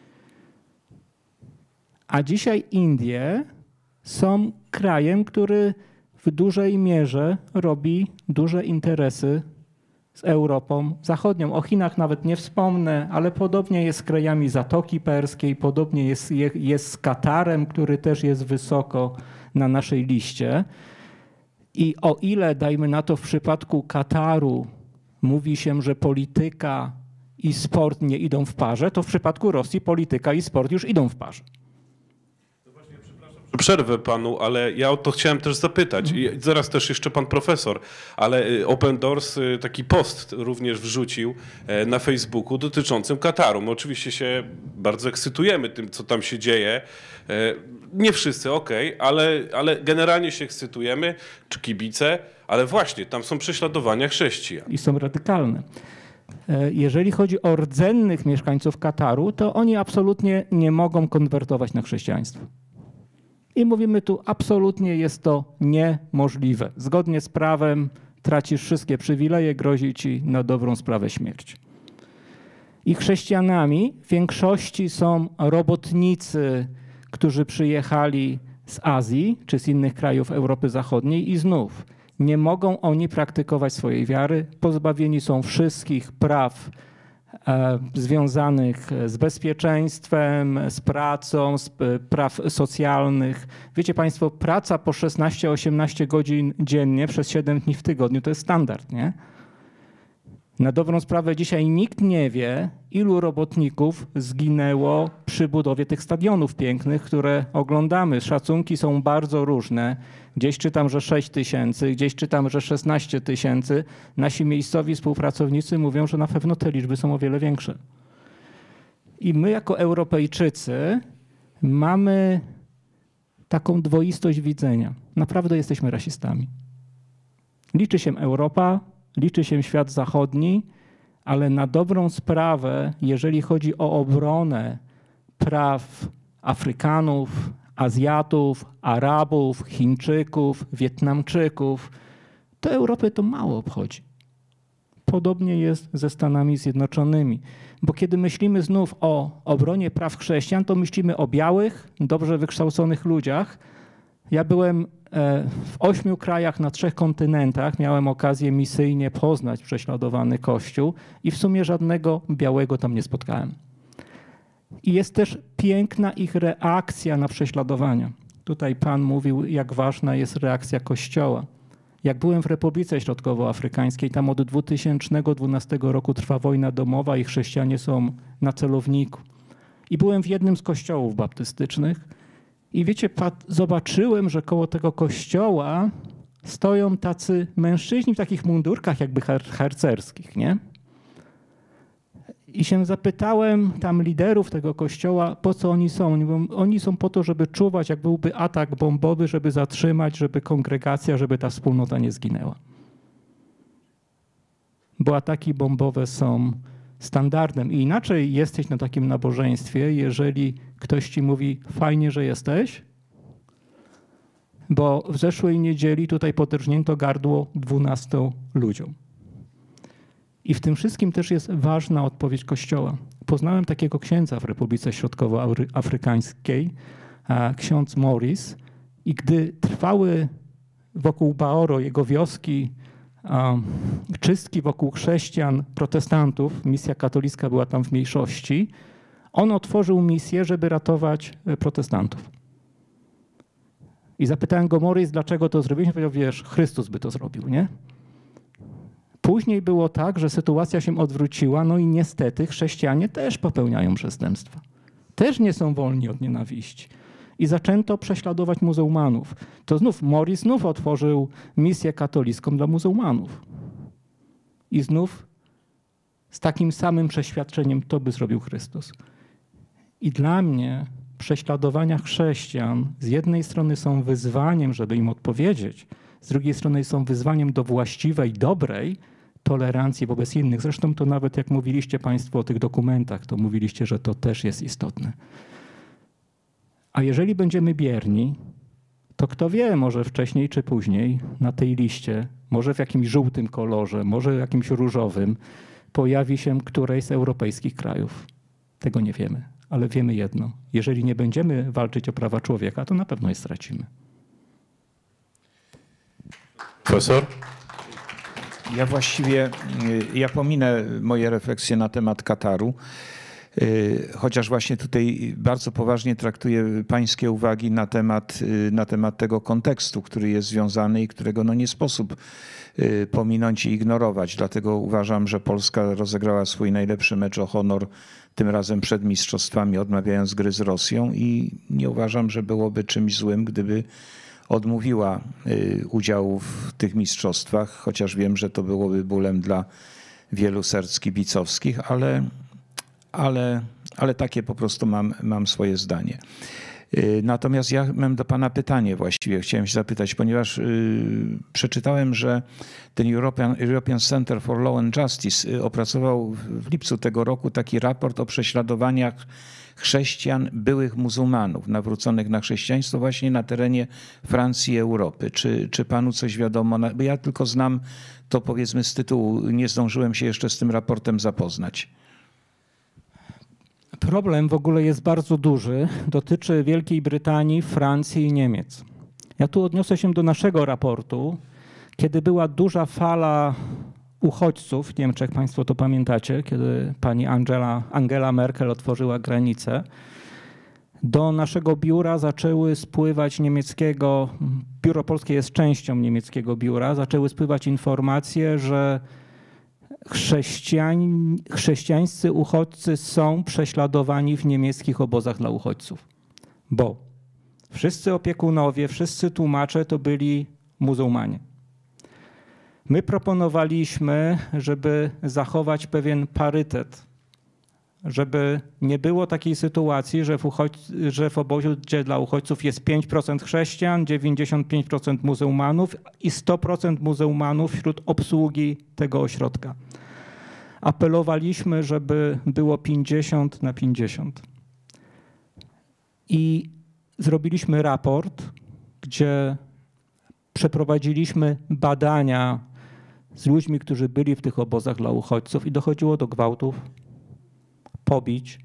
A dzisiaj Indie są krajem, który w dużej mierze robi duże interesy z Europą Zachodnią. O Chinach nawet nie wspomnę, ale podobnie jest z krajami Zatoki Perskiej, podobnie jest, jest z Katarem, który też jest wysoko na naszej liście. I o ile, dajmy na to, w przypadku Kataru mówi się, że polityka i sport nie idą w parze, to w przypadku Rosji polityka i sport już idą w parze. Przerwę panu, ale ja o to chciałem też zapytać. I zaraz też jeszcze pan profesor, ale Open Doors taki post również wrzucił na Facebooku dotyczącym Kataru. My oczywiście się bardzo ekscytujemy tym, co tam się dzieje. Nie wszyscy, okej, okay, ale, ale generalnie się ekscytujemy, czy kibice, ale właśnie tam są prześladowania chrześcijan. I są radykalne. Jeżeli chodzi o rdzennych mieszkańców Kataru, to oni absolutnie nie mogą konwertować na chrześcijaństwo. I mówimy tu, absolutnie jest to niemożliwe. Zgodnie z prawem tracisz wszystkie przywileje, grozi ci na dobrą sprawę śmierć. I chrześcijanami w większości są robotnicy, którzy przyjechali z Azji czy z innych krajów Europy Zachodniej i znów nie mogą oni praktykować swojej wiary. Pozbawieni są wszystkich praw e, związanych z bezpieczeństwem, z pracą, z praw socjalnych. Wiecie Państwo, praca po szesnaście osiemnaście godzin dziennie przez siedem dni w tygodniu to jest standard, nie? Na dobrą sprawę dzisiaj nikt nie wie, ilu robotników zginęło przy budowie tych stadionów pięknych, które oglądamy. Szacunki są bardzo różne. Gdzieś czytam, że sześć tysięcy, gdzieś czytam, że szesnaście tysięcy. Nasi miejscowi współpracownicy mówią, że na pewno te liczby są o wiele większe. I my jako Europejczycy mamy taką dwoistość widzenia. Naprawdę jesteśmy rasistami. Liczy się Europa, liczy się świat zachodni, ale na dobrą sprawę, jeżeli chodzi o obronę praw Afrykanów, Azjatów, Arabów, Chińczyków, Wietnamczyków, to Europy to mało obchodzi. Podobnie jest ze Stanami Zjednoczonymi. Bo kiedy myślimy znów o obronie praw chrześcijan, to myślimy o białych, dobrze wykształconych ludziach. Ja byłem w ośmiu krajach na trzech kontynentach, miałem okazję misyjnie poznać prześladowany Kościół i w sumie żadnego białego tam nie spotkałem. I jest też piękna ich reakcja na prześladowania. Tutaj Pan mówił, jak ważna jest reakcja Kościoła. Jak byłem w Republice Środkowoafrykańskiej, tam od dwa tysiące dwunastego roku trwa wojna domowa i chrześcijanie są na celowniku. I byłem w jednym z kościołów baptystycznych i wiecie, zobaczyłem, że koło tego kościoła stoją tacy mężczyźni w takich mundurkach jakby harcerskich, nie? I się zapytałem tam liderów tego kościoła, po co oni są. Oni mówią, oni są po to, żeby czuwać, jak byłby atak bombowy, żeby zatrzymać, żeby kongregacja, żeby ta wspólnota nie zginęła. Bo ataki bombowe są standardem. I inaczej jesteś na takim nabożeństwie, jeżeli ktoś ci mówi, fajnie, że jesteś, bo w zeszłej niedzieli tutaj podrżnięto gardło dwunastu ludziom. I w tym wszystkim też jest ważna odpowiedź Kościoła. Poznałem takiego księdza w Republice Środkowoafrykańskiej, ksiądz Morris, i gdy trwały wokół Baoro, jego wioski, czystki wokół chrześcijan, protestantów, misja katolicka była tam w mniejszości, on otworzył misję, żeby ratować protestantów. I zapytałem go, Morris, dlaczego to zrobiłeś? On powiedział, wiesz, Chrystus by to zrobił, nie? Później było tak, że sytuacja się odwróciła, no i niestety chrześcijanie też popełniają przestępstwa. Też nie są wolni od nienawiści. I zaczęto prześladować muzułmanów. To znów Morris znów otworzył misję katolicką dla muzułmanów. I znów z takim samym przeświadczeniem to by zrobił Chrystus. I dla mnie prześladowania chrześcijan z jednej strony są wyzwaniem, żeby im odpowiedzieć, z drugiej strony są wyzwaniem do właściwej, dobrej tolerancji wobec innych. Zresztą to nawet jak mówiliście Państwo o tych dokumentach, to mówiliście, że to też jest istotne. A jeżeli będziemy bierni, to kto wie, może wcześniej czy później na tej liście, może w jakimś żółtym kolorze, może w jakimś różowym, pojawi się któreś z europejskich krajów. Tego nie wiemy, ale wiemy jedno. Jeżeli nie będziemy walczyć o prawa człowieka, to na pewno je stracimy. Profesor? Ja właściwie, ja pominę moje refleksje na temat Kataru, chociaż właśnie tutaj bardzo poważnie traktuję pańskie uwagi na temat, na temat tego kontekstu, który jest związany i którego no nie sposób pominąć i ignorować. Dlatego uważam, że Polska rozegrała swój najlepszy mecz o honor tym razem przed mistrzostwami, odmawiając gry z Rosją, i nie uważam, że byłoby czymś złym, gdyby odmówiła udziału w tych mistrzostwach, chociaż wiem, że to byłoby bólem dla wielu serc kibicowskich, ale, ale, ale takie po prostu mam, mam swoje zdanie. Natomiast ja mam do pana pytanie właściwie, chciałem się zapytać, ponieważ y, przeczytałem, że ten European, European Center for Law and Justice opracował w lipcu tego roku taki raport o prześladowaniach chrześcijan, byłych muzułmanów, nawróconych na chrześcijaństwo właśnie na terenie Francji i Europy. Czy, czy panu coś wiadomo? Bo ja tylko znam to, powiedzmy, z tytułu, nie zdążyłem się jeszcze z tym raportem zapoznać. Problem w ogóle jest bardzo duży. Dotyczy Wielkiej Brytanii, Francji i Niemiec. Ja tu odniosę się do naszego raportu. Kiedy była duża fala uchodźców w Niemczech, państwo to pamiętacie, kiedy pani Angela, Angela Merkel otworzyła granicę, do naszego biura zaczęły spływać niemieckiego, biuro polskie jest częścią niemieckiego biura, zaczęły spływać informacje, że Chrześcijań, chrześcijańscy uchodźcy są prześladowani w niemieckich obozach dla uchodźców, bo Wszyscy opiekunowie, wszyscy tłumacze to byli muzułmanie. My proponowaliśmy, żeby zachować pewien parytet, żeby nie było takiej sytuacji, że w, uchodź- że w obozie dla uchodźców jest pięć procent chrześcijan, dziewięćdziesiąt pięć procent muzułmanów i sto procent muzułmanów wśród obsługi tego ośrodka. Apelowaliśmy, żeby było pięćdziesiąt na pięćdziesiąt. I zrobiliśmy raport, gdzie przeprowadziliśmy badania z ludźmi, którzy byli w tych obozach dla uchodźców i dochodziło do gwałtów, pobić.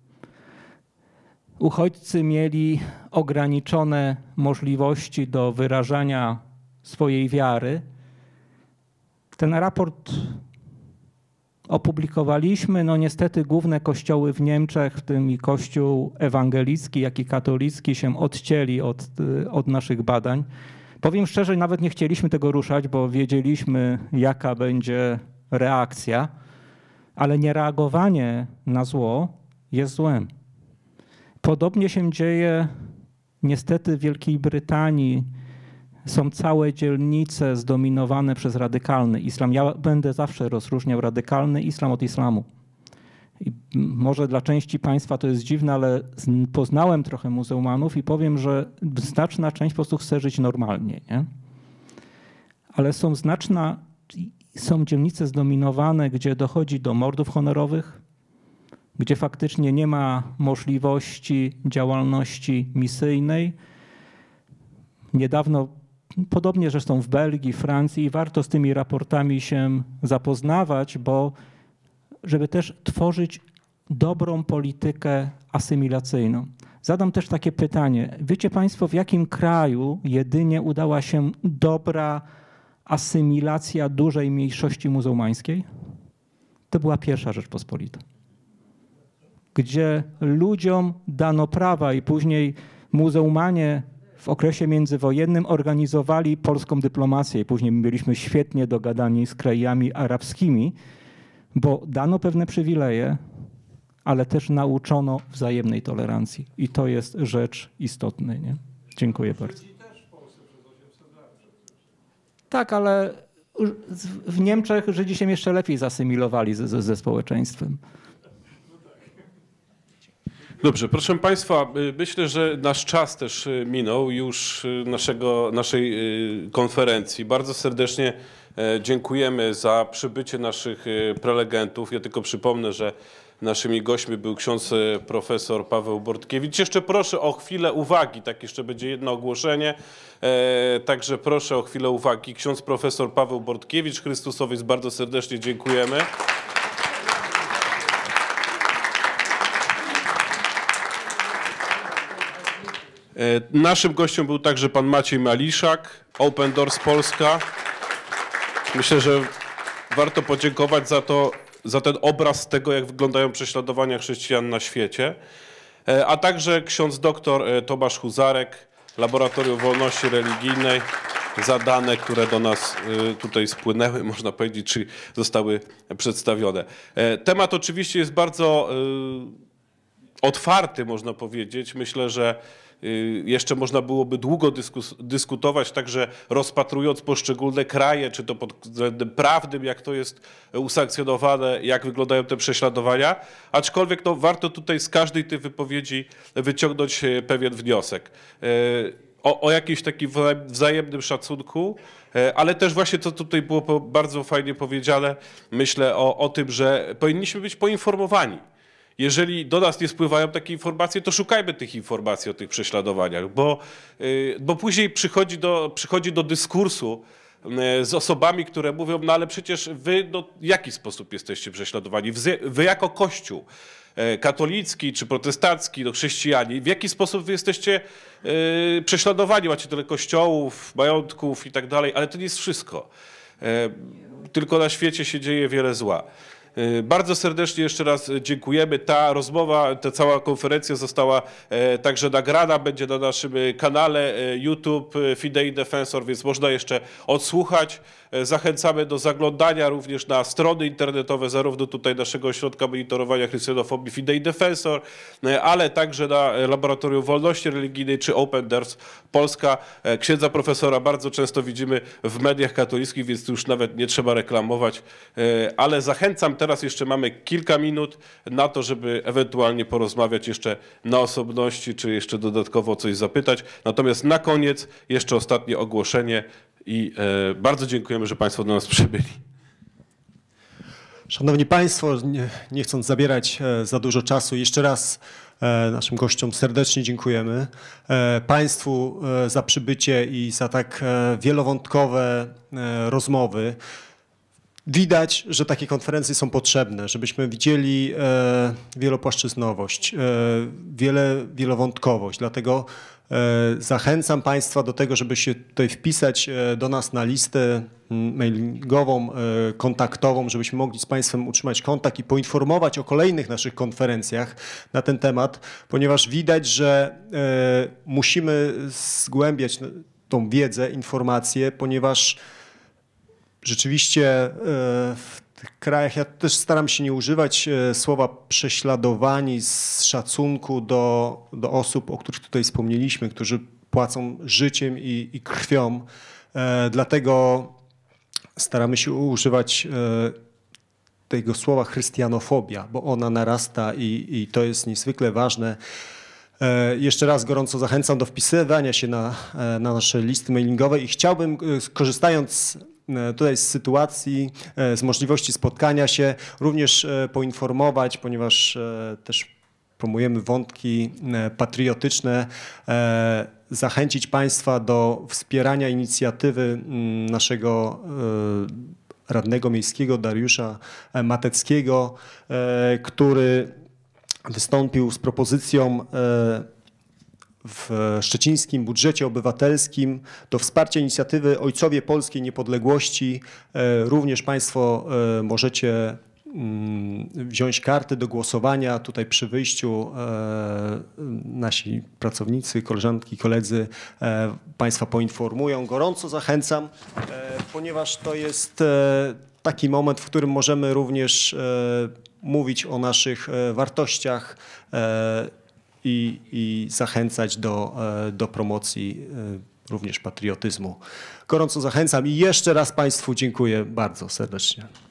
Uchodźcy mieli ograniczone możliwości do wyrażania swojej wiary. Ten raport opublikowaliśmy. No niestety główne kościoły w Niemczech, w tym i kościół ewangelicki, jak i katolicki, się odcięli od, od naszych badań. Powiem szczerze, nawet nie chcieliśmy tego ruszać, bo wiedzieliśmy, jaka będzie reakcja, ale niereagowanie na zło jest złem. Podobnie się dzieje niestety w Wielkiej Brytanii. Są całe dzielnice zdominowane przez radykalny islam. Ja będę zawsze rozróżniał radykalny islam od islamu. I może dla części państwa to jest dziwne, ale poznałem trochę muzułmanów i powiem, że znaczna część po prostu chce żyć normalnie. Nie? Ale są znaczna, są dzielnice zdominowane, gdzie dochodzi do mordów honorowych, gdzie faktycznie nie ma możliwości działalności misyjnej. Niedawno, podobnie zresztą w Belgii, Francji, warto z tymi raportami się zapoznawać, bo żeby też tworzyć dobrą politykę asymilacyjną. Zadam też takie pytanie. Wiecie państwo, w jakim kraju jedynie udała się dobra asymilacja dużej mniejszości muzułmańskiej? To była pierwsza Rzeczpospolita, gdzie ludziom dano prawa i później muzułmanie w okresie międzywojennym organizowali polską dyplomację i później byliśmy świetnie dogadani z krajami arabskimi, bo dano pewne przywileje, ale też nauczono wzajemnej tolerancji. I to jest rzecz istotna. Nie? Dziękuję bardzo. Tak, ale w Niemczech Żydzi się jeszcze lepiej zasymilowali ze, ze społeczeństwem. Dobrze, proszę Państwa, myślę, że nasz czas też minął już naszego, naszej konferencji. Bardzo serdecznie dziękujemy za przybycie naszych prelegentów. Ja tylko przypomnę, że naszymi gośćmi był ksiądz profesor Paweł Bortkiewicz. Jeszcze proszę o chwilę uwagi, tak jeszcze będzie jedno ogłoszenie. Także proszę o chwilę uwagi. Ksiądz profesor Paweł Bortkiewicz, Chrystusowiec, bardzo serdecznie dziękujemy. Naszym gościem był także pan Maciej Maliszak, Open Doors Polska. Myślę, że warto podziękować za to, za ten obraz tego, jak wyglądają prześladowania chrześcijan na świecie. A także ksiądz doktor Tomasz Huzarek, Laboratorium Wolności Religijnej, za dane, które do nas tutaj spłynęły, można powiedzieć, czy zostały przedstawione. Temat oczywiście jest bardzo otwarty, można powiedzieć. Myślę, że jeszcze można byłoby długo dyskus dyskutować, także rozpatrując poszczególne kraje, czy to pod względem prawnym, jak to jest usankcjonowane, jak wyglądają te prześladowania. Aczkolwiek no, warto tutaj z każdej tej wypowiedzi wyciągnąć pewien wniosek. O, o jakimś takim wzajemnym szacunku, ale też właśnie to tutaj było bardzo fajnie powiedziane, myślę o, o tym, że powinniśmy być poinformowani. Jeżeli do nas nie spływają takie informacje, to szukajmy tych informacji o tych prześladowaniach, bo, bo później przychodzi do, przychodzi do dyskursu z osobami, które mówią, no ale przecież wy no, w jaki sposób jesteście prześladowani? Wy, wy jako Kościół katolicki czy protestancki, no chrześcijanie, w jaki sposób wy jesteście yy, prześladowani? Macie tyle kościołów, majątków i tak dalej, ale to nie jest wszystko. Yy, tylko na świecie się dzieje wiele zła. Bardzo serdecznie jeszcze raz dziękujemy. Ta rozmowa, ta cała konferencja została także nagrana, będzie na naszym kanale YouTube Fidei Defensor, więc można jeszcze odsłuchać. Zachęcamy do zaglądania również na strony internetowe zarówno tutaj naszego Ośrodka Monitorowania Chrystianofobii Fidei Defensor, ale także na Laboratorium Wolności Religijnej czy Open Doors Polska. Księdza profesora bardzo często widzimy w mediach katolickich, więc tu już nawet nie trzeba reklamować, ale zachęcam, teraz jeszcze mamy kilka minut na to, żeby ewentualnie porozmawiać jeszcze na osobności, czy jeszcze dodatkowo coś zapytać. Natomiast na koniec jeszcze ostatnie ogłoszenie i bardzo dziękujemy, że Państwo do nas przybyli. Szanowni Państwo, nie, nie chcąc zabierać za dużo czasu, jeszcze raz naszym gościom serdecznie dziękujemy. Państwu za przybycie i za tak wielowątkowe rozmowy. Widać, że takie konferencje są potrzebne, żebyśmy widzieli wielopłaszczyznowość, wiele, wielowątkowość. Dlatego zachęcam Państwa do tego, żeby się tutaj wpisać do nas na listę mailingową, kontaktową, żebyśmy mogli z Państwem utrzymać kontakt i poinformować o kolejnych naszych konferencjach na ten temat, ponieważ widać, że musimy zgłębiać tą wiedzę, informacje, ponieważ rzeczywiście w tych krajach, ja też staram się nie używać słowa prześladowani z szacunku do, do osób, o których tutaj wspomnieliśmy, którzy płacą życiem i, i krwią. E, dlatego staramy się używać e, tego słowa chrystianofobia, bo ona narasta i, i to jest niezwykle ważne. E, jeszcze raz gorąco zachęcam do wpisywania się na, na nasze listy mailingowe i chciałbym, korzystając tutaj z sytuacji, z możliwości spotkania się, również poinformować, ponieważ też promujemy wątki patriotyczne, zachęcić Państwa do wspierania inicjatywy naszego radnego miejskiego Dariusza Mateckiego, który wystąpił z propozycją w szczecińskim budżecie obywatelskim do wsparcia inicjatywy Ojcowie Polskiej Niepodległości. Również Państwo możecie wziąć karty do głosowania. Tutaj przy wyjściu nasi pracownicy, koleżanki, koledzy Państwa poinformują. Gorąco zachęcam, ponieważ to jest taki moment, w którym możemy również mówić o naszych wartościach I, i zachęcać do, do promocji również patriotyzmu. Gorąco zachęcam i jeszcze raz Państwu dziękuję bardzo serdecznie.